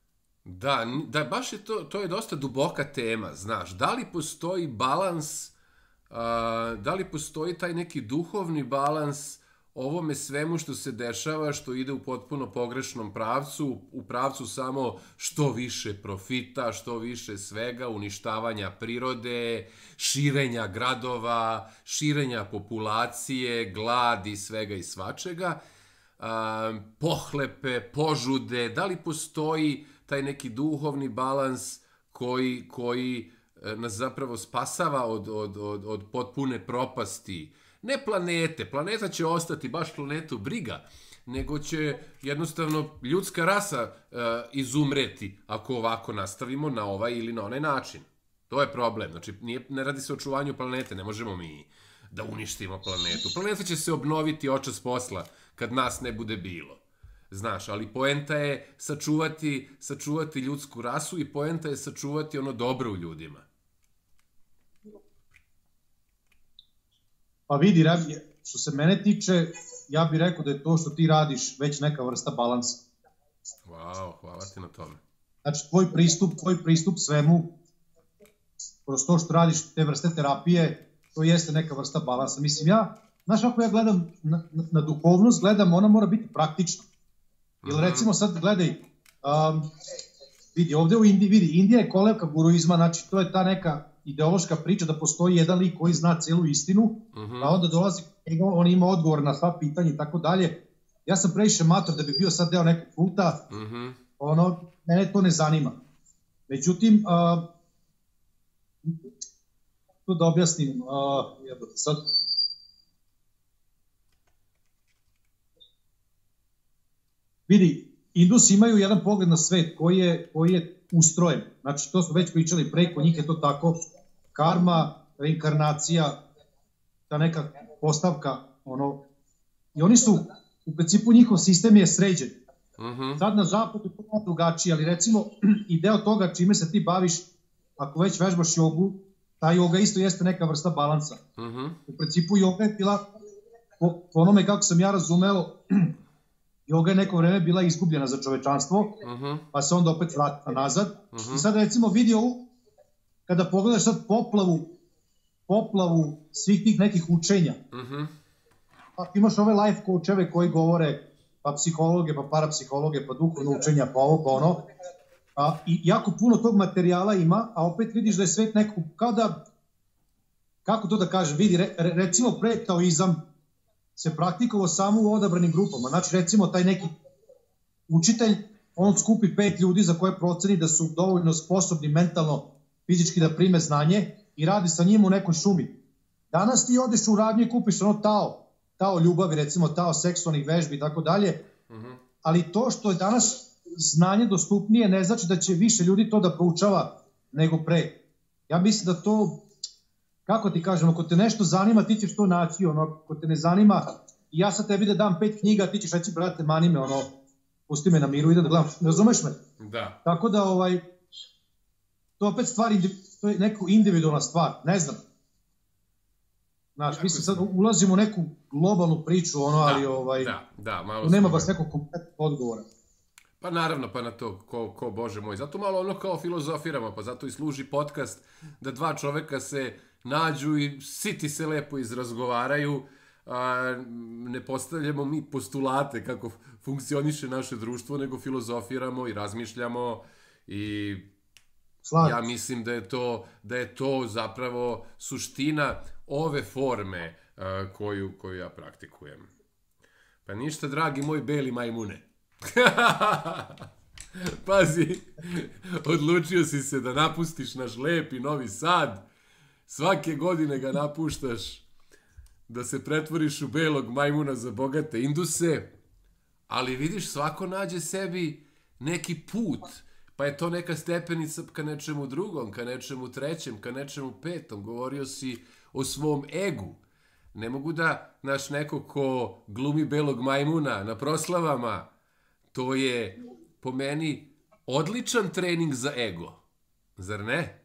Da, baš je to je dosta duboka tema, znaš. Da li postoji balans, da li postoji taj neki duhovni balans ovome svemu što se dešava, što ide u potpuno pogrešnom pravcu, u pravcu samo što više profita, što više svega, uništavanja prirode, širenja gradova, širenja populacije, gladi, svega i svačega, pohlepe, požude, da li postoji taj neki duhovni balans koji nas zapravo spasava od potpune propasti. Ne planete, planeta će ostati, baš planetu briga, nego će jednostavno ljudska rasa izumreti ako ovako nastavimo na ovaj ili na onaj način. To je problem, znači ne radi se o očuvanju planete, ne možemo mi da uništimo planetu. Planeta će se obnoviti očas posla kad nas ne bude bilo. Znaš, ali poenta je sačuvati ljudsku rasu i poenta je sačuvati ono dobro u ljudima. Pa vidi, što se mene tiče, ja bih rekao da je to što ti radiš već neka vrsta balansa. Wow, hvala ti na tome. Znači, tvoj pristup svemu, kroz to što radiš te vrste terapije, to jeste neka vrsta balansa. Mislim, znaš, ako ja gledam na duhovnost, ona mora biti praktična. Ili recimo sad gledaj, vidi, ovde u Indiji, Indija je kolevka guruizma, znači to je ta neka ideološka priča da postoji jedan lik koji zna celu istinu, a onda dolazi, on ima odgovor na sva pitanja i tako dalje. Ja sam previše mator da bi bio sad deo nekog kulta, mene to ne zanima. Međutim, to da objasnim, sad... Vidi, Indusi imaju jedan pogled na svet koji je ustrojen. Znači, to smo već pričali preko njih, je to tako, karma, reinkarnacija, ta neka postavka, i oni su, u principu njihov sistem je sređen. Sad na zapadu to je drugačije, ali recimo i deo toga čime se ti baviš, ako već vežbaš jogu, ta joga isto jeste neka vrsta balansa. U principu joga je bila, po onome kako sam ja razumeo, joga je neko vreme bila izgubljena za čovečanstvo, pa se onda opet vratila nazad. I sad recimo vidi ovu, kada pogledaš sad poplavu svih tih nekih učenja, pa imaš ove life coacheve koji govore, pa psihologe, pa parapsihologe, pa duhovno učenja, pa ovo, pa ono, i jako puno tog materijala ima, a opet vidiš da je svet nekako, kao da, kako to da kažem, vidi, recimo pre taoizam se praktikovao samo u odabranim grupama. Znači, recimo, taj neki učitelj, on skupi 5 ljudi za koje proceni da su dovoljno sposobni mentalno, fizički da prime znanje i radi sa njim u nekoj šumi. Danas ti odeš u radnju i kupiš ono tao ljubavi, recimo tao seksualnih vežbi i tako dalje, ali to što je danas znanje dostupnije ne znači da će više ljudi to da proučava nego pre. Ja mislim da to... Kako ti kažem, ako te nešto zanima, ti ćeš to naći, ako te ne zanima, i ja sad tebi da dam 5 knjiga, ti ćeš reći, brate, mani me, pusti me na miru, idem da gledam, ne razumeš me? Da. Tako da, to opet to je neka individualna stvar, ne znam. Znaš, mislim, sad ulazimo u neku globalnu priču, ali, da, malo nema baš nekog kompletnog odgovora. Pa naravno, pa na to, ko bože moj, zato malo kao filozofiramo, pa zato i služi podcast, da dva čoveka se nađu i siti se lepo izrazgovaraju, ne postavljamo mi postulate kako funkcioniše naše društvo, nego filozofiramo i razmišljamo i ja mislim da je to zapravo suština ove forme koju ja praktikujem. Pa ništa, dragi moj beli majmune. Pazi, odlučio si se da napustiš naš lepi Novi Sad, svake godine ga napuštaš, da se pretvoriš u belog majmuna za bogate Induse, ali vidiš, svako nađe sebi neki put, pa je to neka stepenica ka nečemu drugom, ka nečemu trećem, ka nečemu petom. Govorio si o svom egu. Ne mogu da, neko ko glumi belog majmuna na proslavama, to je po meni odličan trening za ego. Zar ne?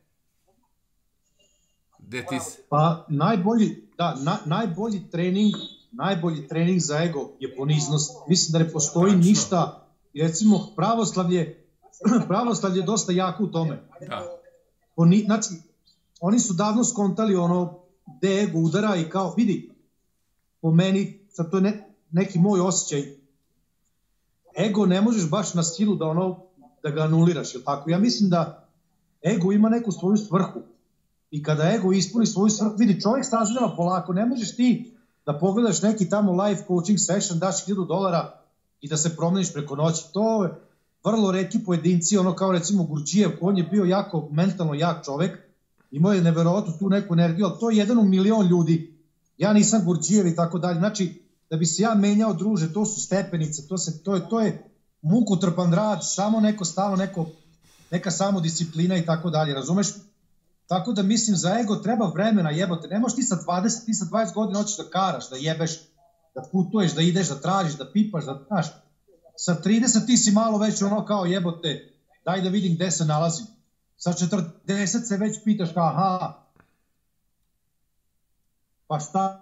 Pa najbolji trening za ego je poniznost. Mislim da ne postoji ništa, recimo pravoslavlje, pravoslavlje je dosta jako u tome. Da. Znači, oni su davno skontali ono gde ego udara i kao, vidi, po meni, sad to je neki moj osjećaj, ego ne možeš baš na silu da ga anuliraš, jel tako? Ja mislim da ego ima neku svoju svrhu i kada ego ispuni svoju svrhu, vidi, čovjek sazreva polako, ne možeš ti da pogledaš neki tamo live coaching session, daš $1000 i da se promeniš preko noći. To je vrlo retki pojedinci, ono kao recimo Gurdžijev, on je bio jako mentalno jak čovjek, imao je neverovatno tu neku energiju, ali to je 1 u milion ljudi. Ja nisam Gurdžijev i tako dalje. Znači, da bi se ja menjao, druže, to su stepenice, to je mukotrpan rad, samo neko stalno, neka samodisciplina i tako dalje, razumeš? Tako da mislim, za ego treba vremena, jebote, ne možeš ti sa 20 godina hoćeš da karaš, da jebeš, da putuješ, da ideš, da tražiš, da pipaš, da, znaš, sa 30 ti si malo već ono kao jebote, daj da vidim gde se nalazim. Sa 40 se već pitaš kao, aha, pa šta?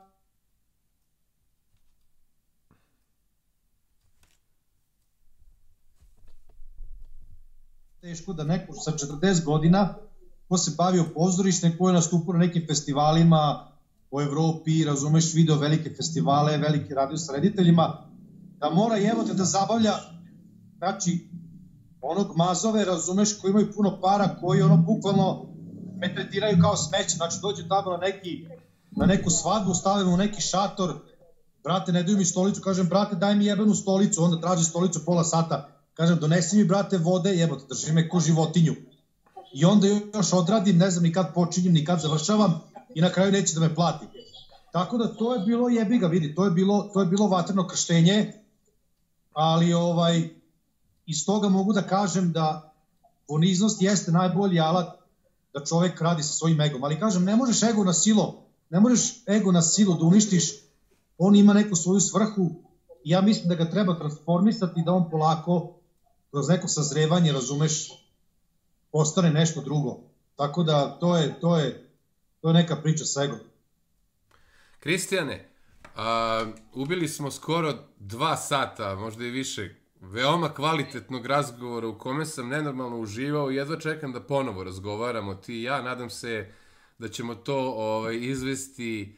Teško da neko sa 40 godina ko se bavio pozorištem, ko je nastupio na nekim festivalima u Evropi, razumeš, video velike festivale, velike radio sa rediteljima, da mora jebote da zabavlja, znači, onog mazove, razumeš, koji imaju puno para, koji ono bukvalno me tretiraju kao smeće, znači dođu tamo na neku svadbu, stavimo u neki šator, brate, ne daju mi stolicu, kažem, brate, daj mi jebenu stolicu, onda traži stolicu pola sata, kažem, donesi mi, brate, vode, jebote, drži me ko životinju. I onda još odradim, ne znam ni kad počinjem, ni kad završavam i na kraju neće da me plati. Tako da to je bilo jebiga, vidi, to je bilo vatreno krštenje, ali iz toga mogu da kažem da poniznost jeste najbolji alat da čovek radi sa svojim egom. Ali kažem, ne možeš ego na silu da uništiš, on ima neku svoju svrhu i ja mislim da ga treba transformisati i da on polako kroz neko sazrevanje, razumeš, postane nešto drugo. Tako da to je neka priča sa egom. Kristijane, ubili smo skoro 2 sata, možda i više, veoma kvalitetnog razgovora u kome sam nenormalno uživao i jedva čekam da ponovo razgovaramo ti i ja. Nadam se da ćemo to izvesti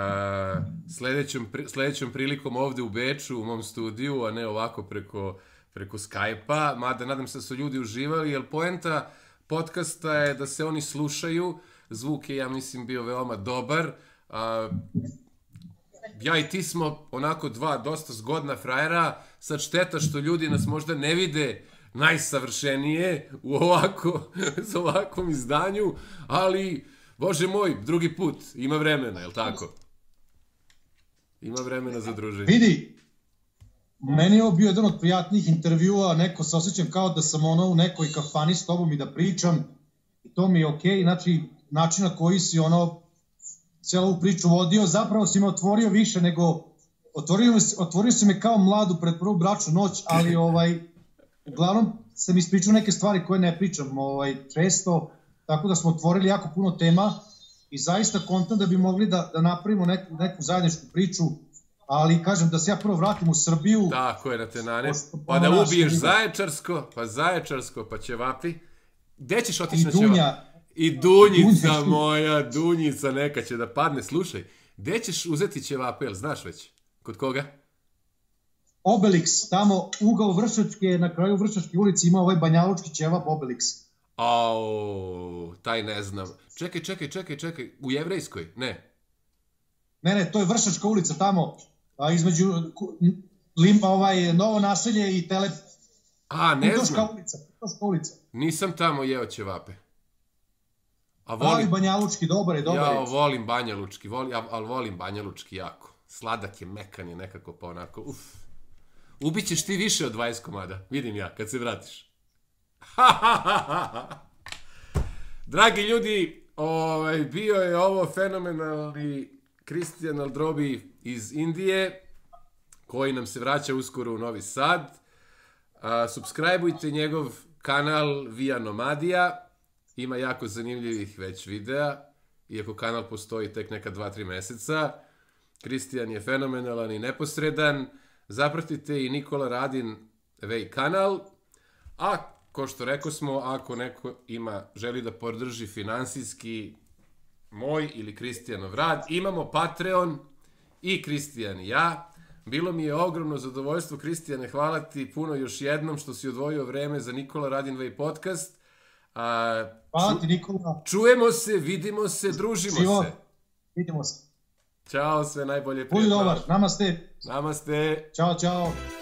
sledećom prilikom ovde u Beču, u mom studiju, a ne ovako preko Skype-a, mada nadam se da su ljudi uživali, jer poenta podcasta je da se oni slušaju, zvuk je, ja mislim, bio veoma dobar. Ja i ti smo onako 2 dosta zgodna frajera, sad šteta što ljudi nas možda ne vide najsavršenije u ovakvom izdanju, ali, bože moj, drugi put, ima vremena, je li tako? Ima vremena za druženje. Vidi, meni je ovo bio jedan od prijatnijih intervjua, neko se osjećam kao da sam u nekoj kafani s tobom i da pričam, i to mi je okej, znači, način na koji si cijelu ovu priču vodio, zapravo si me otvorio više nego, otvorio si me kao mladu pred prvu bračnu noć, ali uglavnom sam ispričao neke stvari koje ne pričam često, tako da smo otvorili jako puno tema i zaista kontam da bi mogli da napravimo neku zajedničku priču, ali kažem da se ja prvo vratim u Srbiju. Tako je, na Tenane, pa da ubiješ Zaječarsko, pa Ćevapi. Gde ćeš otići na Ćevapi? I Dunjica moja, Dunjica neka će da padne. Slušaj, gde ćeš uzeti Ćevape, jel znaš već? Kod koga? Obelix, tamo ugao Vršačke, na kraju Vršačke ulici ima banjalučki ćevap Obelix. Taj ne znam. Čekaj, u Jevrejskoj? Ne. Ne, to je Vršačka ulica tamo, između Novo naselje i Telep. Ne znam. Putoška ulica. Nisam tamo jeo ćevape. Ali Banja Lučki, dobar je. Ja volim Banja Lučki, ali volim Banja Lučki jako. Sladak je, mekan je nekako, pa onako, Ubićeš ti više od 20 komada, vidim ja, kad se vratiš. Dragi ljudi, bio je ovo fenomenalni Kristijan Aldrobi iz Indije, koji nam se vraća uskoro u Novi Sad. Subscribeujte njegov kanal Via Nomadija, ima jako zanimljivih već videa, iako kanal postoji tek neka 2-3 meseca. Kristijan je fenomenalan i neposredan. Zapratite i Nikola Radin kanal. A ko što rekao smo, ako neko želi da podrži finansijski moj ili Kristijanov rad, imamo Patreon i Kristijan i ja. Bilo mi je ogromno zadovoljstvo, Kristijane, hvala ti puno još jednom što si odvojio vreme za Nikola Radinvej podcast. Hvala ti, Nikola. Čujemo se, vidimo se, družimo se. Vidimo se. Ćao, sve najbolje. Budi dobar, namaste. Namaste. Ćao, čao.